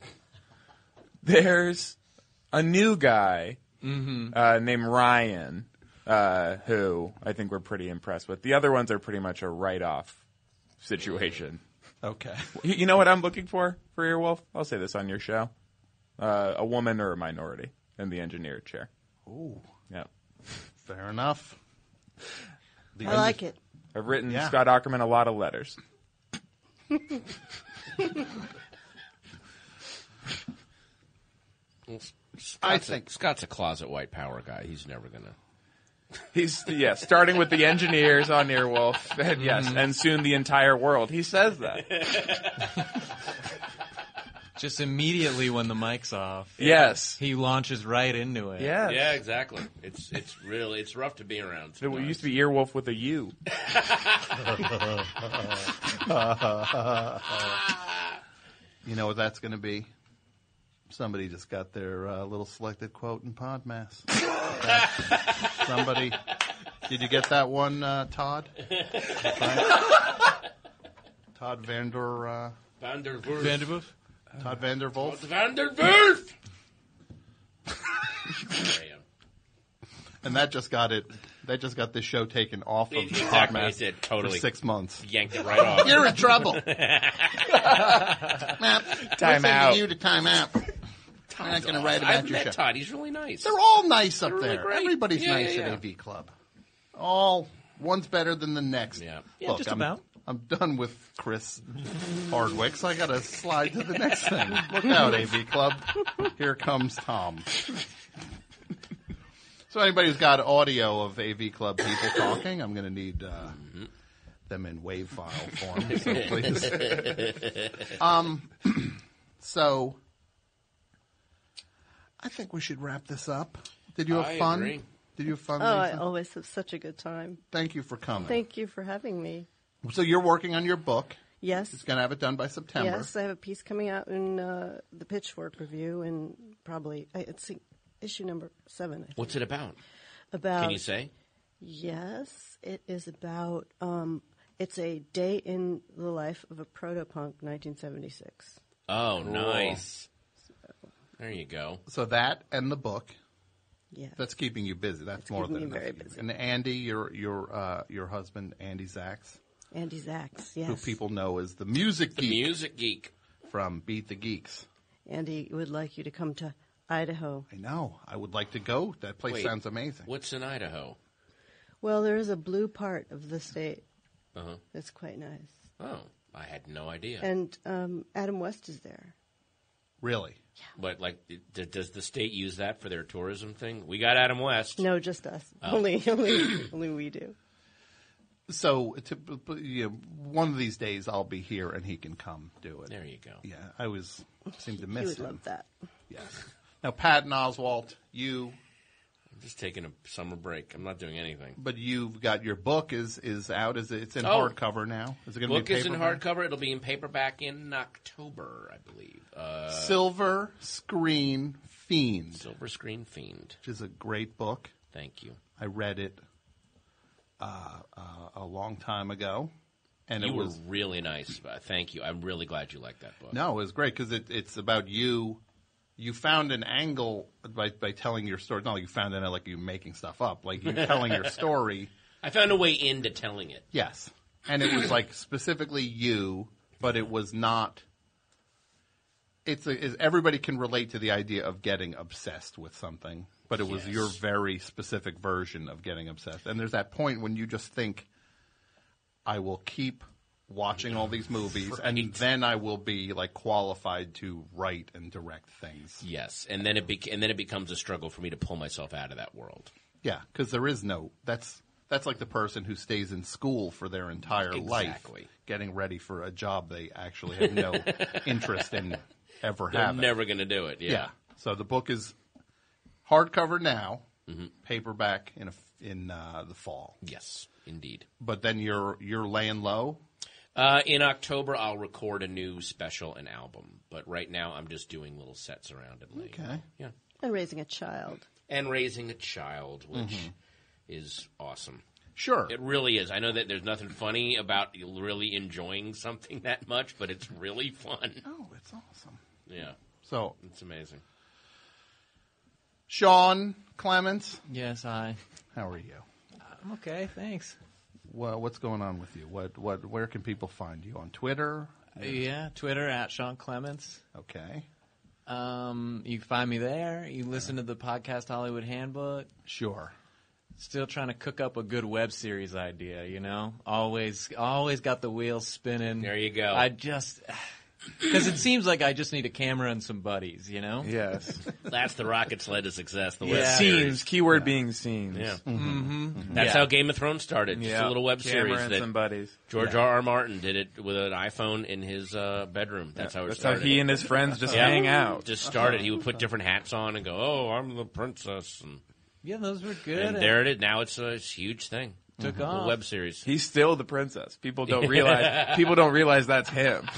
Speaker 4: There's a new guy
Speaker 22: Mm-hmm.
Speaker 4: named Ryan, who I think we're pretty impressed with. The other ones are pretty much a write-off situation.
Speaker 1: Okay.
Speaker 4: You know what I'm looking for Earwolf? I'll say this on your show. A woman or a minority in the engineer chair.
Speaker 1: Ooh.
Speaker 4: Yeah.
Speaker 1: Fair enough.
Speaker 2: I like it.
Speaker 4: I've written
Speaker 1: Yeah.
Speaker 4: Scott Ackerman a lot of letters.
Speaker 1: I think
Speaker 3: Scott's a closet white power guy. He's never gonna.
Speaker 4: He's starting with the engineers on Earwolf, and and soon the entire world. He says that.
Speaker 22: Just immediately when the mic's off.
Speaker 4: Yes.
Speaker 22: He launches right into it.
Speaker 4: Yes.
Speaker 3: Yeah, exactly. It's rough to be around.
Speaker 4: It used to be Earwolf with a U.
Speaker 1: You know what that's going to be? Somebody just got their little selected quote in Podmass. Somebody. Did you get that one, Todd? Todd Vanderwolf. Todd Vanderwolf.
Speaker 3: Vanderwolf.
Speaker 1: And that just got it. They just got this show taken off of
Speaker 3: Exactly.
Speaker 1: Podmass
Speaker 3: They did, totally.
Speaker 1: for 6 months.
Speaker 3: Yanked it right off.
Speaker 1: You're in trouble.
Speaker 3: Time
Speaker 1: Sending you to time out. I'm not going to write about
Speaker 3: I've
Speaker 1: your
Speaker 3: met
Speaker 1: show.
Speaker 3: Todd. He's really nice.
Speaker 1: They're all nice up
Speaker 3: They're really
Speaker 1: there.
Speaker 3: great.
Speaker 1: Everybody's
Speaker 3: Yeah,
Speaker 1: nice
Speaker 3: yeah,
Speaker 1: at AV Club. All one's better than the next.
Speaker 3: Yeah.
Speaker 22: Yeah,
Speaker 1: Look,
Speaker 22: just
Speaker 1: I'm,
Speaker 22: about.
Speaker 1: I'm done with Chris Hardwick, so I got to slide to the next thing. Look out, AV Club. Here comes Tom. So anybody who's got audio of AV Club people talking, I'm going to need them in WAV file form. So please. So I think we should wrap this up. Did you have
Speaker 3: I
Speaker 1: fun?
Speaker 3: agree.
Speaker 1: Did you have fun,
Speaker 2: Oh, I
Speaker 1: Lisa?
Speaker 2: always have such a good time.
Speaker 1: Thank you for coming.
Speaker 2: Thank you for having me.
Speaker 1: So you're working on your book.
Speaker 2: Yes.
Speaker 1: It's going to have it done by September.
Speaker 2: Yes, I have a piece coming out in the Pitchfork Review, and probably it's issue number 7. I think.
Speaker 3: What's it about?
Speaker 2: About?
Speaker 3: Can you say?
Speaker 2: Yes, it is about. It's a day in the life of a proto-punk, 1976.
Speaker 3: Oh, nice. There you go.
Speaker 1: So that and the book.
Speaker 2: Yeah.
Speaker 1: That's keeping you busy. That's more than
Speaker 2: keeping me
Speaker 1: enough.
Speaker 2: very
Speaker 1: for you.
Speaker 2: busy.
Speaker 1: And Andy, your husband, Andy Zacks,
Speaker 2: Andy Zacks, yes.
Speaker 1: who people know as the music geek.
Speaker 3: The music geek.
Speaker 1: From Beat the Geeks.
Speaker 2: Andy would like you to come to Idaho.
Speaker 1: I know. I would like to go. That place
Speaker 3: Wait,
Speaker 1: sounds amazing.
Speaker 3: What's in Idaho?
Speaker 2: Well, there is a blue part of the state.
Speaker 3: Uh-huh.
Speaker 2: That's quite nice.
Speaker 3: Oh, I had no idea.
Speaker 2: And Adam West is there.
Speaker 1: Really?
Speaker 2: Yeah.
Speaker 3: But, like, does the state use that for their tourism thing? We got Adam West.
Speaker 2: No, just us.
Speaker 3: Oh.
Speaker 2: Only we do.
Speaker 1: So, one of these days I'll be here and he can come do it.
Speaker 3: There you go.
Speaker 1: Yeah, I seem to miss
Speaker 2: He would
Speaker 1: him.
Speaker 2: love that.
Speaker 1: Yes. Now, Pat and Oswald,
Speaker 3: I'm just taking a summer break. I'm not doing anything.
Speaker 1: But you've got your book is out. It's in
Speaker 3: Oh.
Speaker 1: hardcover now. Is it going to
Speaker 3: Book
Speaker 1: be
Speaker 3: is in
Speaker 1: paperback?
Speaker 3: hardcover. It'll be in paperback in October, I believe.
Speaker 1: Silver Screen Fiend.
Speaker 3: Silver Screen Fiend.
Speaker 1: Which is a great book.
Speaker 3: Thank you.
Speaker 1: I read it a long time ago. And
Speaker 3: you
Speaker 1: it was
Speaker 3: were really nice. Thank you. I'm really glad you liked that book.
Speaker 1: No, it was great because it's about you. You found an angle by telling your story. Not like you found it like you making stuff up. Like you telling your story.
Speaker 3: I found a way into telling it.
Speaker 1: Yes. And it was like specifically you, but it was not. Everybody can relate to the idea of getting obsessed with something, but it was your very specific version of getting obsessed. And there's that point when you just think, I will keep watching all these movies, and then I will be like qualified to write and direct things.
Speaker 3: Yes, and then it becomes a struggle for me to pull myself out of that world.
Speaker 1: Yeah, because there is no. That's like the person who stays in school for their entire life, getting ready for a job they actually have no interest in ever having.
Speaker 3: They're never going to do it. Yeah.
Speaker 1: So the book is hardcover now, paperback in the fall.
Speaker 3: Yes, indeed.
Speaker 1: But then you're laying low.
Speaker 3: In October, I'll record a new special and album. But right now, I'm just doing little sets around and laying low. Yeah.
Speaker 2: And raising a child.
Speaker 3: And raising a child, which is awesome.
Speaker 1: Sure.
Speaker 3: It really is. I know that there's nothing funny about really enjoying something that much, but it's really fun.
Speaker 1: Oh, it's awesome.
Speaker 3: Yeah.
Speaker 1: So
Speaker 3: it's amazing.
Speaker 1: Sean Clements.
Speaker 22: Yes, hi.
Speaker 1: How are you?
Speaker 22: I'm okay, thanks.
Speaker 1: Well, what's going on with you? Where can people find you? On Twitter?
Speaker 22: Yeah, Twitter at Sean Clements.
Speaker 1: Okay.
Speaker 22: You can find me there. You listen to the podcast Hollywood Handbook.
Speaker 1: Sure.
Speaker 22: Still trying to cook up a good web series idea, you know? Always got the wheels spinning.
Speaker 3: There you go.
Speaker 22: I just... Because it seems like I just need a camera and some buddies, you know?
Speaker 4: Yes.
Speaker 3: That's the rocket sled to success. The
Speaker 4: Yeah.
Speaker 3: web
Speaker 4: Scenes.
Speaker 3: series.
Speaker 4: Keyword being scenes.
Speaker 3: Yeah.
Speaker 22: Mm-hmm.
Speaker 3: That's how Game of Thrones started. Just
Speaker 4: Yeah.
Speaker 3: a little web
Speaker 4: Camera
Speaker 3: series
Speaker 4: and
Speaker 3: that
Speaker 4: some buddies.
Speaker 3: George
Speaker 4: Yeah.
Speaker 3: R.R. Martin did it with an iPhone in his bedroom. That's how it
Speaker 4: That's
Speaker 3: started.
Speaker 4: how he and his friends just hang out.
Speaker 3: Just started. He would put different hats on and go, "Oh, I'm the princess." And,
Speaker 22: Yeah, those were good.
Speaker 3: and there it is. Now it's a huge thing.
Speaker 22: Took
Speaker 3: A
Speaker 22: off.
Speaker 3: web series.
Speaker 4: He's still the princess. People don't realize that's him.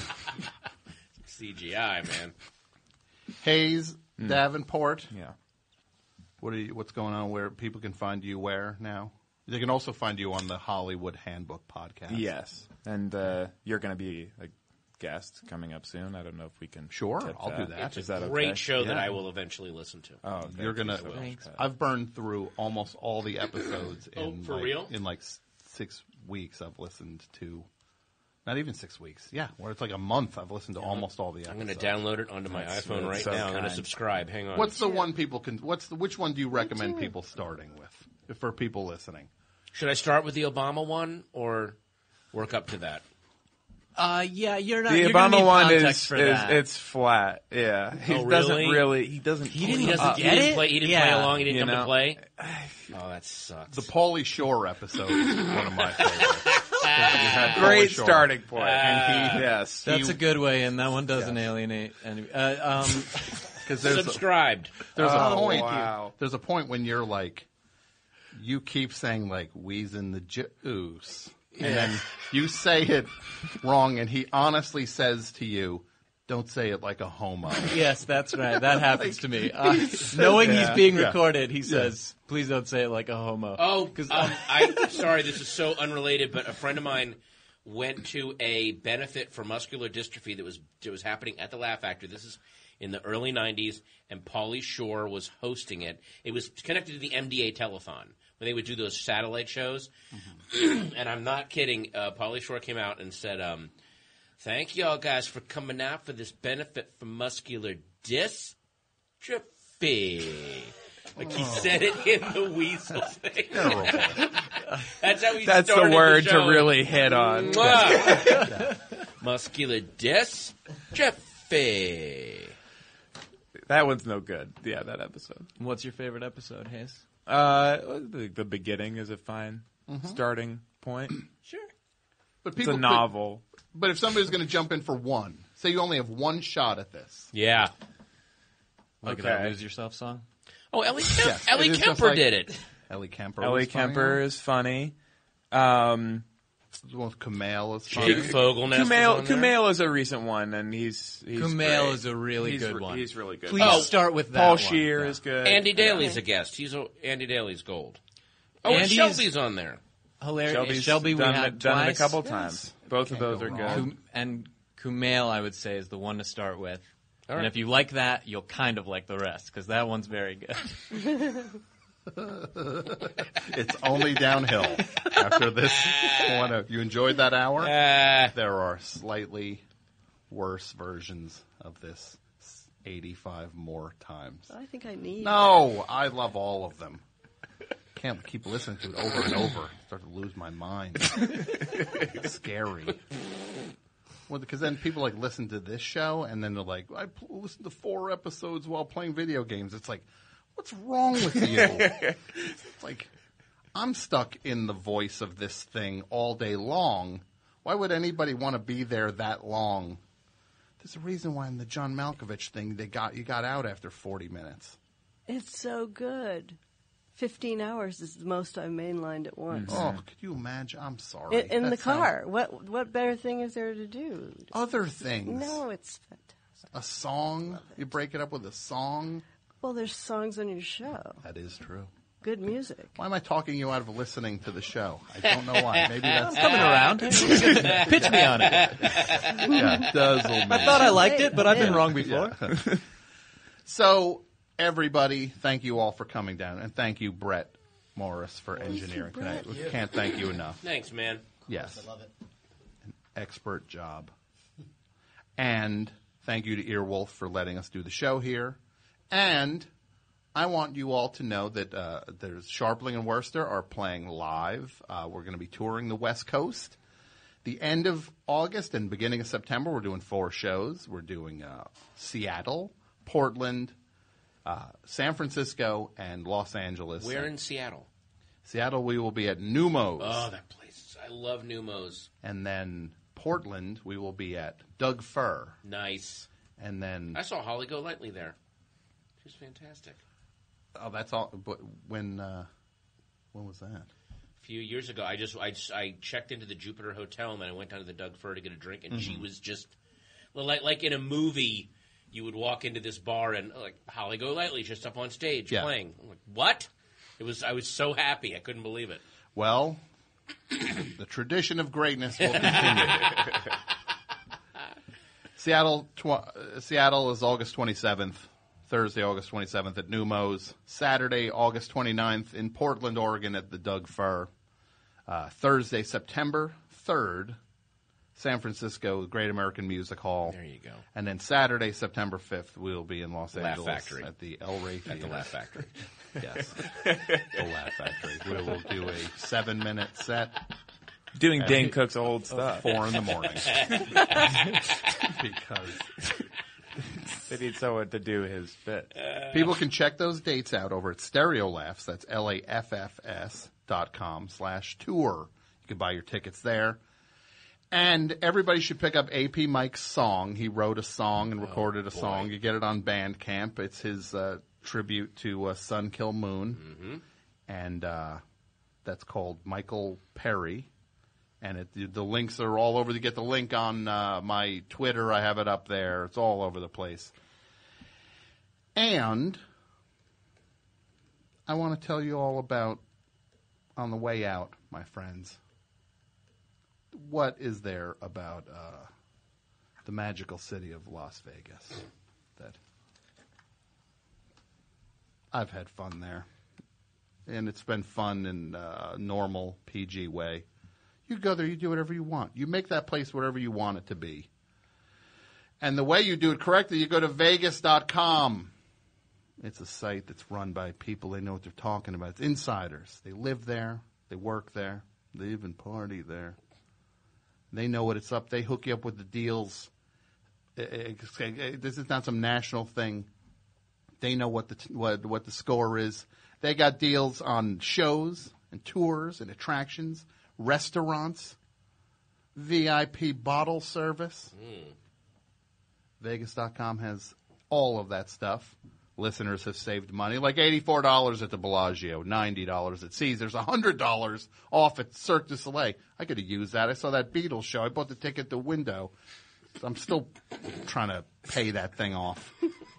Speaker 3: CGI, man.
Speaker 1: Hayes Davenport.
Speaker 4: Yeah.
Speaker 1: What's going on? Where people can find you? Where now? They can also find you on the Hollywood Handbook podcast.
Speaker 4: Yes, and you're going to be a guest coming up soon. I don't know if we can.
Speaker 1: Sure,
Speaker 4: get
Speaker 1: I'll do that.
Speaker 3: It's a great show that I will eventually listen to.
Speaker 4: Oh,
Speaker 1: You're gonna. I've burned through almost all the episodes. In
Speaker 3: for real?
Speaker 1: In like 6 weeks, I've listened to. Not even 6 weeks. Yeah, where it's like a month. I've listened to almost all the episodes.
Speaker 3: I'm going to download it onto my iPhone right now. I'm going to subscribe. Hang on.
Speaker 1: What's the one people can? Which one do you recommend people starting with for people listening?
Speaker 3: Should I start with the Obama one or work up to that?
Speaker 22: Yeah, you're not.
Speaker 4: The
Speaker 22: you're gonna
Speaker 4: Obama
Speaker 22: need
Speaker 4: one
Speaker 22: context
Speaker 4: is
Speaker 22: for that.
Speaker 4: it's flat. Yeah, he
Speaker 3: Oh,
Speaker 4: doesn't
Speaker 3: really?
Speaker 4: really. He doesn't.
Speaker 22: He didn't
Speaker 4: play
Speaker 22: get
Speaker 4: up.
Speaker 22: it?
Speaker 3: He didn't play along. He didn't
Speaker 4: You
Speaker 3: come to
Speaker 4: know?
Speaker 3: play. Oh, that sucks.
Speaker 1: The Pauly Shore episode is one of my favorites.
Speaker 4: Great starting point.
Speaker 1: And he,
Speaker 22: That's a good way in. That one doesn't alienate any.
Speaker 1: Because there's
Speaker 3: subscribed.
Speaker 1: There's a point.
Speaker 4: Wow.
Speaker 1: There's a point when you're like, you keep saying like "wheezing the juice," and then you say it wrong, and he honestly says to you, "Don't say it like a homo."
Speaker 22: Yes, that's right. That happens to me. Knowing he's being recorded, he says, "Please don't say it like a homo."
Speaker 3: Oh, because sorry, this is so unrelated, but a friend of mine went to a benefit for muscular dystrophy that was happening at the Laugh Factory. This is in the early 90s, and Pauly Shore was hosting it. It was connected to the MDA Telethon, when they would do those satellite shows. Mm-hmm. And I'm not kidding. Pauly Shore came out and said, thank y'all guys for coming out for this benefit for muscular dystrophy. Like he said it in the Weasel thing. That's how he
Speaker 4: That's
Speaker 3: started
Speaker 4: the word
Speaker 3: the show.
Speaker 4: to really hit on.
Speaker 3: Muscular dystrophy.
Speaker 4: That one's no good. Yeah, that episode.
Speaker 13: What's your favorite episode, Hayes?
Speaker 4: The beginning is a fine starting point.
Speaker 3: Sure.
Speaker 1: But
Speaker 4: It's a novel.
Speaker 1: But if somebody's going to jump in for one, say you only have one shot at this.
Speaker 3: Yeah.
Speaker 13: Like that Lose Yourself song?
Speaker 3: Oh, Ellie
Speaker 1: Yes,
Speaker 3: Ellie
Speaker 1: it is
Speaker 3: Kemper
Speaker 1: just like-
Speaker 3: did it.
Speaker 1: Ellie Kemper.
Speaker 4: Ellie
Speaker 1: was funny,
Speaker 4: Kemper
Speaker 1: huh?
Speaker 4: is funny.
Speaker 1: The one with Kumail is funny.
Speaker 3: Jake Fogelnest is on there.
Speaker 4: Kumail is a recent one, and he's
Speaker 13: Kumail
Speaker 4: great.
Speaker 13: is a really
Speaker 4: He's
Speaker 13: good one.
Speaker 4: He's really good.
Speaker 13: Please start with that
Speaker 4: Paul
Speaker 13: one.
Speaker 4: Scheer is good.
Speaker 3: Andy Daly's a guest. Andy Daly's gold. Oh, and
Speaker 13: Andy's-
Speaker 3: Shelby's on there.
Speaker 13: Hilarious. Shelby we
Speaker 4: done
Speaker 13: had
Speaker 4: it
Speaker 13: twice.
Speaker 4: a couple times. Both of those are good.
Speaker 13: And Kumail, I would say, is the one to start with.
Speaker 3: All
Speaker 13: And
Speaker 3: right.
Speaker 13: if you like that, you'll kind of like the rest, because that one's very good.
Speaker 1: It's only downhill after this one. If you enjoyed that hour, there are slightly worse versions of this 85 more times.
Speaker 2: I think I need.
Speaker 1: No, I love all of them. Can't keep listening to it over and over. Start to lose my mind. It's scary. Well, because then people like listen to this show and then they're like, I listened to 4 episodes while playing video games. It's like, what's wrong with you? It's like, I'm stuck in the voice of this thing all day long. Why would anybody want to be there that long? There's a reason why in the John Malkovich thing you got out after 40 minutes.
Speaker 2: It's so good. 15 hours is the most I've mainlined at once.
Speaker 1: Oh, could you imagine? I'm sorry.
Speaker 2: In the
Speaker 1: That sounds-
Speaker 2: car. What better thing is there to do?
Speaker 1: Other things.
Speaker 2: No, it's fantastic.
Speaker 1: A song. You break it up with a song.
Speaker 2: Well, there's songs on your show.
Speaker 1: That is true.
Speaker 2: Good music.
Speaker 1: Why am I talking you out of listening to the show? I don't know why. Maybe that's
Speaker 13: I'm coming around. Pitch me on it.
Speaker 1: Yeah, Duzzle me.
Speaker 13: I thought I liked it, but I've been wrong before.
Speaker 1: Yeah. So, everybody, thank you all for coming down, and thank you, Brett Morris, for engineering tonight. We can't thank you enough.
Speaker 3: Thanks, man.
Speaker 1: Yes.
Speaker 6: I love it.
Speaker 1: An expert job. And thank you to Earwolf for letting us do the show here. And I want you all to know that there's Sharpling and Worcester are playing live. We're going to be touring the West Coast. The end of August and beginning of September, we're doing 4 shows. We're doing Seattle, Portland, San Francisco, and Los Angeles.
Speaker 3: Where in Seattle?
Speaker 1: Seattle, we will be at Numos.
Speaker 3: Oh, that place. I love Numos.
Speaker 1: And then Portland, we will be at Doug Fir.
Speaker 3: Nice.
Speaker 1: And then...
Speaker 3: I saw Holly Golightly there. She's fantastic.
Speaker 1: Oh, that's all. But when was that?
Speaker 3: A few years ago, I checked into the Jupiter Hotel and then I went down to the Doug Fir to get a drink, and she was just like in a movie. You would walk into this bar and like Holly Golightly just up on stage playing. I'm like, what? I was so happy. I couldn't believe it.
Speaker 1: Well, the tradition of greatness will continue. Seattle is August 27th. Thursday, August 27th at Numos. Saturday, August 29th in Portland, Oregon at the Doug Fir. Thursday, September 3rd, San Francisco, Great American Music Hall.
Speaker 3: There you go.
Speaker 1: And then Saturday, September 5th, we'll be in Los
Speaker 3: Laugh
Speaker 1: Angeles
Speaker 3: Factory.
Speaker 1: at the El Rey Theater.
Speaker 3: At the Laugh Factory.
Speaker 1: Yes. The Laugh Factory. We will do a 7-minute set.
Speaker 4: Doing
Speaker 1: at
Speaker 4: Dane Cook's old stuff.
Speaker 1: 4 in the morning. Because
Speaker 4: they need someone to do his bit.
Speaker 1: people can check those dates out over at Stereo Laughs. That's LAFFS.com/tour. You can buy your tickets there. And everybody should pick up AP Mike's song. He wrote a song and recorded a song. You get it on Bandcamp. It's his tribute to Sun Kill Moon.
Speaker 3: Mm-hmm.
Speaker 1: And that's called Michael Perry. And the links are all over. You get the link on my Twitter. I have it up there. It's all over the place. And I want to tell you all about, on the way out, my friends, what is there about the magical city of Las Vegas that I've had fun there, and it's been fun in a normal PG way. You go there, you do whatever you want. You make that place whatever you want it to be. And the way you do it correctly, you go to Vegas.com. It's a site that's run by people. They know what they're talking about. It's insiders. They live there. They work there. They even party there. They know what it's up. They hook you up with the deals. This is not some national thing. They know what the score is. They got deals on shows and tours and attractions, restaurants, VIP bottle service. Vegas.com has all of that stuff. Listeners have saved money, like $84 at the Bellagio, $90 at Caesars, $100 off at Cirque du Soleil. I could have used that. I saw that Beatles show. I bought the ticket at the window. I'm still trying to pay that thing off.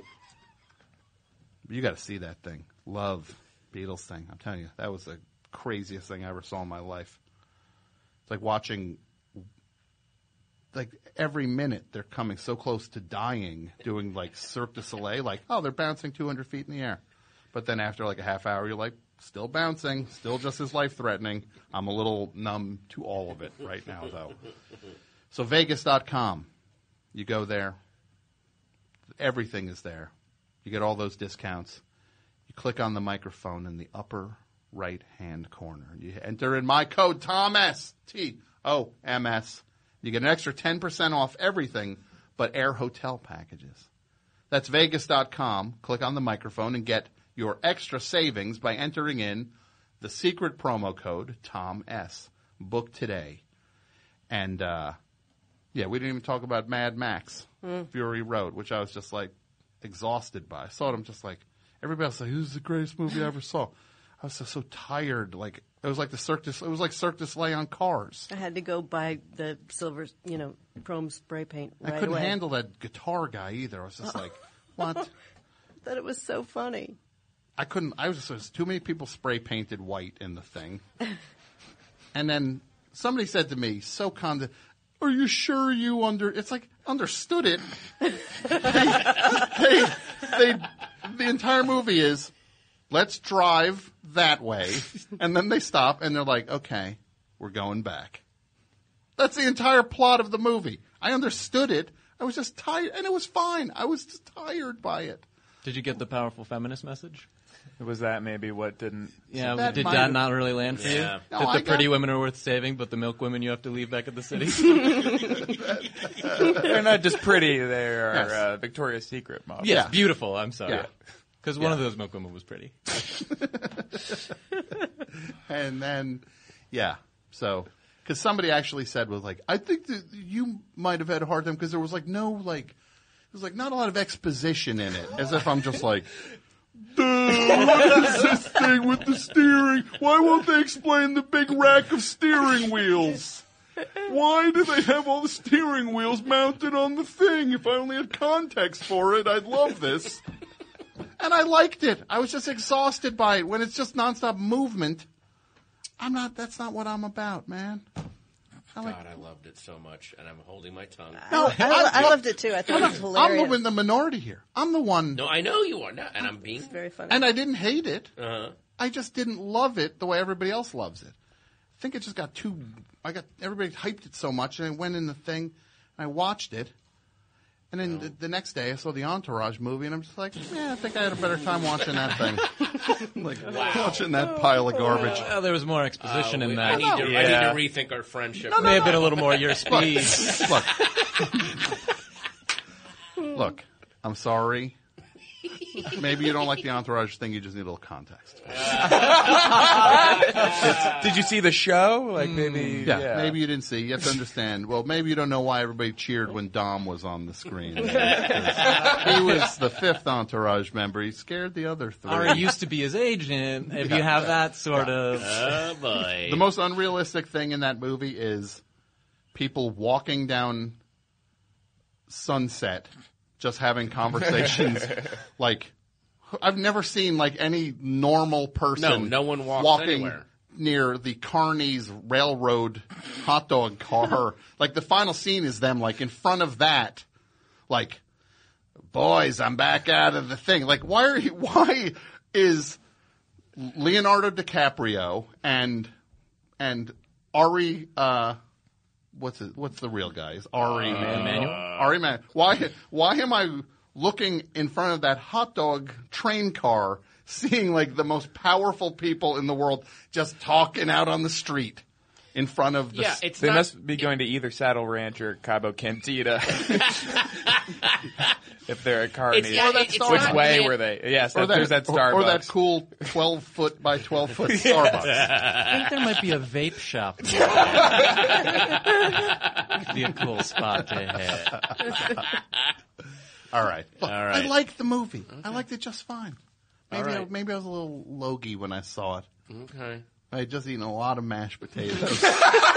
Speaker 1: You got to see that thing. Love Beatles thing. I'm telling you, that was the craziest thing I ever saw in my life. It's like watching, like every minute they're coming so close to dying, doing like Cirque du Soleil, like, oh, they're bouncing 200 feet in the air. But then after like a half hour, you're like, still bouncing, still just as life-threatening. I'm a little numb to all of it right now, though. So Vegas.com, you go there. Everything is there. You get all those discounts. You click on the microphone in the upper right-hand corner. You enter in my code, TOMS, T-O-M-S. You get an extra 10% off everything but air hotel packages. That's Vegas.com. Click on the microphone and get your extra savings by entering in the secret promo code, TOMS. Book today. And, yeah, we didn't even talk about Mad Max, Fury Road, which I was just like exhausted by. I saw it, I'm just like, everybody else was like, this is the greatest movie I ever saw. I was just so tired. Like, it was like Cirque du Soleil on cars.
Speaker 2: I had to go buy the silver, chrome spray paint right away.
Speaker 1: I couldn't handle that guitar guy either. I was just like, what?
Speaker 2: I thought it was so funny.
Speaker 1: I couldn't. There was too many people spray painted white in the thing. And then somebody said to me, so are you sure you it's like, understood it. The entire movie is, let's drive that way. And then they stop and they're like, okay, we're going back. That's the entire plot of the movie. I understood it. I was just tired, and it was fine. I was just tired by it.
Speaker 13: Did you get the powerful feminist message?
Speaker 4: Was that maybe what didn't...
Speaker 13: Yeah, did that not really land for you?
Speaker 4: No,
Speaker 13: that the pretty women are worth saving, but the milk women you have to leave back at the city?
Speaker 4: They're not just pretty, they're Victoria's Secret models.
Speaker 13: Yes, beautiful, I'm sorry.
Speaker 4: Yeah.
Speaker 13: Because one of those milk women was pretty.
Speaker 1: And then, so... Because somebody actually said, I think that you might have had a hard time because there was not a lot of exposition in it. As if I'm just like... what is this thing with the steering? Why won't they explain the big rack of steering wheels? Why do they have all the steering wheels mounted on the thing? If I only had context for it, I'd love this. And I liked it. I was just exhausted by it. When it's just nonstop movement, that's not what I'm about, man.
Speaker 3: God, I loved it so much, and I'm holding my tongue.
Speaker 2: No, I loved it too. I thought it was hilarious.
Speaker 1: I'm in the minority here. I'm the one.
Speaker 3: No, I know you are not, and I'm being
Speaker 2: very funny.
Speaker 1: And I didn't hate it.
Speaker 3: Uh-huh.
Speaker 1: I just didn't love it the way everybody else loves it. I think it just got everybody hyped it so much, and I went in the thing, and I watched it, and then the next day I saw the Entourage movie, and I'm just like, I think I had a better time watching that thing. Watching that pile of garbage.
Speaker 13: Well, there was more exposition in that.
Speaker 3: I need to rethink our friendship.
Speaker 13: May have been a little more your speed.
Speaker 1: Look, I'm sorry. Maybe you don't like the Entourage thing. You just need a little context.
Speaker 4: Did you see the show? Maybe.
Speaker 1: Yeah, maybe you didn't see. You have to understand. Well, maybe you don't know why everybody cheered when Dom was on the screen. He was the fifth Entourage member. He scared the other three.
Speaker 13: Ari used to be his agent. If you have that sort of...
Speaker 3: Oh, boy.
Speaker 1: The most unrealistic thing in that movie is people walking down Sunset just having conversations. I've never seen any normal person
Speaker 3: no one walks
Speaker 1: walking
Speaker 3: anywhere.
Speaker 1: near the Kearney's railroad hot dog car. Like the final scene is them like in front of that, like, boys, I'm back out of the thing. Like, why is Leonardo DiCaprio and Ari, what's the real guy? Is Ari
Speaker 22: Emanuel?
Speaker 1: Ari Emanuel. Why am I looking in front of that hot dog train car, seeing like the most powerful people in the world just talking out on the street in front of the...
Speaker 3: Yeah,
Speaker 4: they must be going to either Saddle Ranch or Cabo Cantina. If they're at Kearney. Which way were they? Yes, there's that Starbucks.
Speaker 1: Or that cool 12-foot by 12-foot Starbucks.
Speaker 22: I think there might be a vape shop. Could be a cool spot to hit.
Speaker 1: All right. Look,
Speaker 3: All right.
Speaker 1: I liked the movie. I liked it just fine.
Speaker 3: All right.
Speaker 1: Maybe I was a little logy when I saw it.
Speaker 3: Okay.
Speaker 1: I had just eaten a lot of mashed potatoes before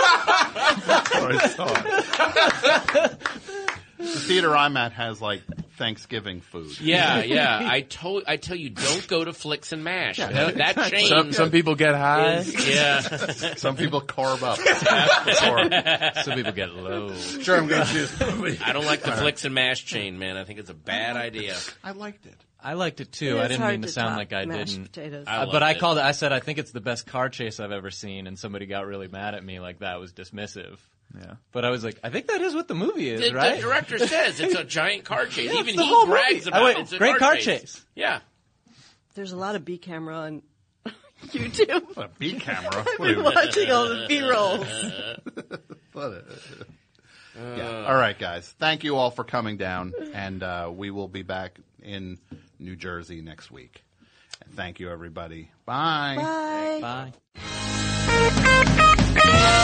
Speaker 1: I saw it. The theater I'm at has like Thanksgiving food.
Speaker 3: Yeah. I tell you, don't go to Flicks and Mash.
Speaker 1: Yeah.
Speaker 3: That chain.
Speaker 4: Some people get high.
Speaker 1: Some people carb up.
Speaker 22: Some people get low.
Speaker 1: Sure, I'm going to choose the movie.
Speaker 3: I don't like the Flicks and Mash chain, man. I think it's a bad idea.
Speaker 1: I liked it.
Speaker 22: I liked it too. I didn't mean to sound like I didn't.
Speaker 2: Potatoes.
Speaker 22: But I called it. I said I think it's the best car chase I've ever seen, and somebody got really mad at me like that was dismissive.
Speaker 4: Yeah.
Speaker 22: But I was like, I think that is what the movie is, right?
Speaker 3: The director says it's a giant car chase.
Speaker 22: Yeah,
Speaker 3: Even
Speaker 22: the
Speaker 3: he
Speaker 22: whole
Speaker 3: brags
Speaker 22: movie.
Speaker 3: about it. It's a
Speaker 22: great car chase.
Speaker 3: Yeah.
Speaker 2: There's a lot of B camera on YouTube.
Speaker 1: A B camera?
Speaker 2: We're watching all the B-rolls.
Speaker 1: Yeah. All right, guys. Thank you all for coming down, and we will be back in New Jersey next week. And thank you, everybody. Bye.
Speaker 2: Bye.
Speaker 22: Bye.